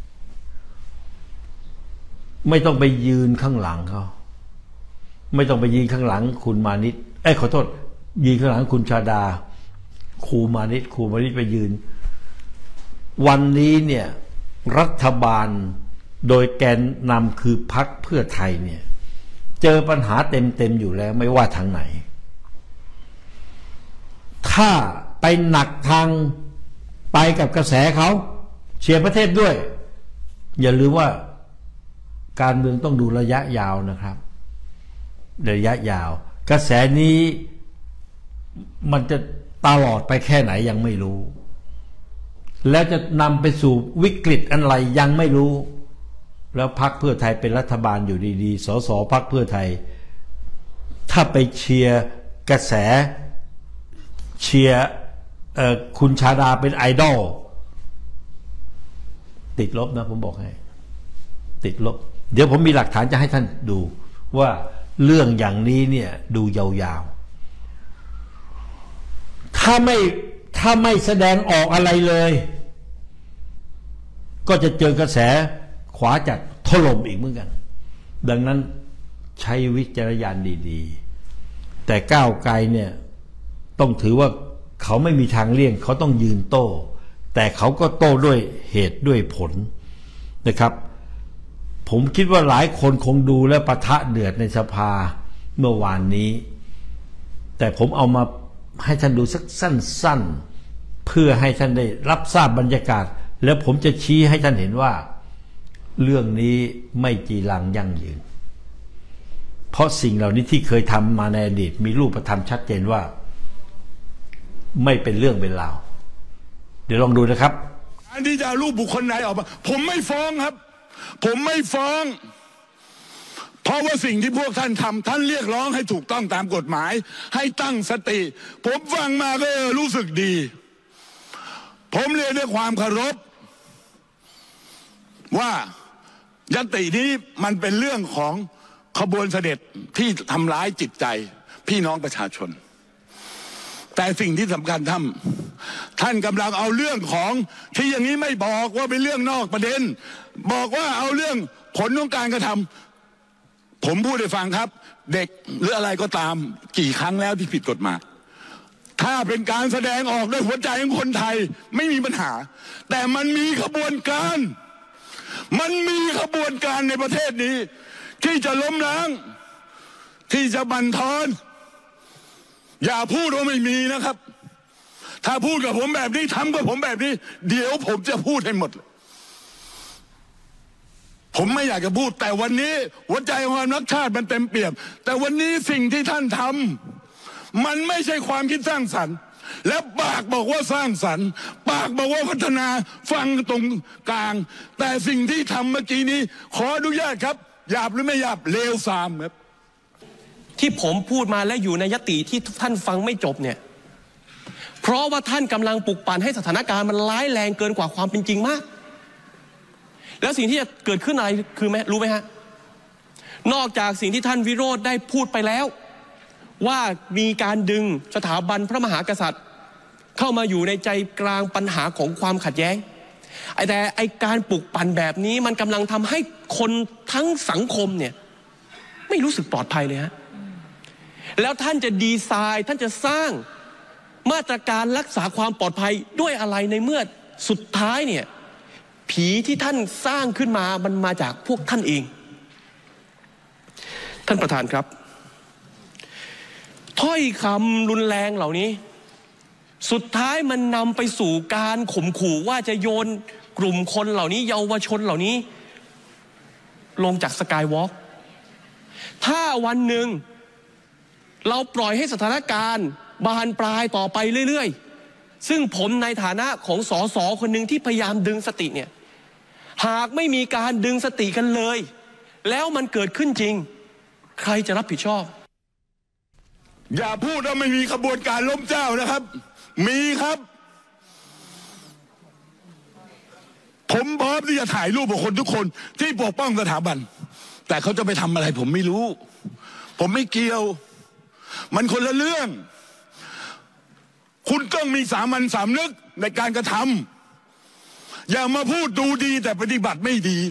ไม่ต้องไปยืนข้างหลังเขาไม่ต้องไปยืนข้างหลังคุณมานิตขอโทษยืนข้างหลังคุณชาดาครูมานิตไปยืนวันนี้เนี่ยรัฐบาลโดยแกนนำคือพรรคเพื่อไทยเนี่ยเจอปัญหาเต็มอยู่แล้วไม่ว่าทางไหนถ้าไปหนักทางไปกับกระแสเขาเชียร์ประเทศด้วยอย่าลืมว่าการเมืองต้องดูระยะยาวนะครับระยะยาวกระแสนี้มันจะตลอดไปแค่ไหนยังไม่รู้แล้วจะนำไปสู่วิกฤตอะไรยังไม่รู้แล้วพรรคเพื่อไทยเป็นรัฐบาลอยู่ดีๆสสพรรคเพื่อไทยถ้าไปเชียร์กระแสเชียร์คุณชาดาเป็นไอดอลติดลบนะผมบอกให้ติดลบเดี๋ยวผมมีหลักฐานจะให้ท่านดูว่าเรื่องอย่างนี้เนี่ยดูยาวๆถ้าไม่แสดงออกอะไรเลยก็จะเจอกระแสขวาจัดถล่มอีกเหมือนกันดังนั้นใช้วิจารณญาณดีๆแต่ก้าวไกลเนี่ยต้องถือว่าเขาไม่มีทางเลี่ยงเขาต้องยืนโต้แต่เขาก็โต้ด้วยเหตุด้วยผลนะครับผมคิดว่าหลายคนคงดูและปะทะเดือดในสภาเมื่อวานนี้แต่ผมเอามาให้ท่านดูสักสั้นๆเพื่อให้ท่านได้รับทราบบรรยากาศแล้วผมจะชี้ให้ท่านเห็นว่าเรื่องนี้ไม่จีรังยั่งยืนเพราะสิ่งเหล่านี้ที่เคยทำมาในอดีตมีรูปธรรมชัดเจนว่าไม่เป็นเรื่องเป็นราวเดี๋ยวลองดูนะครับอันที่จะรูปบุคคลไหนออกมาผมไม่ฟ้องครับผมไม่ฟ้องเพราะว่าสิ่งที่พวกท่านทำท่านเรียกร้องให้ถูกต้องตามกฎหมายให้ตั้งสติผมฟังมาก็รู้สึกดีผมเรียนด้วยความเคารพว่าญัตตินี้มันเป็นเรื่องของขบวนเสด็จที่ทำร้ายจิตใจพี่น้องประชาชนแต่สิ่งที่สำคัญท่านกำลังเอาเรื่องของที่อย่างนี้ไม่บอกว่าเป็นเรื่องนอกประเด็นบอกว่าเอาเรื่องผลของการกระทำผมพูดให้ฟังครับเด็กหรืออะไรก็ตามกี่ครั้งแล้วที่ผิดกฎหมายถ้าเป็นการแสดงออกด้วยหัวใจของคนไทยไม่มีปัญหาแต่มันมีขบวนการในประเทศนี้ที่จะล้มล้างที่จะบั่นทอนอย่าพูดว่าไม่มีนะครับถ้าพูดกับผมแบบนี้ทำกับผมแบบนี้เดี๋ยวผมจะพูดให้หมดผมไม่อยากจะพูดแต่วันนี้หัวใจของความรักชาติมันเต็มเปี่ยมแต่วันนี้สิ่งที่ท่านทำมันไม่ใช่ความคิดสร้างสรรค์และปากบอกว่าสร้างสรรค์ปากบอกว่าพัฒนาฟังตรงกลางแต่สิ่งที่ทำเมื่อกี้นี้ขออนุญาตครับหยาบหรือไม่หยาบเลวทรามครับที่ผมพูดมาและอยู่ในยติที่ท่านฟังไม่จบเนี่ยเพราะว่าท่านกำลังปลุกปั่นให้สถานการณ์มันร้ายแรงเกินกว่าความเป็นจริงมากแล้วสิ่งที่จะเกิดขึ้นอะไรคือรู้ไหมฮะนอกจากสิ่งที่ท่านวิโรจน์ได้พูดไปแล้วว่ามีการดึงสถาบันพระมหากษัตริย์เข้ามาอยู่ในใจกลางปัญหาของความขัดแย้งแต่การปลุกปั่นแบบนี้มันกำลังทำให้คนทั้งสังคมเนี่ยไม่รู้สึกปลอดภัยเลยฮะแล้วท่านจะดีไซน์ท่านจะสร้างมาตรการรักษาความปลอดภัยด้วยอะไรในเมื่อสุดท้ายเนี่ยผีที่ท่านสร้างขึ้นมามันมาจากพวกท่านเองท่านประธานครับถ้อยคำรุนแรงเหล่านี้สุดท้ายมันนำไปสู่การข่มขู่ว่าจะโยนกลุ่มคนเหล่านี้เยาวชนเหล่านี้ลงจากสกายวอล์กถ้าวันหนึ่งเราปล่อยให้สถานการณ์บานปลายต่อไปเรื่อยๆซึ่งผมในฐานะของสสคนหนึ่งที่พยายามดึงสติเนี่ยหากไม่มีการดึงสติกันเลยแล้วมันเกิดขึ้นจริงใครจะรับผิดชอบอย่าพูดว่าไม่มีขบวนการล้มเจ้านะครับมีครับผมพร้อมที่จะถ่ายรูปกับคนทุกคนที่ปกป้องสถาบันแต่เขาจะไปทำอะไรผมไม่รู้ผมไม่เกี่ยวมันคนละเรื่องคุณต้องมีสามัญสำนึกในการกระทำอย่ามาพูดดูดีแต่ปฏิบัติไม่ดี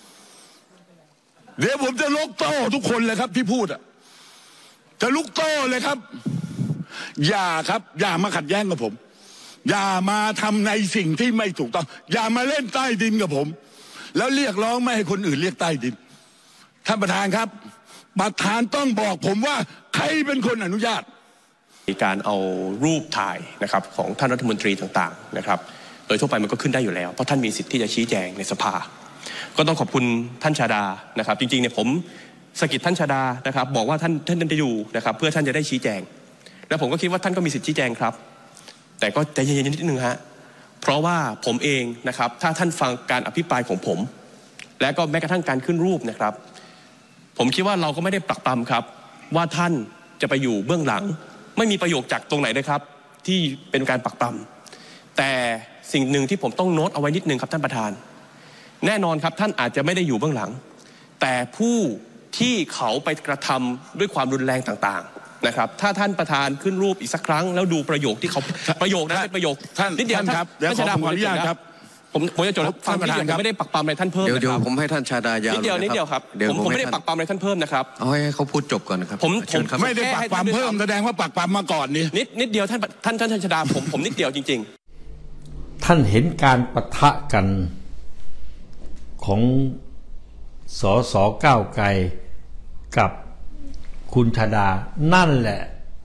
เดี๋ยวผมจะลุกโต้ทุกคนเลยครับที่พูดอ่ะจะลุกโต้เลยครับอย่าครับอย่ามาขัดแย้งกับผมอย่ามาทำในสิ่งที่ไม่ถูกต้องอย่ามาเล่นใต้ดินกับผมแล้วเรียกร้องไม่ให้คนอื่นเรียกใต้ดินท่านประธานครับประธานต้องบอกผมว่าใครเป็นคนอนุญาตการเอารูปถ่ายนะครับของท่านรัฐมนตรีต่างๆนะครับโดยทั่วไปมันก็ขึ้นได้อยู่แล้วเพราะท่านมีสิทธิ์ที่จะชี้แจงในสภาก็ต้องขอบคุณท่านชาดานะครับจริงๆเนี่ยผมสกิดท่านชาดานะครับบอกว่าท่านจะอยู่นะครับเพื่อท่านจะได้ชี้แจงแล้วผมก็คิดว่าท่านก็มีสิทธิ์ชี้แจงครับแต่ก็ใจเย็นๆนิดนึงฮะเพราะว่าผมเองนะครับถ้าท่านฟังการอภิปรายของผมและก็แม้กระทั่งการขึ้นรูปนะครับผมคิดว่าเราก็ไม่ได้ปรักปรำครับว่าท่านจะไปอยู่เบื้องหลังไม่มีประโยคจากตรงไหนเลยครับที่เป็นการปรักปรำแต่สิ่งหนึ่งที่ผมต้องโน้ตเอาไว้นิดนึงครับท่านประธานแน่นอนครับท่านอาจจะไม่ได้อยู่เบื้องหลังแต่ผู้ที่เขาไปกระทำด้วยความรุนแรงต่างๆนะครับถ้าท่านประธานขึ้นรูปอีกสักครั้งแล้วดูประโยคที่เขาประโยคนั้นเป็นประโยคท่านนิดเดียวครับเดี๋ยวขออนุญาตครับผมจะจดฟังนิดเดียวผมไม่ได้ปักปั๊มอะไรท่านเพิ่มเดี๋ยวผมให้ท่านชาดายาวนิดเดียวครับผมไม่ได้ปักปั๊มอะไรท่านเพิ่มนะครับเอาให้เขาพูดจบก่อนนะครับผมไม่ได้ปักปั๊มเพิ่มแสดงว่าปักปั๊มมาก่อนนี่นิดเดียวท่านชาดาผมนิดเดียวจริงๆท่านเห็นการปะทะกันของสสก้าวไกลกับคุณชาดานั่นแหละ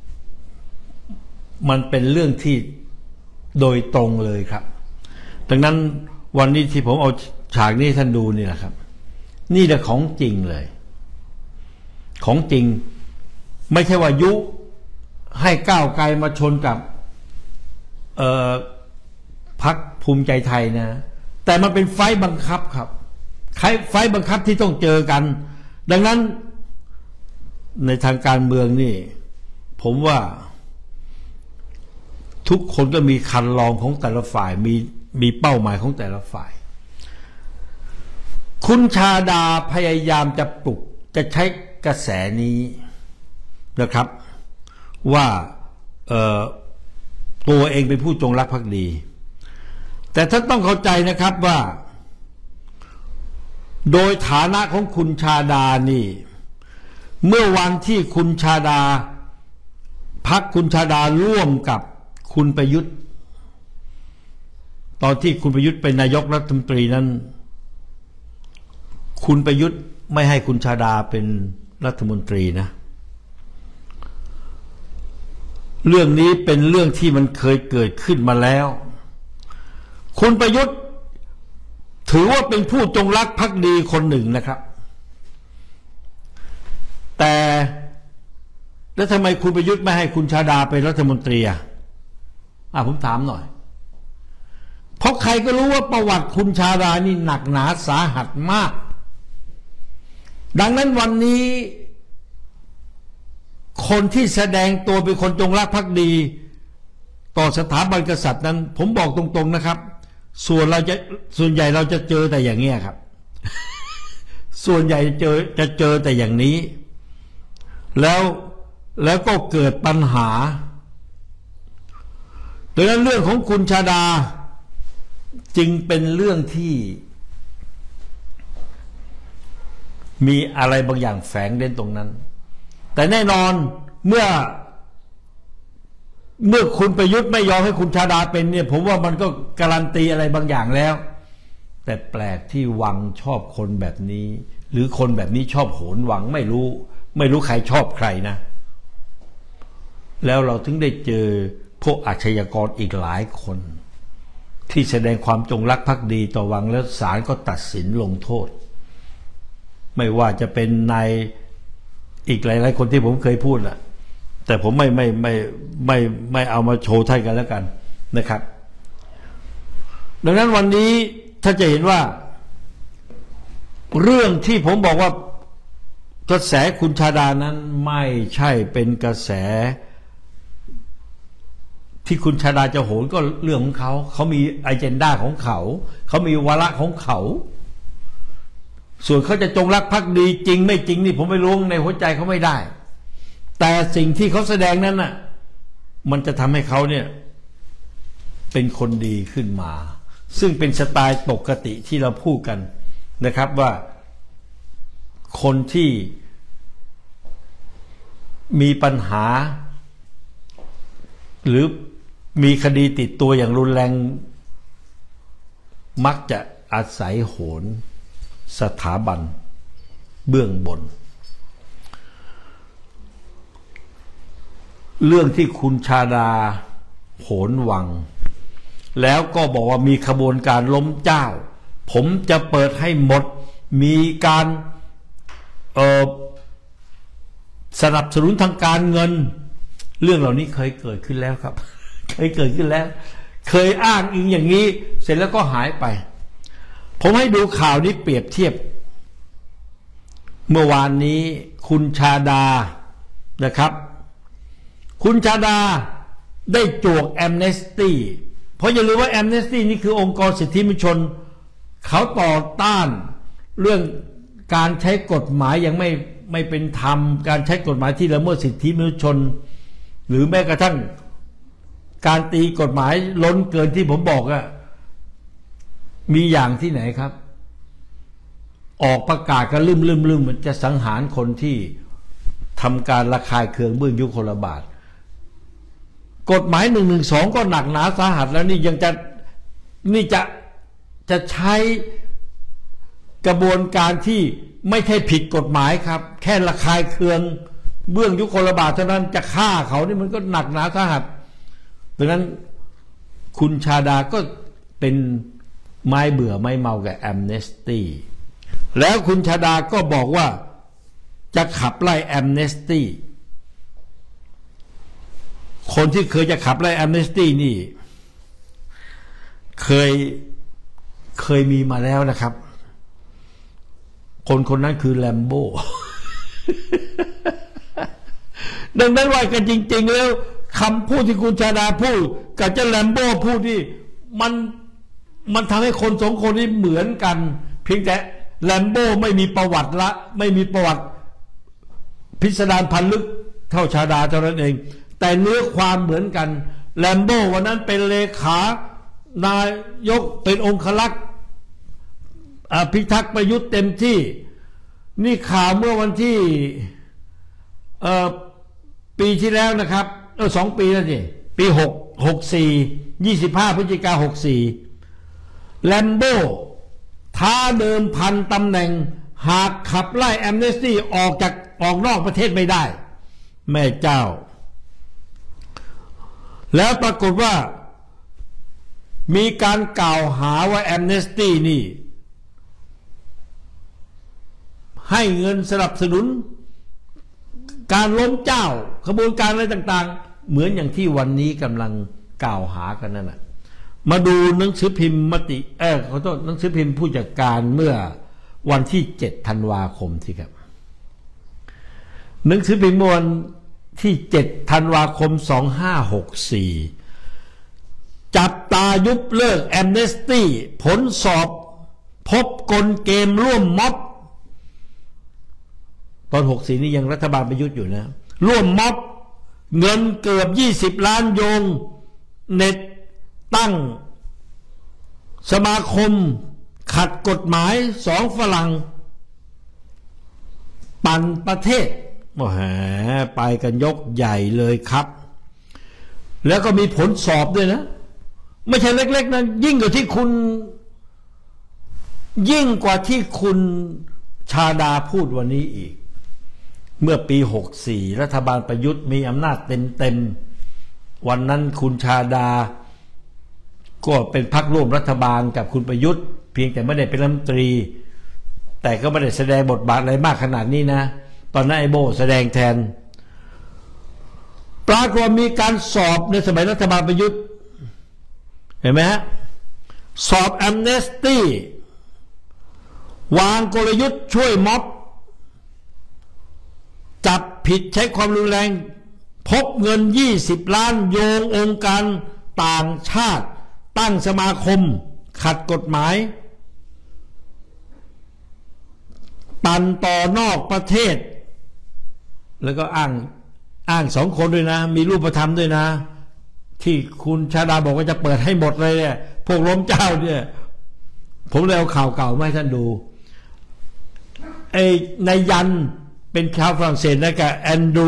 มันเป็นเรื่องที่โดยตรงเลยครับดังนั้นวันนี้ที่ผมเอาฉากนี้ท่านดูนี่แหละครับนี่แหละของจริงเลยของจริงไม่ใช่ว่ายุให้ก้าวไกลมาชนกับพรรคภูมิใจไทยนะแต่มันเป็นไฟบังคับครับไฟบังคับที่ต้องเจอกันดังนั้นในทางการเมืองนี่ผมว่าทุกคนก็มีคันลองของแต่ละฝ่ายมีเป้าหมายของแต่ละฝ่ายคุณชาดาพยายามจะปลุกจะใช้กระแสนี้นะครับว่าตัวเองเป็นผู้จงรักภักดีแต่ท่านต้องเข้าใจนะครับว่าโดยฐานะของคุณชาดานี่เมื่อวันที่คุณชาดาพรรคคุณชาดาร่วมกับคุณประยุทธ์ตอนที่คุณประยุทธ์เป็นนายกรัฐมนตรีนั้นคุณประยุทธ์ไม่ให้คุณชาดาเป็นรัฐมนตรีนะเรื่องนี้เป็นเรื่องที่มันเคยเกิดขึ้นมาแล้วคุณประยุทธ์ถือว่าเป็นผู้จงรักภักดีคนหนึ่งนะครับแต่แล้วทำไมคุณประยุทธ์ไม่ให้คุณชาดาเป็นรัฐมนตรีผมถามหน่อยเพราะใครก็รู้ว่าประวัติคุณชาดานี่หนักหนาสาหัสมากดังนั้นวันนี้คนที่แสดงตัวเป็นคนจงรักภักดีต่อสถาบันกษัตริย์นั้นผมบอกตรงๆนะครับส่วนใหญ่เราจะเจอแต่อย่างนี้ครับส่วนใหญ่จะเจอแต่อย่างนี้แล้วก็เกิดปัญหาดังนั้นเรื่องของคุณชาดาจึงเป็นเรื่องที่มีอะไรบางอย่างแฝงเล่นตรงนั้นแต่แน่นอนเมื่อคุณประยุทธ์ไม่ยอมให้คุณชาดาเป็นเนี่ยผมว่ามันก็การันตีอะไรบางอย่างแล้วแต่แปลกที่วังชอบคนแบบนี้หรือคนแบบนี้ชอบโหนวังไม่รู้ใครชอบใครนะแล้วเราถึงได้เจอพวกอาชญากรอีกหลายคนที่แสดงความจงรักภักดีต่อวังแล้วศาลก็ตัดสินลงโทษไม่ว่าจะเป็นนายอีกหลายๆคนที่ผมเคยพูดแหละแต่ผมไม่เอามาโชว์ท่านกันแล้วกันนะครับดังนั้นวันนี้ถ้าจะเห็นว่าเรื่องที่ผมบอกว่ากระแสคุณชาดานั้นไม่ใช่เป็นกระแสที่คุณชาดาจะโหนก็เรื่องของเขาเขามีอเจนดาของเขาเขามีวาระของเขาส่วนเขาจะจงรักภักดีจริงไม่จริงนี่ผมไม่รู้ในหัวใจเขาไม่ได้แต่สิ่งที่เขาแสดงนั้นน่ะมันจะทำให้เขาเนี่ยเป็นคนดีขึ้นมาซึ่งเป็นสไตล์ปกติที่เราพูดกันนะครับว่าคนที่มีปัญหาหรือมีคดีติดตัวอย่างรุนแรงมักจะอาศัยโหนสถาบันเบื้องบนเรื่องที่คุณชาดาโหนวังแล้วก็บอกว่ามีขบวนการล้มเจ้าผมจะเปิดให้หมดมีการสนับสนุนทางการเงินเรื่องเหล่านี้เคยเกิดขึ้นแล้วครับเคยเกิดขึ้นแล้วเคยอ้างอิงอย่างนี้เสร็จแล้วก็หายไปผมให้ดูข่าวนี้เปรียบเทียบเมื่อวานนี้คุณชาดานะครับคุณชาดาได้จวกแอมเนสตี้เพราะอย่าลืมว่าแอมเนสตี้นี่คือองค์กรสิทธิมนุษยชนเขาต่อต้านเรื่องการใช้กฎหมายยังไม่เป็นธรรมการใช้กฎหมายที่ละเมิดสิทธิมนุษยชนหรือแม้กระทั่งการตีกฎหมายล้นเกินที่ผมบอกอะมีอย่างที่ไหนครับออกประกาศกันลืมมันจะสังหารคนที่ทำการระคายเคืองเบื้องยุคลบาทกฎหมาย112ก็หนักหนาสาหัสแล้วนี่ยังจะใช้กระบวนการที่ไม่ใช่ผิดกฎหมายครับแค่ระคายเคืองเบื้องยุคลบาทเท่านั้นจะฆ่าเขานี่มันก็หนักหนาสาหัสดังนั้นคุณชาดาก็เป็นไม้เบื่อไม้เมากับแอมเนสตี้แล้วคุณชาดาก็บอกว่าจะขับไล่แอมเนสตี้คนที่เคยจะขับไล่แอมเนสตี้นี่เคยมีมาแล้วนะครับคนนั้นคือแลมโบ้ ดังนั้นว่ากันจริงๆแล้วคำพูดที่คุณชาดาพูดกับเจ้าแลมโบ้พูดที่มันทำให้คนสองคนนี้เหมือนกันเพียงแต่แลมโบ้ไม่มีประวัติละไม่มีประวัติพิสดารพันลึกเท่าชาดาเท่านั้นเองแต่เนื้อความเหมือนกันแลมโบ้วันนั้นเป็นเลขานายกเป็นองครักษ์พิทักษ์ประยุทธ์เต็มที่นี่ข่าวเมื่อวันที่ปีที่แล้วนะครับ2 ปีแล้วสิปี64 25 พฤศจิกายน 64แลมโบ้ท้าเดิมพันตำแหน่งหากขับไล่แอมเนสตี้ออกนอกประเทศไม่ได้แม่เจ้าแล้วปรากฏว่ามีการกล่าวหาว่าแอมเนสตี้นี่ให้เงินสนับสนุนการล้มเจ้าขบวนการอะไรต่างๆเหมือนอย่างที่วันนี้กำลังกล่าวหากันนั่นแหละมาดูหนังสือพิมพ์ขอโทษหนังสือพิมพ์ผู้จัดการเมื่อวันที่7 ธันวาคมสิครับหนังสือพิมพ์วันที่7 ธันวาคม 2564จับตายุบเลิกแอมเนสตี้ผลสอบพบกลเกมร่วมม็อบตอน64นี่ยังรัฐบาลประยุทธ์อยู่นะร่วมม็อบเงินเกือบ20 ล้านโยงเน็ตตั้งสมาคมขัดกฎหมาย2 ฝรั่งปั่นประเทศไปกันยกใหญ่เลยครับแล้วก็มีผลสอบด้วยนะไม่ใช่เล็กๆนะยิ่งกว่าที่คุณชาดาพูดวันนี้อีกเมื่อปี64รัฐบาลประยุทธ์มีอำนาจเต็มวันนั้นคุณชาดาก็เป็นพรรคร่วมรัฐบาลกับคุณประยุทธ์เพียงแต่ไม่ได้เป็นรัฐมนตรีแต่ก็ไม่ได้แสดงบทบาทอะไรมากขนาดนี้นะตอนนั้นไอ้โบแสดงแทนปรากฏมีการสอบในสมัยรัฐบาลประยุทธ์เห็นไหมฮะสอบแอมเนสตี้วางกลยุทธ์ช่วยม็อบจับผิดใช้ความรุนแรงพบเงิน20 ล้านโยงองค์การต่างชาติตั้งสมาคมขัดกฎหมายปั่นต่อนอกประเทศแล้วก็อ้าง2 คนด้วยนะมีรูปธรรมด้วยนะที่คุณชาดาบอกว่าจะเปิดให้หมดเลยเนี่ยพวกล้มเจ้าเนี่ยผมเลยเอาข่าวเก่ามาให้ท่านดูนายยันเป็นชาวฝรั่งเศสนะกับแอนดรู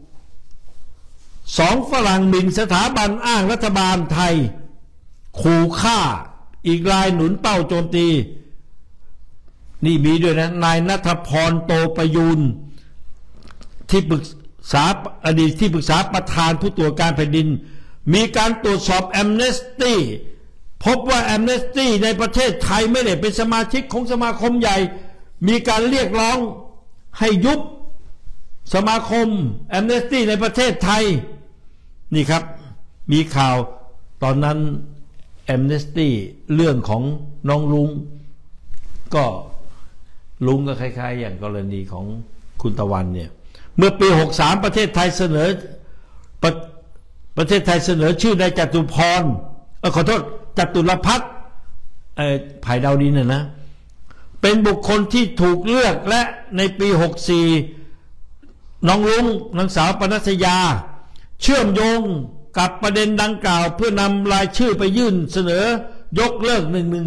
2 ฝรั่งหมิ่นสถาบันอ้างรัฐบาลไทยขู่ฆ่าอีกรายหนุนเป้าโจมตีนี่มีด้วยนะนายณัฐพรโตประยูนที่ปรึกษาอดีตที่ปรึกษาประธานผู้ตรวจการแผ่นดินมีการตรวจสอบแอมเนสตี้พบว่าแอมเนสตี้ในประเทศไทยไม่ได้เป็นสมาชิกของสมาคมใหญ่มีการเรียกร้องให้ยุบสมาคมแอมเนสตี้ในประเทศไทยนี่ครับมีข่าวตอนนั้นแอมเนสตี้เรื่องของน้องลุงก็ลุงก็คล้ายๆอย่างกรณีของคุณตะวันเนี่ยเมื่อปี63ประเทศไทยเสนอประเทศไทยเสนอชื่อนายจตุพรขอโทษจตุรพัฒน์ภายดาวดินนะเป็นบุคคลที่ถูกเลือกและในปี64น้องลุงนางสาวปนัสยาเชื่อมโยงกับประเด็นดังกล่าวเพื่อนำรายชื่อไปยื่นเสนอยกเลิก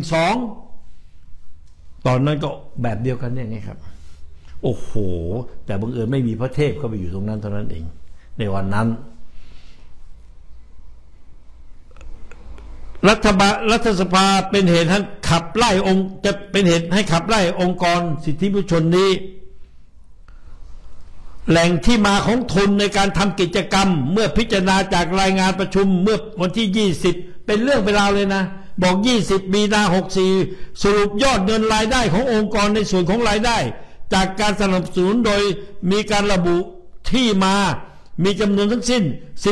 112ตอนนั้นก็แบบเดียวกันเนี่ยไงครับโอ้โหแต่บังเอิญไม่มีพระเทพเข้าไปอยู่ตรงนั้นเท่านั้นเองในวันนั้นรัฐสภาเป็นเหตุให้ขับไล่จะเป็นเหตุให้ขับไล่องค์กรสิทธิมนุษยชนนี้แหล่งที่มาของทุนในการทำกิจกรรมเมื่อพิจารณาจากรายงานประชุมเมื่อวันที่20เป็นเรื่องเป็นราวเลยนะบอก20 มีนา64สรุปยอดเงินรายได้ขององค์กรในส่วนของรายได้จากการสนับสนุนโดยมีการระบุที่มามีจำนวนทั้งสิ้น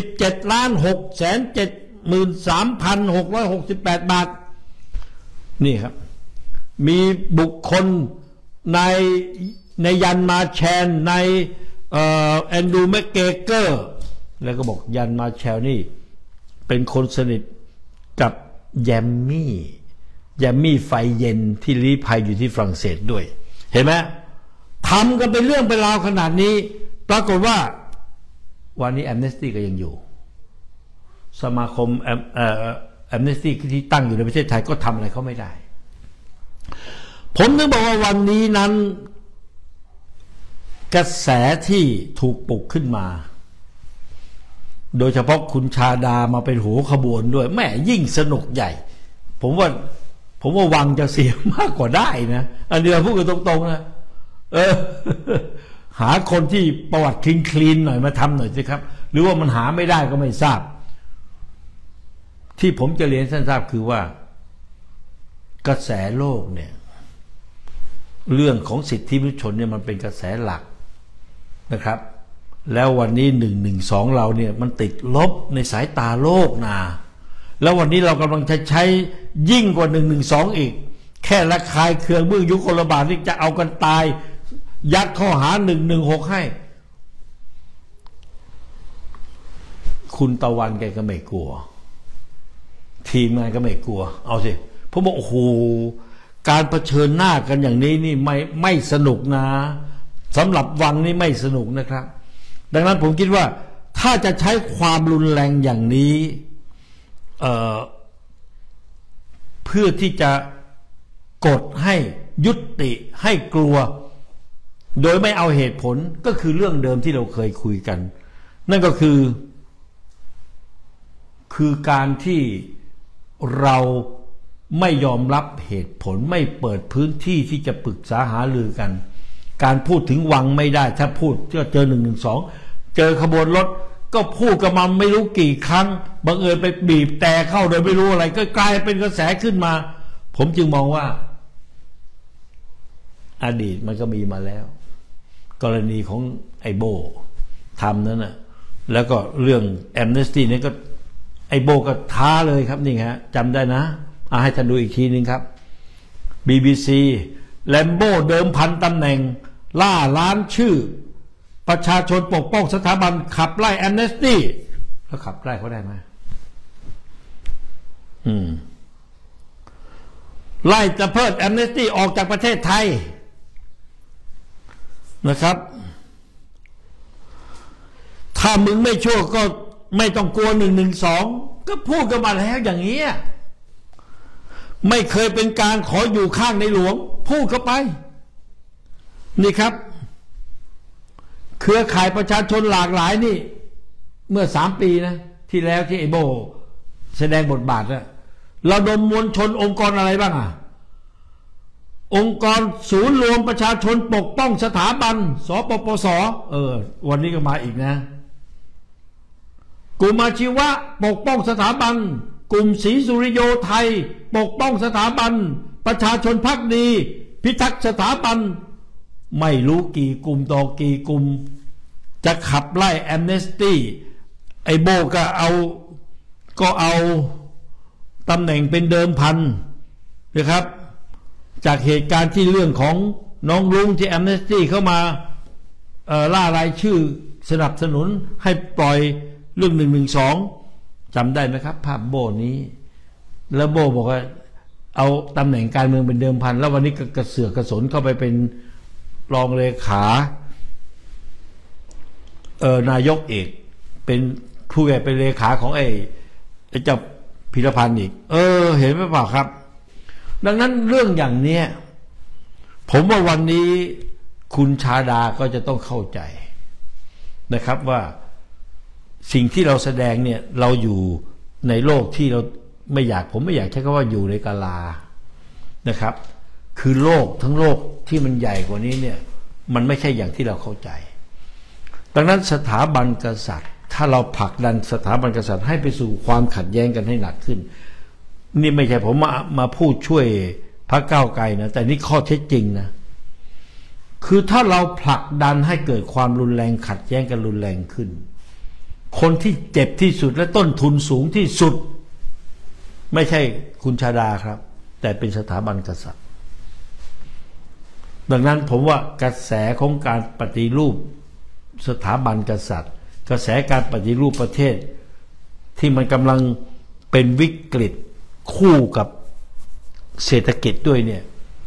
17,673,668 บาทนี่ครับมีบุคคลในยันมาแชนในแอนดรูว์แมคเกเกอร์แล้วก็บอกยันมาแชลนี่เป็นคนสนิทกับแยมมี่ไฟเย็นที่ลี้ภัยอยู่ที่ฝรั่งเศสด้วยเห็นไหมทำกันเป็นเรื่องเป็นราวขนาดนี้ปรากฏว่าวันนี้แอมเนสตี้ก็ยังอยู่สมาคมแอมเนสตี้ที่ตั้งอยู่ในประเทศไทยก็ทำอะไรเขาไม่ได้ผมถึงบอกว่าวันนี้นั้นกระแสที่ถูกปลุกขึ้นมาโดยเฉพาะคุณชาดามาเป็นหัวขบวนด้วยแม่ยิ่งสนุกใหญ่ผมว่าวังจะเสียมากกว่าได้นะอันเดียวพูดกันตรงๆนะหาคนที่ประวัติคลีนหน่อยมาทำหน่อยสิครับหรือว่ามันหาไม่ได้ก็ไม่ทราบที่ผมจะเรียนท่านทราบคือว่ากระแสโลกเนี่ยเรื่องของสิทธิมนุษยชนเนี่ยมันเป็นกระแสหลักนะครับแล้ววันนี้112เราเนี่ยมันติดลบในสายตาโลกนะแล้ววันนี้เรากำลังจะใช้ยิ่งกว่า112อีกแค่ระคายเคืองเบื้องยุคลบาทที่จะเอากันตายยัดข้อหา116ให้คุณตะวันแกก็ไม่กลัวทีมงานก็ไม่กลัวเอาสิผมบอกโอ้โหการเผชิญหน้ากันอย่างนี้นี่ไม่สนุกนะสำหรับวังนี่ไม่สนุกนะครับดังนั้นผมคิดว่าถ้าจะใช้ความรุนแรงอย่างนี้เพื่อที่จะกดให้ยุติให้กลัวโดยไม่เอาเหตุผลก็คือเรื่องเดิมที่เราเคยคุยกันนั่นก็คือการที่เราไม่ยอมรับเหตุผลไม่เปิดพื้นที่ที่จะปรึกษาหารือกันการพูดถึงวังไม่ได้ถ้าพูดก็เจอ112เจอขบวนรถก็พูดกับมันไม่รู้กี่ครั้งบังเอิญไปบีบแต่เข้าโดยไม่รู้อะไรก็กลายเป็นกระแสขึ้นมาผมจึงมองว่าอดีตมันก็มีมาแล้วกรณีของไอโบทำนั้นน่ะแล้วก็เรื่องแอมเนสตี้นี่ก็ไอโบก็ท้าเลยครับนี่ฮะจำได้นะให้ท่านดูอีกทีนึงครับ BBC แลมโบ้เดิมพันตำแหน่งล่าล้านชื่อประชาชนปกป้องสถาบันขับไล่แอมเนสตี้แล้วขับไล่เขาได้ไหมไล่จะเพิดแอมเนสตี้ออกจากประเทศไทยนะครับถ้ามึงไม่ชั่วก็ไม่ต้องกลัว112ก็พูดกันมาแล้วอย่างนี้ไม่เคยเป็นการขออยู่ข้างในหลวงพูดเข้าไปนี่ครับเครือข่ายประชาชนหลากหลายนี่เมื่อ3 ปีนะที่แล้วที่ไอโบแสดงบทบาทนะระดมมวลชนองค์กรอะไรบ้างองค์กรศูนย์รวมประชาชนปกป้องสถาบันสปปสวันนี้ก็มาอีกนะกลุ่มอาชีวะปกป้องสถาบันกลุ่มศรีสุริโยไทยปกป้องสถาบันประชาชนภักดีพิทักษ์สถาบันไม่รู้กี่กลุ่มต่อกี่กลุ่มจะขับไล่แอมเนสตี้ไอโบก็เอาตำแหน่งเป็นเดิมพันนะครับจากเหตุการณ์ที่เรื่องของน้องรุ้งที่แอมเนสตี้เข้ามาล่ารายชื่อสนับสนุนให้ปล่อยเรื่อง112จำได้ไหมครับภาพโบนี้แล้วโบบอกว่าเอาตำแหน่งการเมืองเป็นเดิมพันแล้ววันนี้ก็กระเสือกกระสนเข้าไปเป็นรองเลขานายกเอกเป็นผู้ใหญ่เป็นเลขาของไอ้เจ้าพิรพันธ์อีกเห็นไหมเปล่าครับดังนั้นเรื่องอย่างเนี้ยผมว่าวันนี้คุณชาดาก็จะต้องเข้าใจนะครับว่าสิ่งที่เราแสดงเนี่ยเราอยู่ในโลกที่เราผมไม่อยากใช้คำว่าอยู่ในกาลานะครับคือโลกทั้งโลกที่มันใหญ่กว่านี้เนี่ยมันไม่ใช่อย่างที่เราเข้าใจดังนั้นสถาบันกษัตริย์ถ้าเราผลักดันสถาบันกษัตริย์ให้ไปสู่ความขัดแย้งกันให้หนักขึ้นนี่ไม่ใช่ผมมาพูดช่วยพรรคก้าวไกลนะแต่นี่ข้อเท็จจริงนะคือถ้าเราผลักดันให้เกิดความรุนแรงขัดแย้งกันรุนแรงขึ้นคนที่เจ็บที่สุดและต้นทุนสูงที่สุดไม่ใช่คุณชาดาครับแต่เป็นสถาบันกษัตริย์ดังนั้นผมว่ากระแสของการปฏิรูปสถาบันกษัตริย์กระแสการปฏิรูปประเทศที่มันกำลังเป็นวิกฤตคู่กับเศรษฐกิจด้วยเนี่ย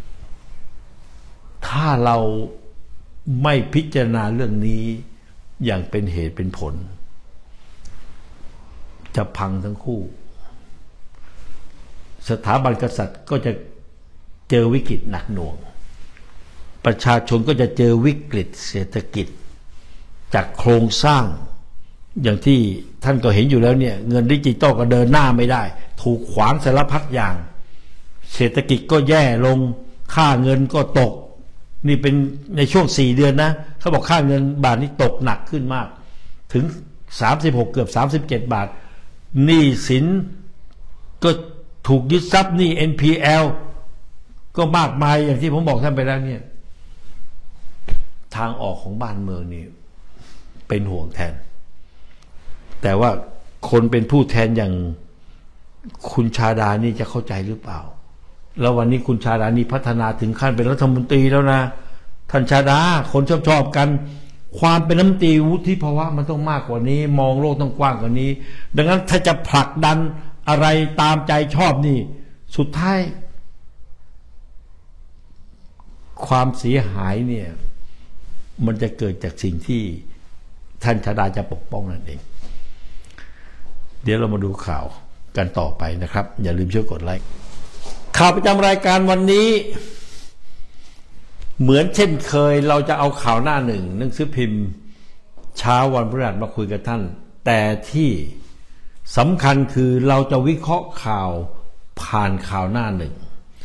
ถ้าเราไม่พิจารณาเรื่องนี้อย่างเป็นเหตุเป็นผลจะพังทั้งคู่สถาบันกษัตริย์ก็จะเจอวิกฤตหนักหน่วงประชาชนก็จะเจอวิกฤตเศรษฐกิจจากโครงสร้างอย่างที่ท่านก็เห็นอยู่แล้วเนี่ยเงินดิจิตอลก็เดินหน้าไม่ได้ถูกขวางสารพัดอย่างเศรษฐกิจก็แย่ลงค่าเงินก็ตกนี่เป็นในช่วง4 เดือนนะเขาบอกค่าเงินบาทนี่ตกหนักขึ้นมากถึง36เกือบ37 บาทหนี้สินก็ถูกยึดทรัพย์หนี้ NPL ก็มากมายอย่างที่ผมบอกท่านไปแล้วเนี่ยทางออกของบ้านเมืองนี่เป็นห่วงแทนแต่ว่าคนเป็นผู้แทนอย่างคุณชาดานี่จะเข้าใจหรือเปล่าแล้ววันนี้คุณชาดานี่พัฒนาถึงขั้นเป็นรัฐมนตรีแล้วนะท่านชาดาคนชอบกันความเป็นรัฐมนตรีวุฒิภาวะมันต้องมากกว่านี้มองโลกต้องกว้างกว่านี้ดังนั้นถ้าจะผลักดันอะไรตามใจชอบนี่สุดท้ายความเสียหายเนี่ยมันจะเกิดจากสิ่งที่ท่านชาดาจะปกป้องนั่นเองเดี๋ยวเรามาดูข่าวกันต่อไปนะครับอย่าลืมช่วยกดไลค์ข่าวประจำรายการวันนี้เหมือนเช่นเคยเราจะเอาข่าวหน้าหนึ่งหนังสือพิมพ์เช้าวันพฤหัสมาคุยกับท่านแต่ที่สำคัญคือเราจะวิเคราะห์ข่าวผ่านข่าวหน้าหนึ่ง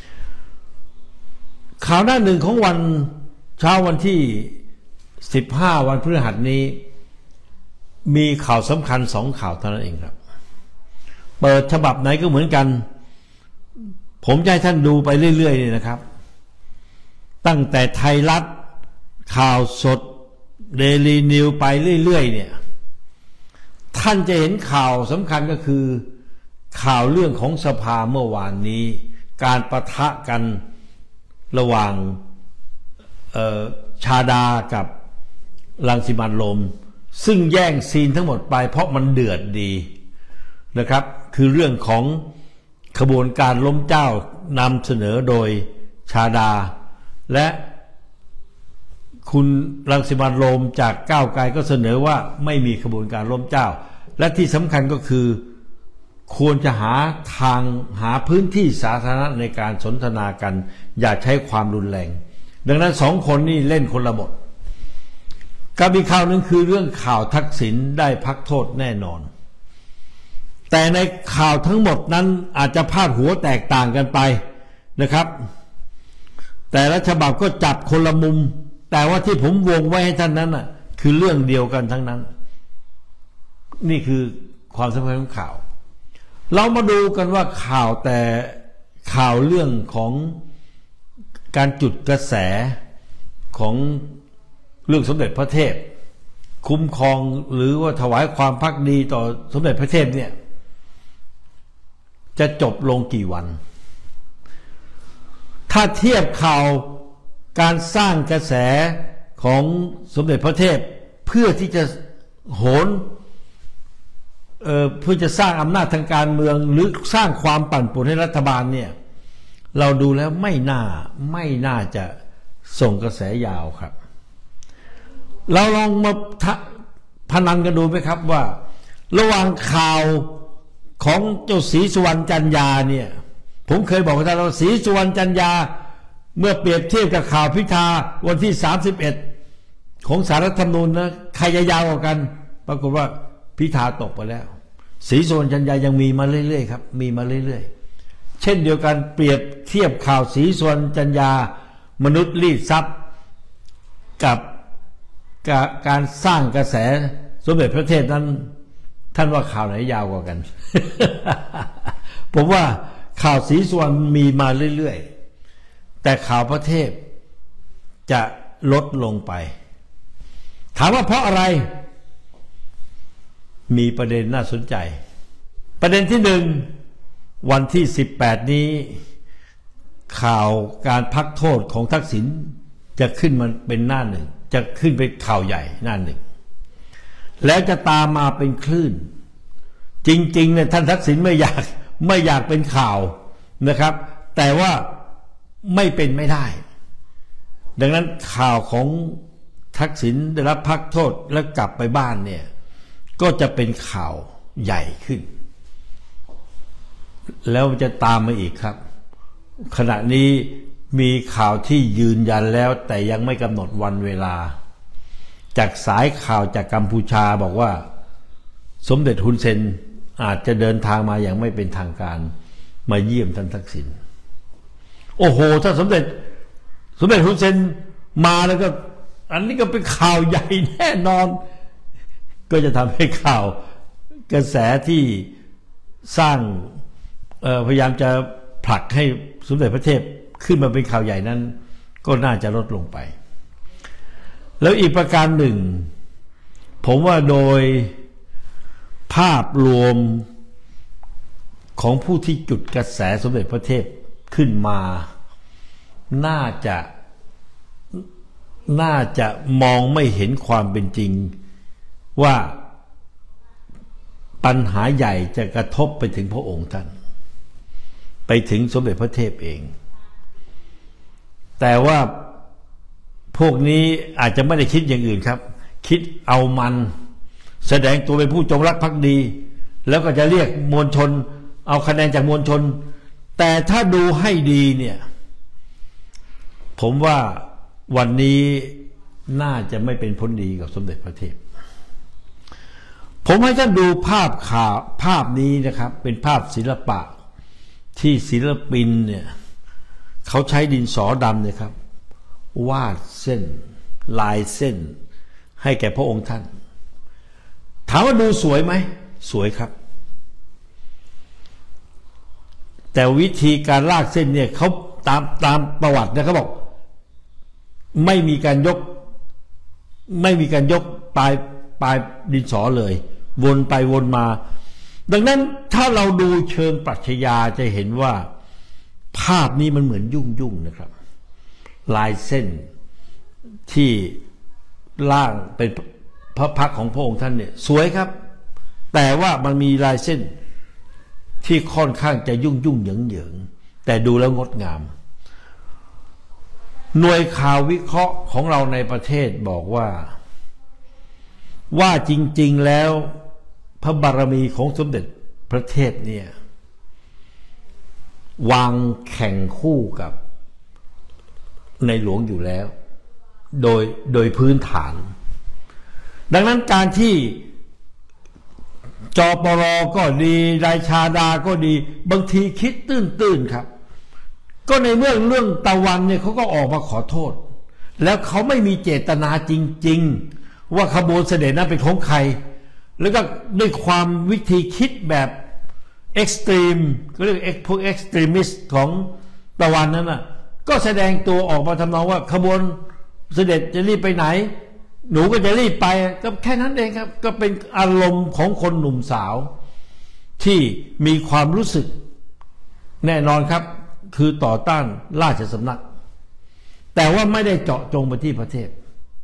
ข่าวหน้าหนึ่งของวันเช้าวันที่15วันพฤหัสนี้มีข่าวสำคัญ2 ข่าวเท่านั้นเองครับเปิดฉบับไหนก็เหมือนกันผมจะให้ท่านดูไปเรื่อยๆนี่นะครับตั้งแต่ไทยรัฐข่าวสดเดลีนิวไปเรื่อยๆเนี่ยท่านจะเห็นข่าวสำคัญก็คือข่าวเรื่องของสภาเมื่อวานนี้การปะทะกันระหว่างชาดากับรังสิมันต์โรมซึ่งแย่งซีนทั้งหมดไปเพราะมันเดือดดีนะครับคือเรื่องของขบวนการล้มเจ้านำเสนอโดยชาดาและคุณรังสิมันต์โรมจากก้าวไกลก็เสนอว่าไม่มีขบวนการล้มเจ้าและที่สำคัญก็คือควรจะหาพื้นที่สาธารณะในการสนทนากันอย่าใช้ความรุนแรงดังนั้นสองคนนี่เล่นคนละบทกับอีกข่าวหนึ่งคือเรื่องข่าวทักษิณได้พักโทษแน่นอนแต่ในข่าวทั้งหมดนั้นอาจจะพาดหัวแตกต่างกันไปนะครับแต่ละฉบับก็จับคนละมุมแต่ว่าที่ผมวงไว้ให้ท่านนั้นน่ะคือเรื่องเดียวกันทั้งนั้นนี่คือความสำคัญของข่าวเรามาดูกันว่าข่าวเรื่องของการจุดกระแสของเรื่องสมเด็จพระเทพคุ้มครองหรือว่าถวายความภักดีต่อสมเด็จพระเทพเนี่ยจะจบลงกี่วันถ้าเทียบข่าวการสร้างกระแสของสมเด็จพระเทพเพื่อที่จะโหนเพื่อจะสร้างอำนาจทางการเมืองหรือสร้างความปั่นป่วนให้รัฐบาลเนี่ยเราดูแล้วไม่น่าจะส่งกระแสยาวครับเราลองมาพนันกันดูไหมครับว่าระหว่างข่าวของเจ้าศรีสุวรรณจันยาเนี่ยผมเคยบอกว่าถ้าเราศรีสุวรรณจันยาเมื่อเปรียบเทียบกับข่าวพิธาวันที่31ของศาลรัฐธรรมนูญนะใครจะยาวกว่ากันปรากฏว่าพิธาตกไปแล้วศรีสุวรรณจันยายังมีมาเรื่อยๆครับมีมาเรื่อยๆเช่นเดียวกันเปรียบเทียบข่าวศรีสุวรรณจันยามนุษย์รีดทรัพย์กับการสร้างกระแสสมเด็จพระเทพนั้นท่านว่าข่าวไหนยาวกว่ากัน ผมว่าข่าวศรีสุวรรณมีมาเรื่อยๆแต่ข่าวพระเทพจะลดลงไปถามว่าเพราะอะไรมีประเด็นน่าสนใจประเด็นที่หนึ่งวันที่18นี้ข่าวการพักโทษของทักษิณจะขึ้นมาเป็นหน้าหนึ่งจะขึ้นเป็นข่าวใหญ่หน้าหนึ่งแล้วจะตามมาเป็นคลื่นจริงๆเนี่ยท่านทักษิณไม่อยากเป็นข่าวนะครับแต่ว่าไม่เป็นไม่ได้ดังนั้นข่าวของทักษิณได้รับพักโทษแล้วกลับไปบ้านเนี่ยก็จะเป็นข่าวใหญ่ขึ้นแล้วจะตามมาอีกครับขณะนี้มีข่าวที่ยืนยันแล้วแต่ยังไม่กำหนดวันเวลาจากสายข่าวจากกัมพูชาบอกว่าสมเด็จฮุนเซนอาจจะเดินทางมาอย่างไม่เป็นทางการมาเยี่ยมท่านทักษิณโอ้โหถ้าสมเด็จฮุนเซนมาแล้วก็อันนี้ก็เป็นข่าวใหญ่แน่นอนก็จะทำให้ข่าวกระแสที่สร้างพยายามจะผลักให้สมเด็จพระเทพขึ้นมาเป็นข่าวใหญ่นั้นก็น่าจะลดลงไปแล้วอีกประการหนึ่งผมว่าโดยภาพรวมของผู้ที่จุดกระแสสมเด็จพระเทพขึ้นมาน่าจะมองไม่เห็นความเป็นจริงว่าปัญหาใหญ่จะกระทบไปถึงพระองค์ท่านไปถึงสมเด็จพระเทพเองแต่ว่าพวกนี้อาจจะไม่ได้คิดอย่างอื่นครับคิดเอามันแสดงตัวเป็นผู้จงรักภักดีแล้วก็จะเรียกมวลชนเอาคะแนนจากมวลชนแต่ถ้าดูให้ดีเนี่ยผมว่าวันนี้น่าจะไม่เป็นผลดีกับสมเด็จพระเทพผมให้ท่านดูภาพนี้นะครับเป็นภาพศิลปะที่ศิลปินเนี่ยเขาใช้ดินสอดำเนี่ยครับวาดเส้นลายเส้นให้แก่พระองค์ท่านถามว่าดูสวยไหมสวยครับแต่วิธีการลากเส้นเนี่ยเขาตามประวัตินะเขาบอกไม่มีการยกปลายดินสอเลยวนไปวนมาดังนั้นถ้าเราดูเชิงปรัชญาจะเห็นว่าภาพนี้มันเหมือนยุ่งนะครับลายเส้นที่ร่างเป็นพระพักของพระองค์ท่านเนี่ยสวยครับแต่ว่ามันมีลายเส้นที่ค่อนข้างจะยุ่งเหยิงแต่ดูแล้วงดงามหน่วยข่าววิเคราะห์ของเราในประเทศบอกว่าจริงๆแล้วพระบารมีของสมเด็จพระเทพเนี่ยวางแข่งคู่กับในหลวงอยู่แล้วโดยพื้นฐานดังนั้นการที่จปรก็ดีราชาดาก็ดีบางทีคิดตื้นครับก็ในเรื่องตะวันเนี่ยเขาก็ออกมาขอโทษแล้วเขาไม่มีเจตนาจริงๆว่าขบวนเสด็จนั้นเป็นของใครแล้วก็ด้วยความวิธีคิดแบบเอ็กซ์ตรีมก็เรียกพวกเอ็กซ์ตรีมิสต์ของตะวันนั้นน่ะก็แสดงตัวออกมาทำนองว่าขบวนเสด็จจะรีบไปไหนหนูก็จะรีบไปก็แค่นั้นเองครับก็เป็นอารมณ์ของคนหนุ่มสาวที่มีความรู้สึกแน่นอนครับคือต่อต้านราชสำนักแต่ว่าไม่ได้เจาะจงไปที่ประเทศ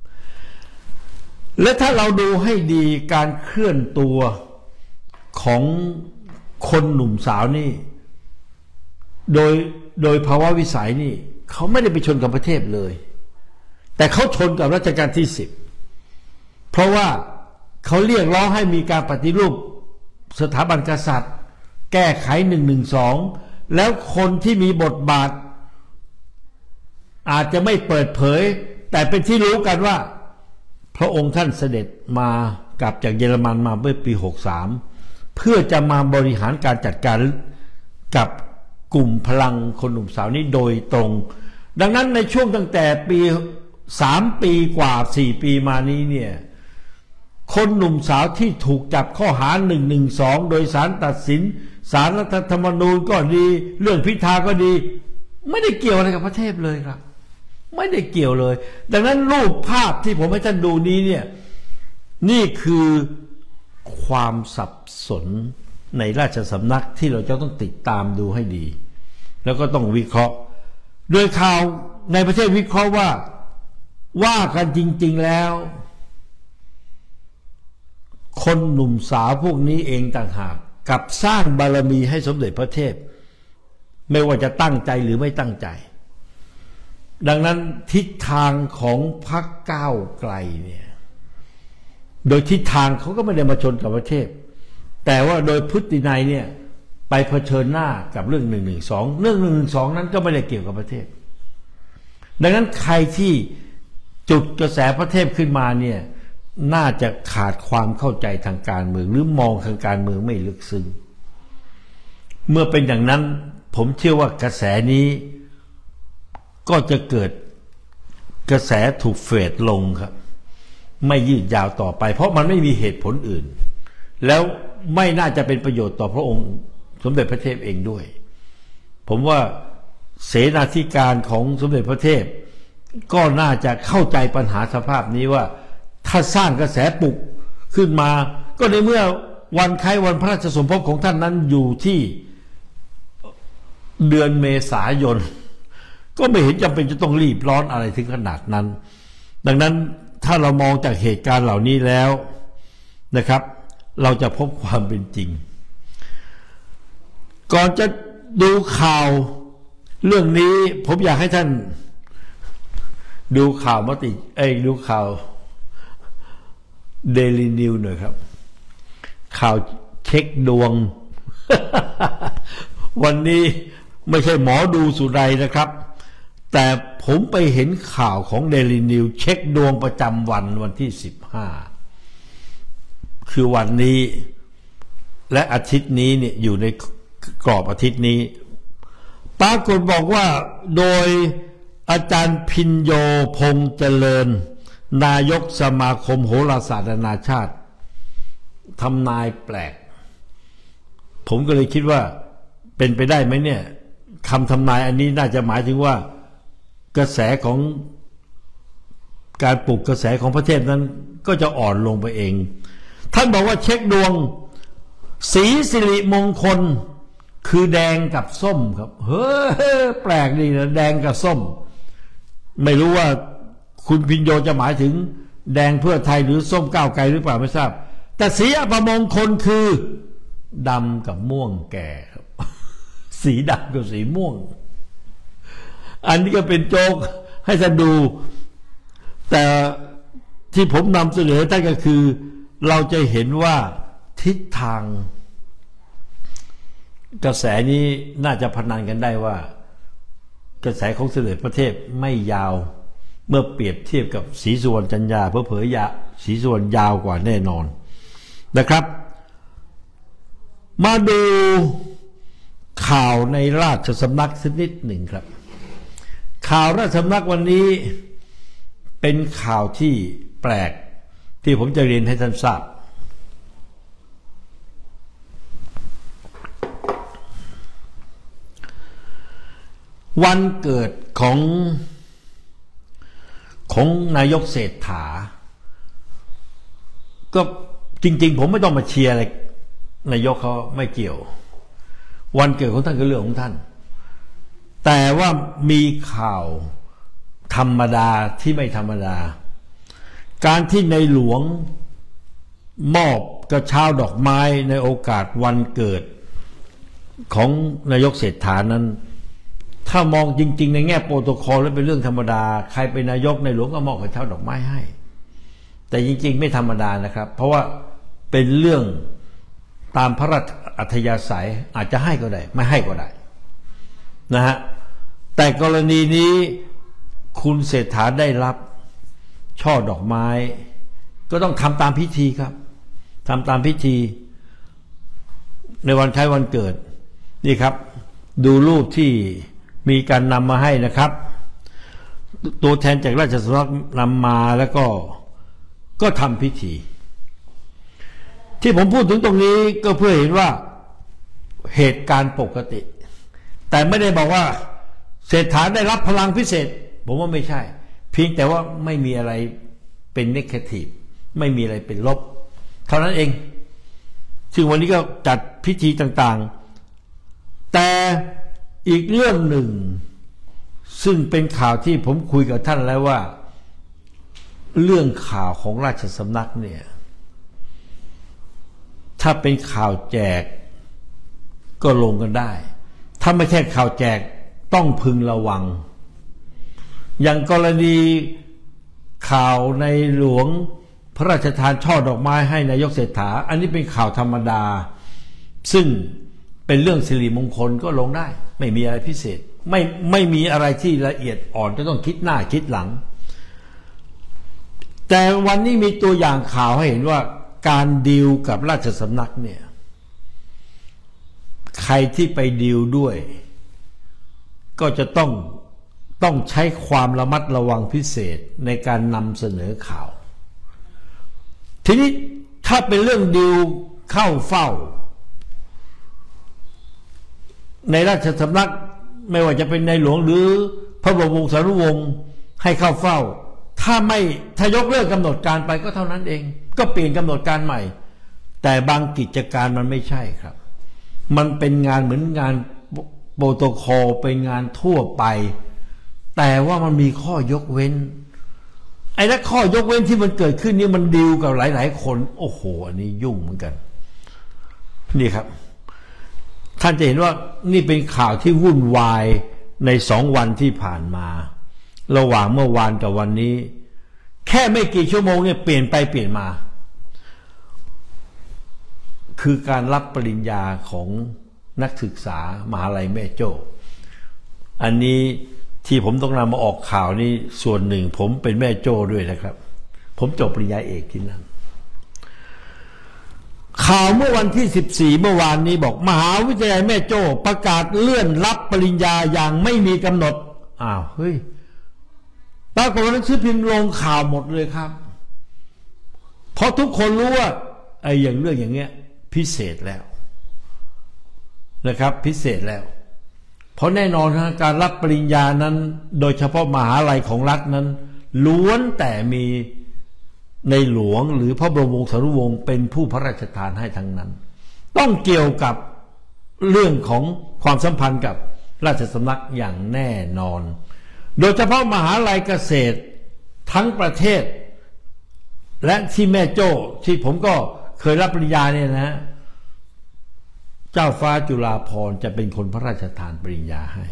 และถ้าเราดูให้ดีการเคลื่อนตัวของคนหนุ่มสาวนี่โดยภาวะวิสัยนี่เขาไม่ได้ไปชนกับประเทศเลยแต่เขาชนกับรัชกาลที่10เพราะว่าเขาเรียกร้องให้มีการปฏิรูปสถาบันกษัตริย์แก้ไข112แล้วคนที่มีบทบาทอาจจะไม่เปิดเผยแต่เป็นที่รู้กันว่าพระองค์ท่านเสด็จมากลับจากเยอรมันมาเมื่อปี63เพื่อจะมาบริหารการจัดการกับกลุ่มพลังคนหนุ่มสาวนี้โดยตรงดังนั้นในช่วงตั้งแต่ปี3 ปีกว่า4 ปีมานี้เนี่ยคนหนุ่มสาวที่ถูกจับข้อหา112โดยศาลตัดสินศาลรัฐธรรมนูญก็ดีเรื่องพิธาก็ดีไม่ได้เกี่ยวอะไรกับประเทศเลยครับไม่ได้เกี่ยวเลยดังนั้นรูปภาพที่ผมให้ท่านดูนี้เนี่ยนี่คือความสับสนในราชสำนักที่เราจะต้องติดตามดูให้ดีแล้วก็ต้องวิเคราะห์โดยข่าวในประเทศวิเคราะห์ว่ากันจริงๆแล้วคนหนุ่มสาวพวกนี้เองต่างหากกับสร้างบารมีให้สมเด็จพระเทพไม่ว่าจะตั้งใจหรือไม่ตั้งใจดังนั้นทิศทางของพรรคก้าวไกลเนี่ยโดยทิศทางเขาก็ไม่ได้มาชนกับประเทศแต่ว่าโดยพฤตินัยเนี่ยไปเผชิญหน้ากับเรื่อง112เรื่อง112นั้นก็ไม่ได้เกี่ยวกับประเทศดังนั้นใครที่จุดกระแสพระเทพขึ้นมาเนี่ยน่าจะขาดความเข้าใจทางการเมืองหรือมองทางการเมืองไม่ลึกซึ้งเมื่อเป็นอย่างนั้นผมเชื่อว่ากระแสนี้ก็จะเกิดกระแสถูกเฟดลงครับไม่ยืดยาวต่อไปเพราะมันไม่มีเหตุผลอื่นแล้วไม่น่าจะเป็นประโยชน์ต่อพระองค์สมเด็จพระเทพเองด้วยผมว่าเสนาธิการของสมเด็จพระเทพก็น่าจะเข้าใจปัญหาสภาพนี้ว่าถ้าสร้างกระแสปลุกขึ้นมาก็ในเมื่อวันคล้ายวันพระราชสมภพของท่านนั้นอยู่ที่เดือนเมษายนก็ไม่เห็นจำเป็นจะต้องรีบร้อนอะไรถึงขนาดนั้นดังนั้นถ้าเรามองจากเหตุการณ์เหล่านี้แล้วนะครับเราจะพบความเป็นจริงก่อนจะดูข่าวเรื่องนี้ผมอยากให้ท่านดูข่าวดูข่าวเดลี่นิวหน่อยครับข่าวเช็คดวง วันนี้ไม่ใช่หมอดูสุไรนะครับแต่ผมไปเห็นข่าวของเดลี่นิวเช็คดวงประจำวันที่15คือวันนี้และอาทิตย์นี้เนี่ยอยู่ในกรอบอาทิตย์นี้ปรากฏบอกว่าโดยอาจารย์พินโยพงษ์เจริญนายกสมาคมโหราศาสตร์นานาชาติทำนายแปลกผมก็เลยคิดว่าเป็นไปได้ไหมเนี่ยคำทำนายอันนี้น่าจะหมายถึงว่ากระแสของการปลุกกระแสของประเทศนั้นก็จะอ่อนลงไปเองท่านบอกว่าเช็คดวงสีสิริมงคลคือแดงกับส้มครับเฮ้ยแปลกดีนะแดงกับส้มไม่รู้ว่าคุณพินโยจะหมายถึงแดงเพื่อไทยหรือส้มก้าวไกลหรือเปล่าไม่ทราบแต่สีอัปมงคลคือดำกับม่วงแก่ครับ สีดำกับสีม่วงอันนี้ก็เป็นโจ๊กให้ท่านดูแต่ที่ผมนำเสนอท่านก็คือเราจะเห็นว่าทิศทางกระแสนี้น่าจะพนันกันได้ว่ากระแสของเสด็จประเทศไม่ยาวเมื่อเปรียบเทียบกับศรีสุวรรณจันยาเผลอๆยาศรีสุวรรณยาวกว่าแน่นอนนะครับมาดูข่าวในราชสำนักสักนิดหนึ่งครับข่าวราชสำนักวันนี้เป็นข่าวที่แปลกที่ผมจะเรียนให้ท่านทราบวันเกิดของนายกเศรษฐาก็จริงๆผมไม่ต้องมาเชียร์อะไรนายกเขาไม่เกี่ยววันเกิดของท่านก็เรื่องของท่านแต่ว่ามีข่าวธรรมดาที่ไม่ธรรมดาการที่ในหลวงมอบกระเช้าดอกไม้ในโอกาสวันเกิดของนายกเศรษฐานั้นถ้ามองจริงๆในแง่โปรโตคอลแล้วเป็นเรื่องธรรมดาใครเป็นนายกในหลวงก็มอบกระเช้าดอกไม้ให้แต่จริงๆไม่ธรรมดานะครับเพราะว่าเป็นเรื่องตามพระราชอัธยาศัยอาจจะให้ก็ได้ไม่ให้ก็ได้นะฮะแต่กรณีนี้คุณเศรษฐาได้รับช่อดอกไม้ก็ต้องทำตามพิธีครับทำตามพิธีในวันคล้ายวันเกิดนี่ครับดูรูปที่มีการนำมาให้นะครับตัวแทนจากราชสำนักนำมาแล้วก็ทำพิธีที่ผมพูดถึงตรงนี้ก็เพื่อเห็นว่าเหตุการณ์ปกติแต่ไม่ได้บอกว่าเศรษฐาได้รับพลังพิเศษผมว่าไม่ใช่เพียงแต่ว่าไม่มีอะไรเป็นเนกาทีฟไม่มีอะไรเป็นลบเท่านั้นเองซึ่งวันนี้ก็จัดพิธีต่างๆแต่อีกเรื่องหนึ่งซึ่งเป็นข่าวที่ผมคุยกับท่านแล้วว่าเรื่องข่าวของราชสำนักเนี่ยถ้าเป็นข่าวแจกก็ลงกันได้ถ้าไม่ใช่ข่าวแจกต้องพึงระวังอย่างกรณีข่าวในหลวงพระราชทานช่อดอกไม้ให้นายกเศรษฐาอันนี้เป็นข่าวธรรมดาซึ่งเป็นเรื่องสิริมงคลก็ลงได้ไม่มีอะไรพิเศษไม่มีอะไรที่ละเอียดอ่อนจะต้องคิดหน้าคิดหลังแต่วันนี้มีตัวอย่างข่าวให้เห็นว่าการดีลกับราชสำนักเนี่ยใครที่ไปดีลด้วยก็จะต้องใช้ความระมัดระวังพิเศษในการนำเสนอข่าวทีนี้ถ้าเป็นเรื่องดีลเข้าเฝ้าในราชสำนักไม่ว่าจะเป็นในหลวงหรือพระบรมวงศานุวงศ์ให้เข้าเฝ้าถ้ายกเลิกกำหนดการไปก็เท่านั้นเองก็เปลี่ยนกำหนดการใหม่แต่บางกิจการมันไม่ใช่ครับมันเป็นงานเหมือนงานโปรโตคอลเป็นงานทั่วไปแต่ว่ามันมีข้อยกเว้นไอ้และข้อยกเว้นที่มันเกิดขึ้นนี่มันดีลกับหลายๆคนโอ้โหอันนี้ยุ่งเหมือนกันนี่ครับท่านจะเห็นว่านี่เป็นข่าวที่วุ่นวายใน2 วันที่ผ่านมาระหว่างเมื่อวานกับวันนี้แค่ไม่กี่ชั่วโมงเนี่ยเปลี่ยนไปเปลี่ยนมาคือการรับปริญญาของนักศึกษามหาลัยแม่โจ้อันนี้ที่ผมต้องนำมาออกข่าวนี้ส่วนหนึ่งผมเป็นแม่โจ้ด้วยนะครับผมจบปริญญาเอกที่นั่นข่าวเมื่อวันที่14เมื่อวานนี้บอกมหาวิทยาลัยแม่โจ้ประกาศเลื่อนรับปริญญาอย่างไม่มีกำหนดอ้าวเฮ้ยปรากฏว่าหนังสือพิมพ์ลงข่าวหมดเลยครับเพราะทุกคนรู้ว่าไอ้อย่างเรื่องอย่างเงี้ยพิเศษแล้วนะครับพิเศษแล้วเพราะแน่นอนนะการรับปริญญานั้นโดยเฉพาะมหาลัยของรัฐนั้นล้วนแต่มีในหลวงหรือพระบรมวงศานุวงศ์เป็นผู้พระราชทานให้ทั้งนั้นต้องเกี่ยวกับเรื่องของความสัมพันธ์กับราชสำนักอย่างแน่นอนโดยเฉพาะมหาลัยเกษตรทั้งประเทศและที่แม่โจ้ที่ผมก็เคยรับปริญญาเนี่ยนะฮะเจ้าฟ้าจุฬาภรณ์จะเป็นคนพระราชทานปริญญาให้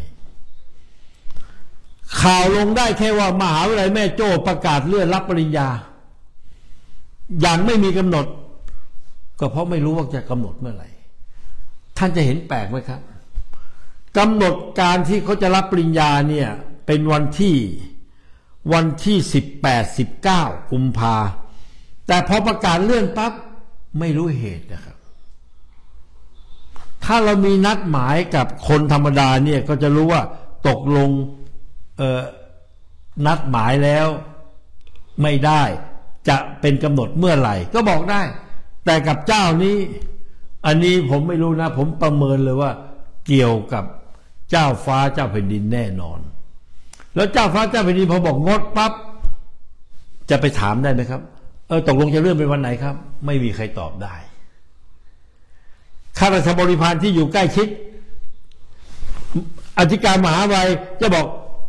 ข่าวลงได้แค่ว่ามหาวิทยาลัยแม่โจ้ประกาศเลื่อนรับปริญญาอย่างไม่มีกำหนดก็เพราะไม่รู้ว่าจะกำหนดเมื่อไหร่ท่านจะเห็นแปลกไหมครับกำหนดการที่เขาจะรับปริญญาเนี่ยเป็นวันที่18-19 กุมภาแต่พอประกาศเลื่อนปั๊บไม่รู้เหตุนะครับถ้าเรามีนัดหมายกับคนธรรมดาเนี่ยก็จะรู้ว่าตกลงนัดหมายแล้วไม่ได้จะเป็นกำหนดเมื่อไหร่ก็บอกได้แต่กับเจ้านี้อันนี้ผมไม่รู้นะผมประเมินเลยว่าเกี่ยวกับเจ้าฟ้าเจ้าแผ่นดินแน่นอนแล้วเจ้าฟ้าเจ้าแผ่นดินพอบอกงดปั๊บจะไปถามได้ไหมครับตกลงจะเลื่อนเป็นวันไหนครับไม่มีใครตอบได้ข้าราชบริพารที่อยู่ใกล้ชิดอธิการมหาวิทยาลัยจะบอก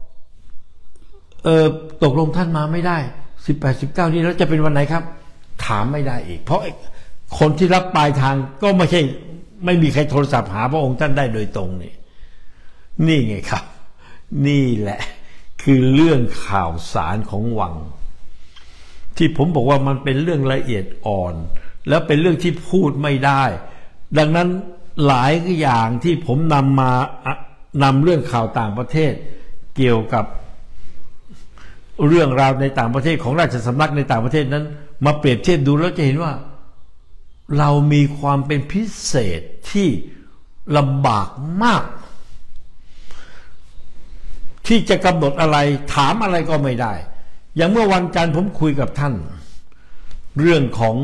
ตกลงท่านมาไม่ได้18-19นี้แล้วจะเป็นวันไหนครับถามไม่ได้อีกเพราะคนที่รับปลายทางก็ไม่มีใครโทรศัพท์หาพระองค์ท่านได้โดยตรงนี่ไงครับนี่แหละคือเรื่องข่าวสารของวังที่ผมบอกว่ามันเป็นเรื่องละเอียดอ่อนแล้วเป็นเรื่องที่พูดไม่ได้ดังนั้นหลายอย่างที่ผมนำเรื่องข่าวต่างประเทศเกี่ยวกับเรื่องราวในต่างประเทศของราชสำนักในต่างประเทศนั้นมาเปรียบเทียบดูแล้วจะเห็นว่าเรามีความเป็นพิเศษที่ลำบากมากที่จะกำหนดอะไรถามอะไรก็ไม่ได้อย่างเมื่อวันจันทร์ผมคุยกับท่านเรื่องของ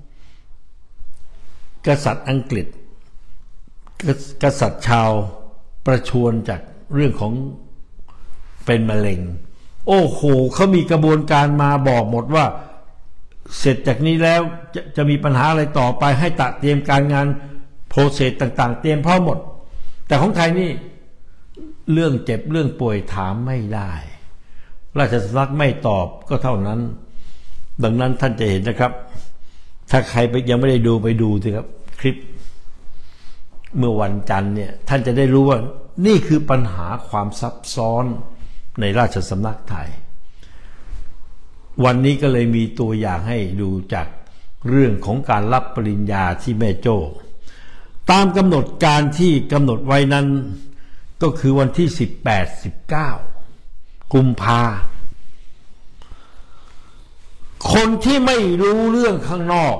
กษัตริย์อังกฤษกษัตริย์ชาวประชวรจากเรื่องของเป็นมะเร็งโอ้โหเขามีกระบวนการมาบอกหมดว่าเสร็จจากนี้แล้วจะมีปัญหาอะไรต่อไปให้เตรียมการงานโปรเซสต่างๆเตรียมพร้อมหมดแต่ของไทยนี่เรื่องเจ็บเรื่องป่วยถามไม่ได้ราชสำนักไม่ตอบก็เท่านั้นดังนั้นท่านจะเห็นนะครับถ้าใครยังไม่ได้ดูไปดูสิครับคลิปเมื่อวันจันทร์เนี่ยท่านจะได้รู้ว่านี่คือปัญหาความซับซ้อนในราชสำนักไทยวันนี้ก็เลยมีตัวอย่างให้ดูจากเรื่องของการรับปริญญาที่แม่โจ้ตามกำหนดการที่กำหนดไว้นั้นก็คือวันที่18-19 กุมภาคนที่ไม่รู้เรื่องข้างนอก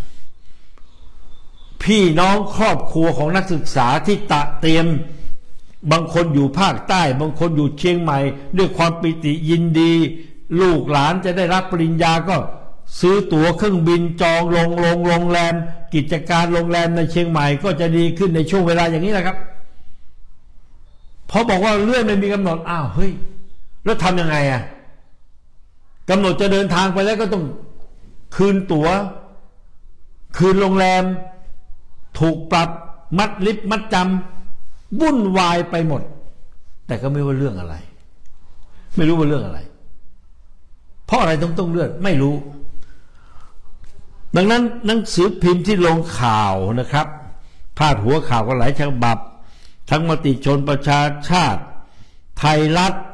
พี่น้องครอบครัวของนักศึกษาที่เตรียมบางคนอยู่ภาคใต้บางคนอยู่เชียงใหม่ด้วยความปิติยินดีลูกหลานจะได้รับปริญญาก็ซื้อตั๋วเครื่องบินจองโรงแรมกิจการโรงแรมในเชียงใหม่ก็จะดีขึ้นในช่วงเวลาอย่างนี้แหละครับพอบอกว่าเลื่อนไม่มีกำหนดอ้าวเฮ้ยแล้วทำยังไงกำหนดจะเดินทางไปแล้วก็ต้องคืนตั๋วคืนโรงแรมถูกปรับมัดลิฟต์มัดจำวุ่นวายไปหมดแต่ก็ไม่ว่าเรื่องอะไรไม่รู้ว่าเรื่องอะไรเพราะอะไรต้องเลื่อนไม่รู้ดังนั้นหนังสือพิมพ์ที่ลงข่าวนะครับพาดหัวข่าวก็หลายฉบับทั้งมติชนประชาชาติไทยรัฐ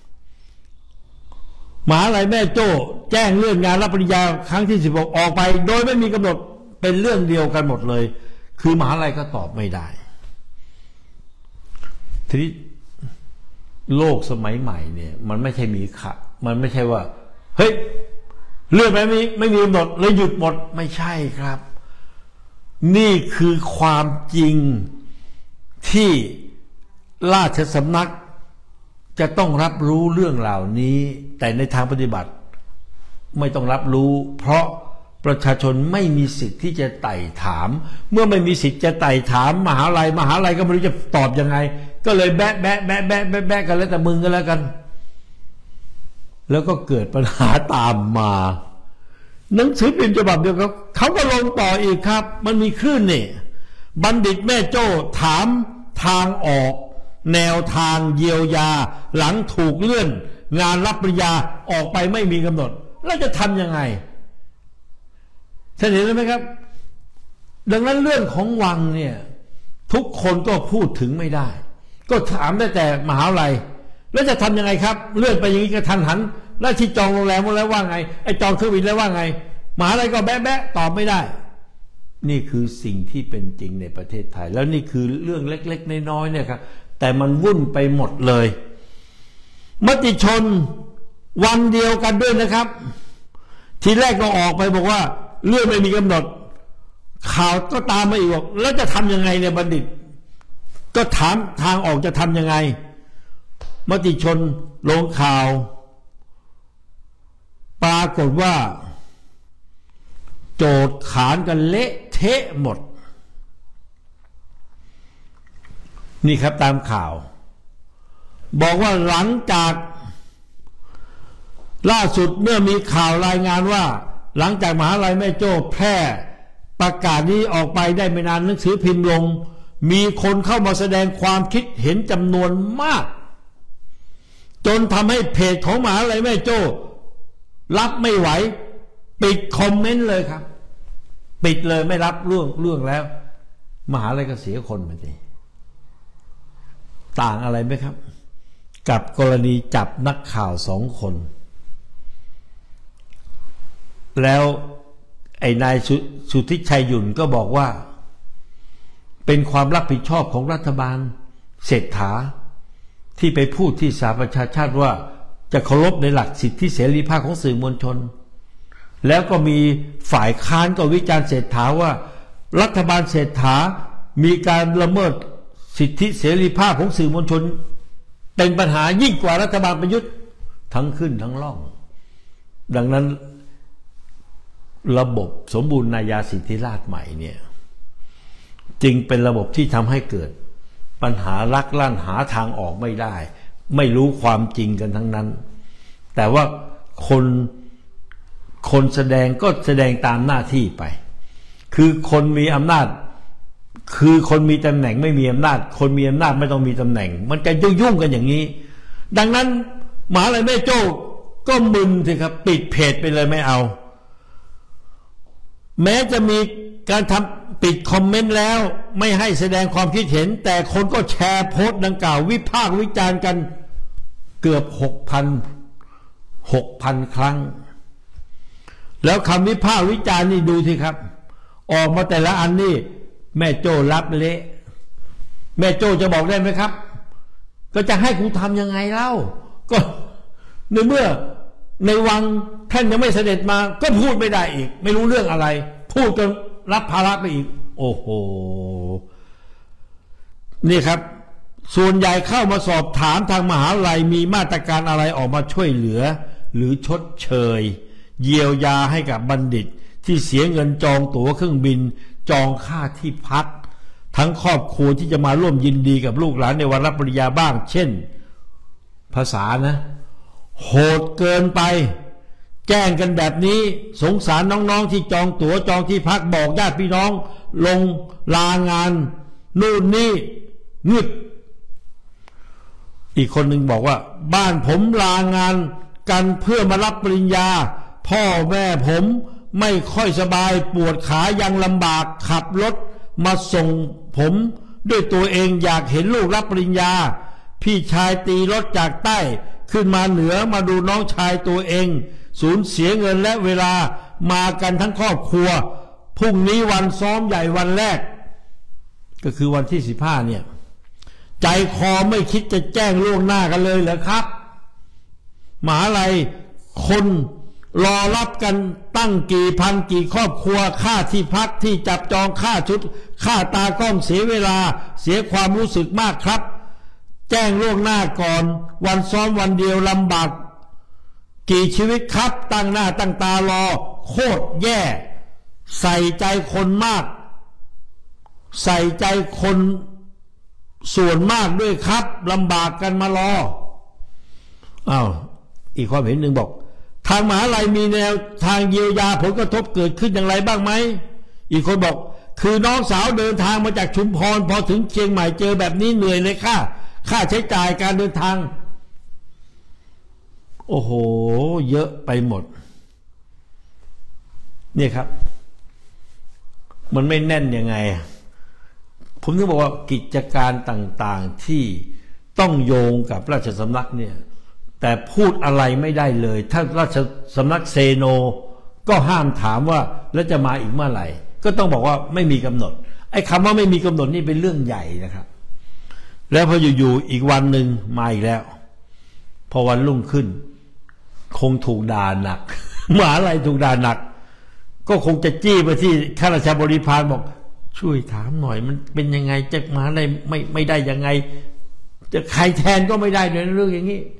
มหาวิทยาลัยแม่โจ้แจ้งเลื่อนงานรับปริญญาครั้งที่16ออกไปโดยไม่มีกำหนดเป็นเรื่องเดียวกันหมดเลยคือมหาวิทยาลัยก็ตอบไม่ได้ทีนี้โลกสมัยใหม่เนี่ยมันไม่ใช่มีค่ะมันไม่ใช่ว่าเฮ้ยเลื่อนไปไม่มีกำหนดเลยหยุดหมดไม่ใช่ครับนี่คือความจริงที่ราชสำนักจะต้องรับรู้เรื่องเหล่านี้แต่ในทางปฏิบัติไม่ต้องรับรู้เพราะประชาชนไม่มีสิทธิ์ที่จะไต่ถามเมื่อไม่มีสิทธิ์จะไต่ถามมหาลัยก็ไม่รู้จะตอบยังไงก็เลยแบะกันแล้วแต่มึงกันแล้วกันแล้วก็เกิดปัญหาตามมาหนังสือพิมพ์ฉบับเดียวกันเขาก็ลงต่ออีกครับมันมีคลื่นนี่บัณฑิตแม่โจ้ถามทางออกแนวทางเยียวยาหลังถูกเลื่อนงานรับปริญญาออกไปไม่มีกำหนดแล้วจะทำยังไงท่านเห็นไหมครับดังนั้นเรื่องของวังเนี่ยทุกคนก็พูดถึงไม่ได้ก็ถามได้แต่มหาวิทยาลัยแล้วจะทำยังไงครับเลื่อนไปอย่างนี้กระทันหันแล้วที่จองโรงแรมแล้วว่าไงไอ้จองเครื่องบินแล้วว่าไงมหาวิทยาลัยก็แบ๊ะตอบไม่ได้นี่คือสิ่งที่เป็นจริงในประเทศไทยแล้วนี่คือเรื่องเล็กๆน้อยๆเนี่ยครับแต่มันวุ่นไปหมดเลยมติชนวันเดียวกันด้วยนะครับทีแรกก็ออกไปบอกว่าเรื่องไม่มีกำหนดข่าวก็ตามมาอีกบอกแล้วจะทำยังไงเนี่ยบัณฑิตก็ถามทางออกจะทำยังไงมติชนลงข่าวปรากฏว่าโจทย์ขานกันเละเทะหมดนี่ครับตามข่าวบอกว่าหลังจากล่าสุดเมื่อมีข่าวรายงานว่าหลังจากมหาวิทยาลัยแม่โจ้แพร่ประกาศนี้ออกไปได้ไม่นานหนังสือพิมพ์ลงมีคนเข้ามาแสดงความคิดเห็นจำนวนมากจนทำให้เพจของมหาวิทยาลัยแม่โจ้รับไม่ไหวปิดคอมเมนต์เลยครับปิดเลยไม่รับเรื่องแล้วมหาวิทยาลัยก็เสียคนไปสิต่างอะไรไหมครับกับกรณีจับนักข่าว2 คนแล้วไอ้นายสุทธิชัยหยุ่นก็บอกว่าเป็นความรับผิดชอบของรัฐบาลเศรษฐาที่ไปพูดที่สหประชาชาติว่าจะเคารพในหลักสิทธิเสรีภาพของสื่อมวลชนแล้วก็มีฝ่ายค้านก็วิจารณ์เศรษฐาว่ารัฐบาลเศรษฐามีการละเมิดสิทธิเสรีภาพของสื่อมวลชนเป็นปัญหายิ่งกว่ารัฐบาลประยุทธ์ทั้งขึ้นทั้งล่องดังนั้นระบบสมบูรณาญาสิทธิราชย์ใหม่เนี่ยจึงเป็นระบบที่ทำให้เกิดปัญหาลักลั่นหาทางออกไม่ได้ไม่รู้ความจริงกันทั้งนั้นแต่ว่าคนแสดงก็แสดงตามหน้าที่ไปคือคนมีอำนาจคือคนมีตำแหน่งไม่มีอำนาจคนมีอำนาจไม่ต้องมีตำแหน่งมันจะยุ่งกันอย่างนี้ดังนั้นมหาวิทยาลัยแม่โจ้ก็มึนสิครับปิดเพจไปเลยไม่เอาแม้จะมีการทำปิดคอมเมนต์แล้วไม่ให้แสดงความคิดเห็นแต่คนก็แชร์โพสต์ดังกล่าววิพากษ์วิจารณ์กันเกือบ 6,000 ครั้งแล้วคำวิพากษ์วิจารณ์นี่ดูสิครับออกมาแต่ละอันนี่แม่โจ้รับเละแม่โจ้จะบอกได้ไหมครับก็จะให้กูทำยังไงเล่าก็ในเมื่อในวังท่านยังไม่เสด็จมาก็พูดไม่ได้อีกไม่รู้เรื่องอะไรพูดจนรับภาระไปอีกโอ้โหนี่ครับส่วนใหญ่เข้ามาสอบถามทางมหาวิทยาลัยมีมาตรการอะไรออกมาช่วยเหลือหรือชดเชยเยียวยาให้กับบัณฑิตที่เสียเงินจองตั๋วเครื่องบินจองค่าที่พักทั้งครอบครัวที่จะมาร่วมยินดีกับลูกหลานในวันรับปริญญาบ้างเช่นภาษานะโหดเกินไปแจ้งกันแบบนี้สงสารน้องๆที่จองตั๋วจองที่พักบอกญาติพี่น้องลงลางานนู่นนี่งึดอีกคนหนึ่งบอกว่าบ้านผมลางานกันเพื่อมารับปริญญาพ่อแม่ผมไม่ค่อยสบายปวดขายังลำบากขับรถมาส่งผมด้วยตัวเองอยากเห็นลูกรับปริญญาพี่ชายตีรถจากใต้ขึ้นมาเหนือมาดูน้องชายตัวเองสูญเสียเงินและเวลามากันทั้งครอบครัวพรุ่งนี้วันซ้อมใหญ่วันแรกก็คือวันที่15เนี่ยใจคอไม่คิดจะแจ้งล่วงหน้ากันเลยเหรอครับมหาลัยคนรอรับกันตั้งกี่พันกี่ครอบครัวค่าที่พักที่จับจองค่าชุดค่าตากล้องเสียเวลาเสียความรู้สึกมากครับแจ้งล่วงหน้าก่อนวันซ้อมวันเดียวลำบากกี่ชีวิตครับตั้งหน้าตั้งตารอโคตรแย่ใส่ใจคนมากใส่ใจคนส่วนมากด้วยครับลำบากกันมารออ้าวอีกความเห็นหนึ่งบอกทางมหาลัยมีแนวทางเยียวยาผลกระทบเกิดขึ้นอย่างไรบ้างไหมอีกคนบอกคือน้องสาวเดินทางมาจากชุมพรพอถึงเชียงใหม่เจอแบบนี้เหนื่อยเลยค่าใช้จ่ายการเดินทางโอ้โหเยอะไปหมดเนี่ยครับมันไม่แน่นยังไงผมถึงบอกว่ากิจการต่างๆที่ต้องโยงกับราชสำนักเนี่ยแต่พูดอะไรไม่ได้เลยถ้าราชสำนักเซโนก็ห้ามถามว่าแล้วจะมาอีกเมื่อไหร่ก็ต้องบอกว่าไม่มีกำหนดไอ้คำว่าไม่มีกำหนดนี่เป็นเรื่องใหญ่นะครับแล้วพออยู่ๆอีกวันหนึ่งมาอีกแล้วพอวันรุ่งขึ้นคงถูกด่าหนัก มหาอะไรถูกด่าหนักก็คงจะจี้ไปที่ข้าราชบริพารบอกช่วยถามหน่อยมันเป็นยังไงจะมหาอะไรไม่ได้ยังไงจะใครแทนก็ไม่ได้ในเรื่องอย่างนี้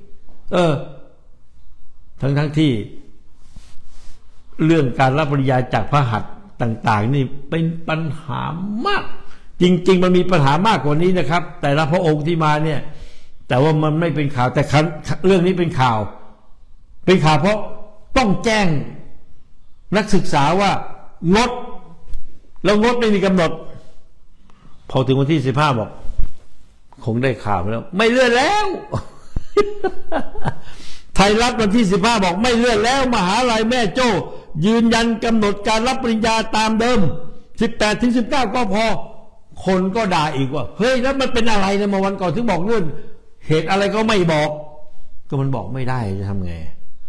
ทั้งที่เรื่องการรับปริญญาจากพระหัตถ์ต่างๆนี่เป็นปัญหามากจริงๆมันมีปัญหามากกว่านี้นะครับแต่ละพระองค์ที่มาเนี่ยแต่ว่ามันไม่เป็นข่าวแต่เรื่องนี้เป็นข่าวเพราะต้องแจ้งนักศึกษาว่างดแล้วงดไม่มีกำหนดพอถึงวันที่15บอกคงได้ข่าวแล้วไม่เลื่อนแล้ว ไทยรัฐวันที่15บอกไม่เลื่อนแล้วมหาลัยแม่โจ้ยืนยันกำหนดการรับปริญญาตามเดิม 18-19 ก็พอคนก็ด่าอีกว่าเฮ้ยแล้วมันเป็นอะไรในเมื่อวันก่อนถึงบอกเลื่อนเหตุอะไรก็ไม่บอกก็มันบอกไม่ได้จะทำไง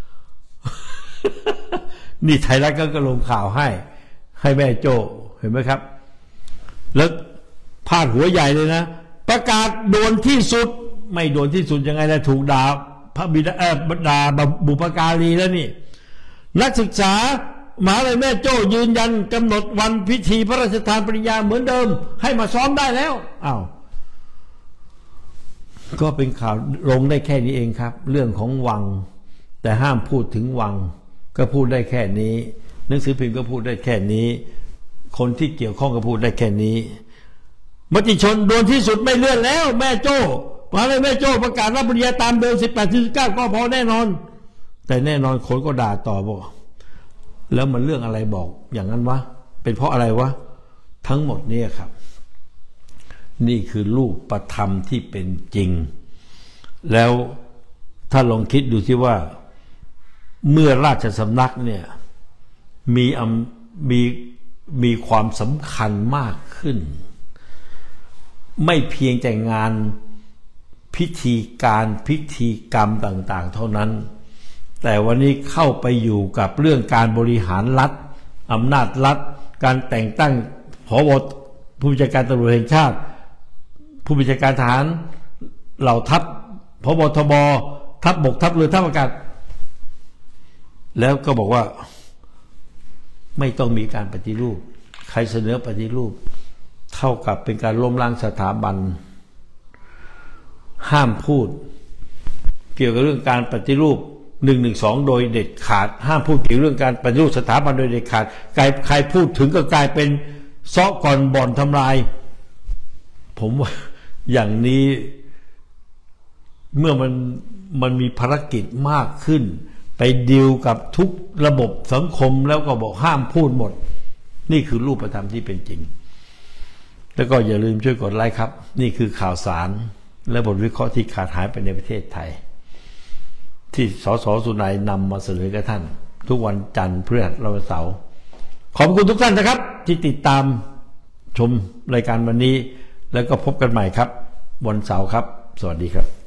นี่ไทยรัฐก็ลงข่าวให้แม่โจ้เห็นไหมครับแล้วพาดหัวใหญ่เลยนะประกาศโดนที่สุดไม่โดนที่สุดยังไงล่ะถูกด่าพระบิดาด่าบุพการีแล้วนี่นักศึกษามหาวิทยาลัยแม่โจ้ยืนยันกำหนดวันพิธีพระราชทานปริญญาเหมือนเดิมให้มาซ้อมได้แล้วอ้าวก็เป็นข่าวลงได้แค่นี้เองครับเรื่องของวังแต่ห้ามพูดถึงวังก็พูดได้แค่นี้หนังสือพิมพ์ก็พูดได้แค่นี้คนที่เกี่ยวข้องก็พูดได้แค่นี้มติชนโดนที่สุดไม่เลื่อนแล้วแม่โจ้มหาวิทยาลัยแม่โจ้ประกาศรับปริญญาตามเดิม 18-19 ก็พอแน่นอนแต่แน่นอนคนก็ด่าต่อบอกแล้วมันเรื่องอะไรบอกอย่างนั้นวะเป็นเพราะอะไรวะทั้งหมดนี่ครับนี่คือรูปธรรมที่เป็นจริงแล้วถ้าลองคิดดูสิว่าเมื่อราชสำนักเนี่ยมีความสำคัญมากขึ้นไม่เพียงแต่งานพิธีการพิธีกรรมต่างๆเท่านั้นแต่วันนี้เข้าไปอยู่กับเรื่องการบริหารรัฐอำนาจรัฐการแต่งตั้งผบ.ผู้บัญชาการตำรวจแห่งชาติผู้บัญชาการทหารเหล่าทัพผบ.ทบ.ทัพบกทัพเรือทัพอากาศแล้วก็บอกว่าไม่ต้องมีการปฏิรูปใครเสนอปฏิรูปเท่ากับเป็นการล้มล้างสถาบันห้ามพูดเกี่ยวกับเรื่องการปฏิรูป112โดยเด็ดขาดห้ามพูดเกี่ยวกับเรื่องการปฏิรูปสถาบันโดยเด็ดขาดใครพูดถึงก็กลายเป็นซ้อก่อนบ่อนทำลายผมว่าอย่างนี้เมื่อมันมีภารกิจมากขึ้นไปดีลกับทุกระบบสังคมแล้วก็บอกห้ามพูดหมดนี่คือรูปธรรมที่เป็นจริงแล้วก็อย่าลืมช่วยกดไลค์ครับนี่คือข่าวสารและบทวิเคราะห์ที่ขาดหายไปในประเทศไทยที่สส.สุนัยนำมาเสนอกับท่านทุกวันจันทร์พฤหัสและวันเสาร์ขอบคุณทุกท่านนะครับที่ติดตามชมรายการวันนี้แล้วก็พบกันใหม่ครับวันเสาร์ครับสวัสดีครับ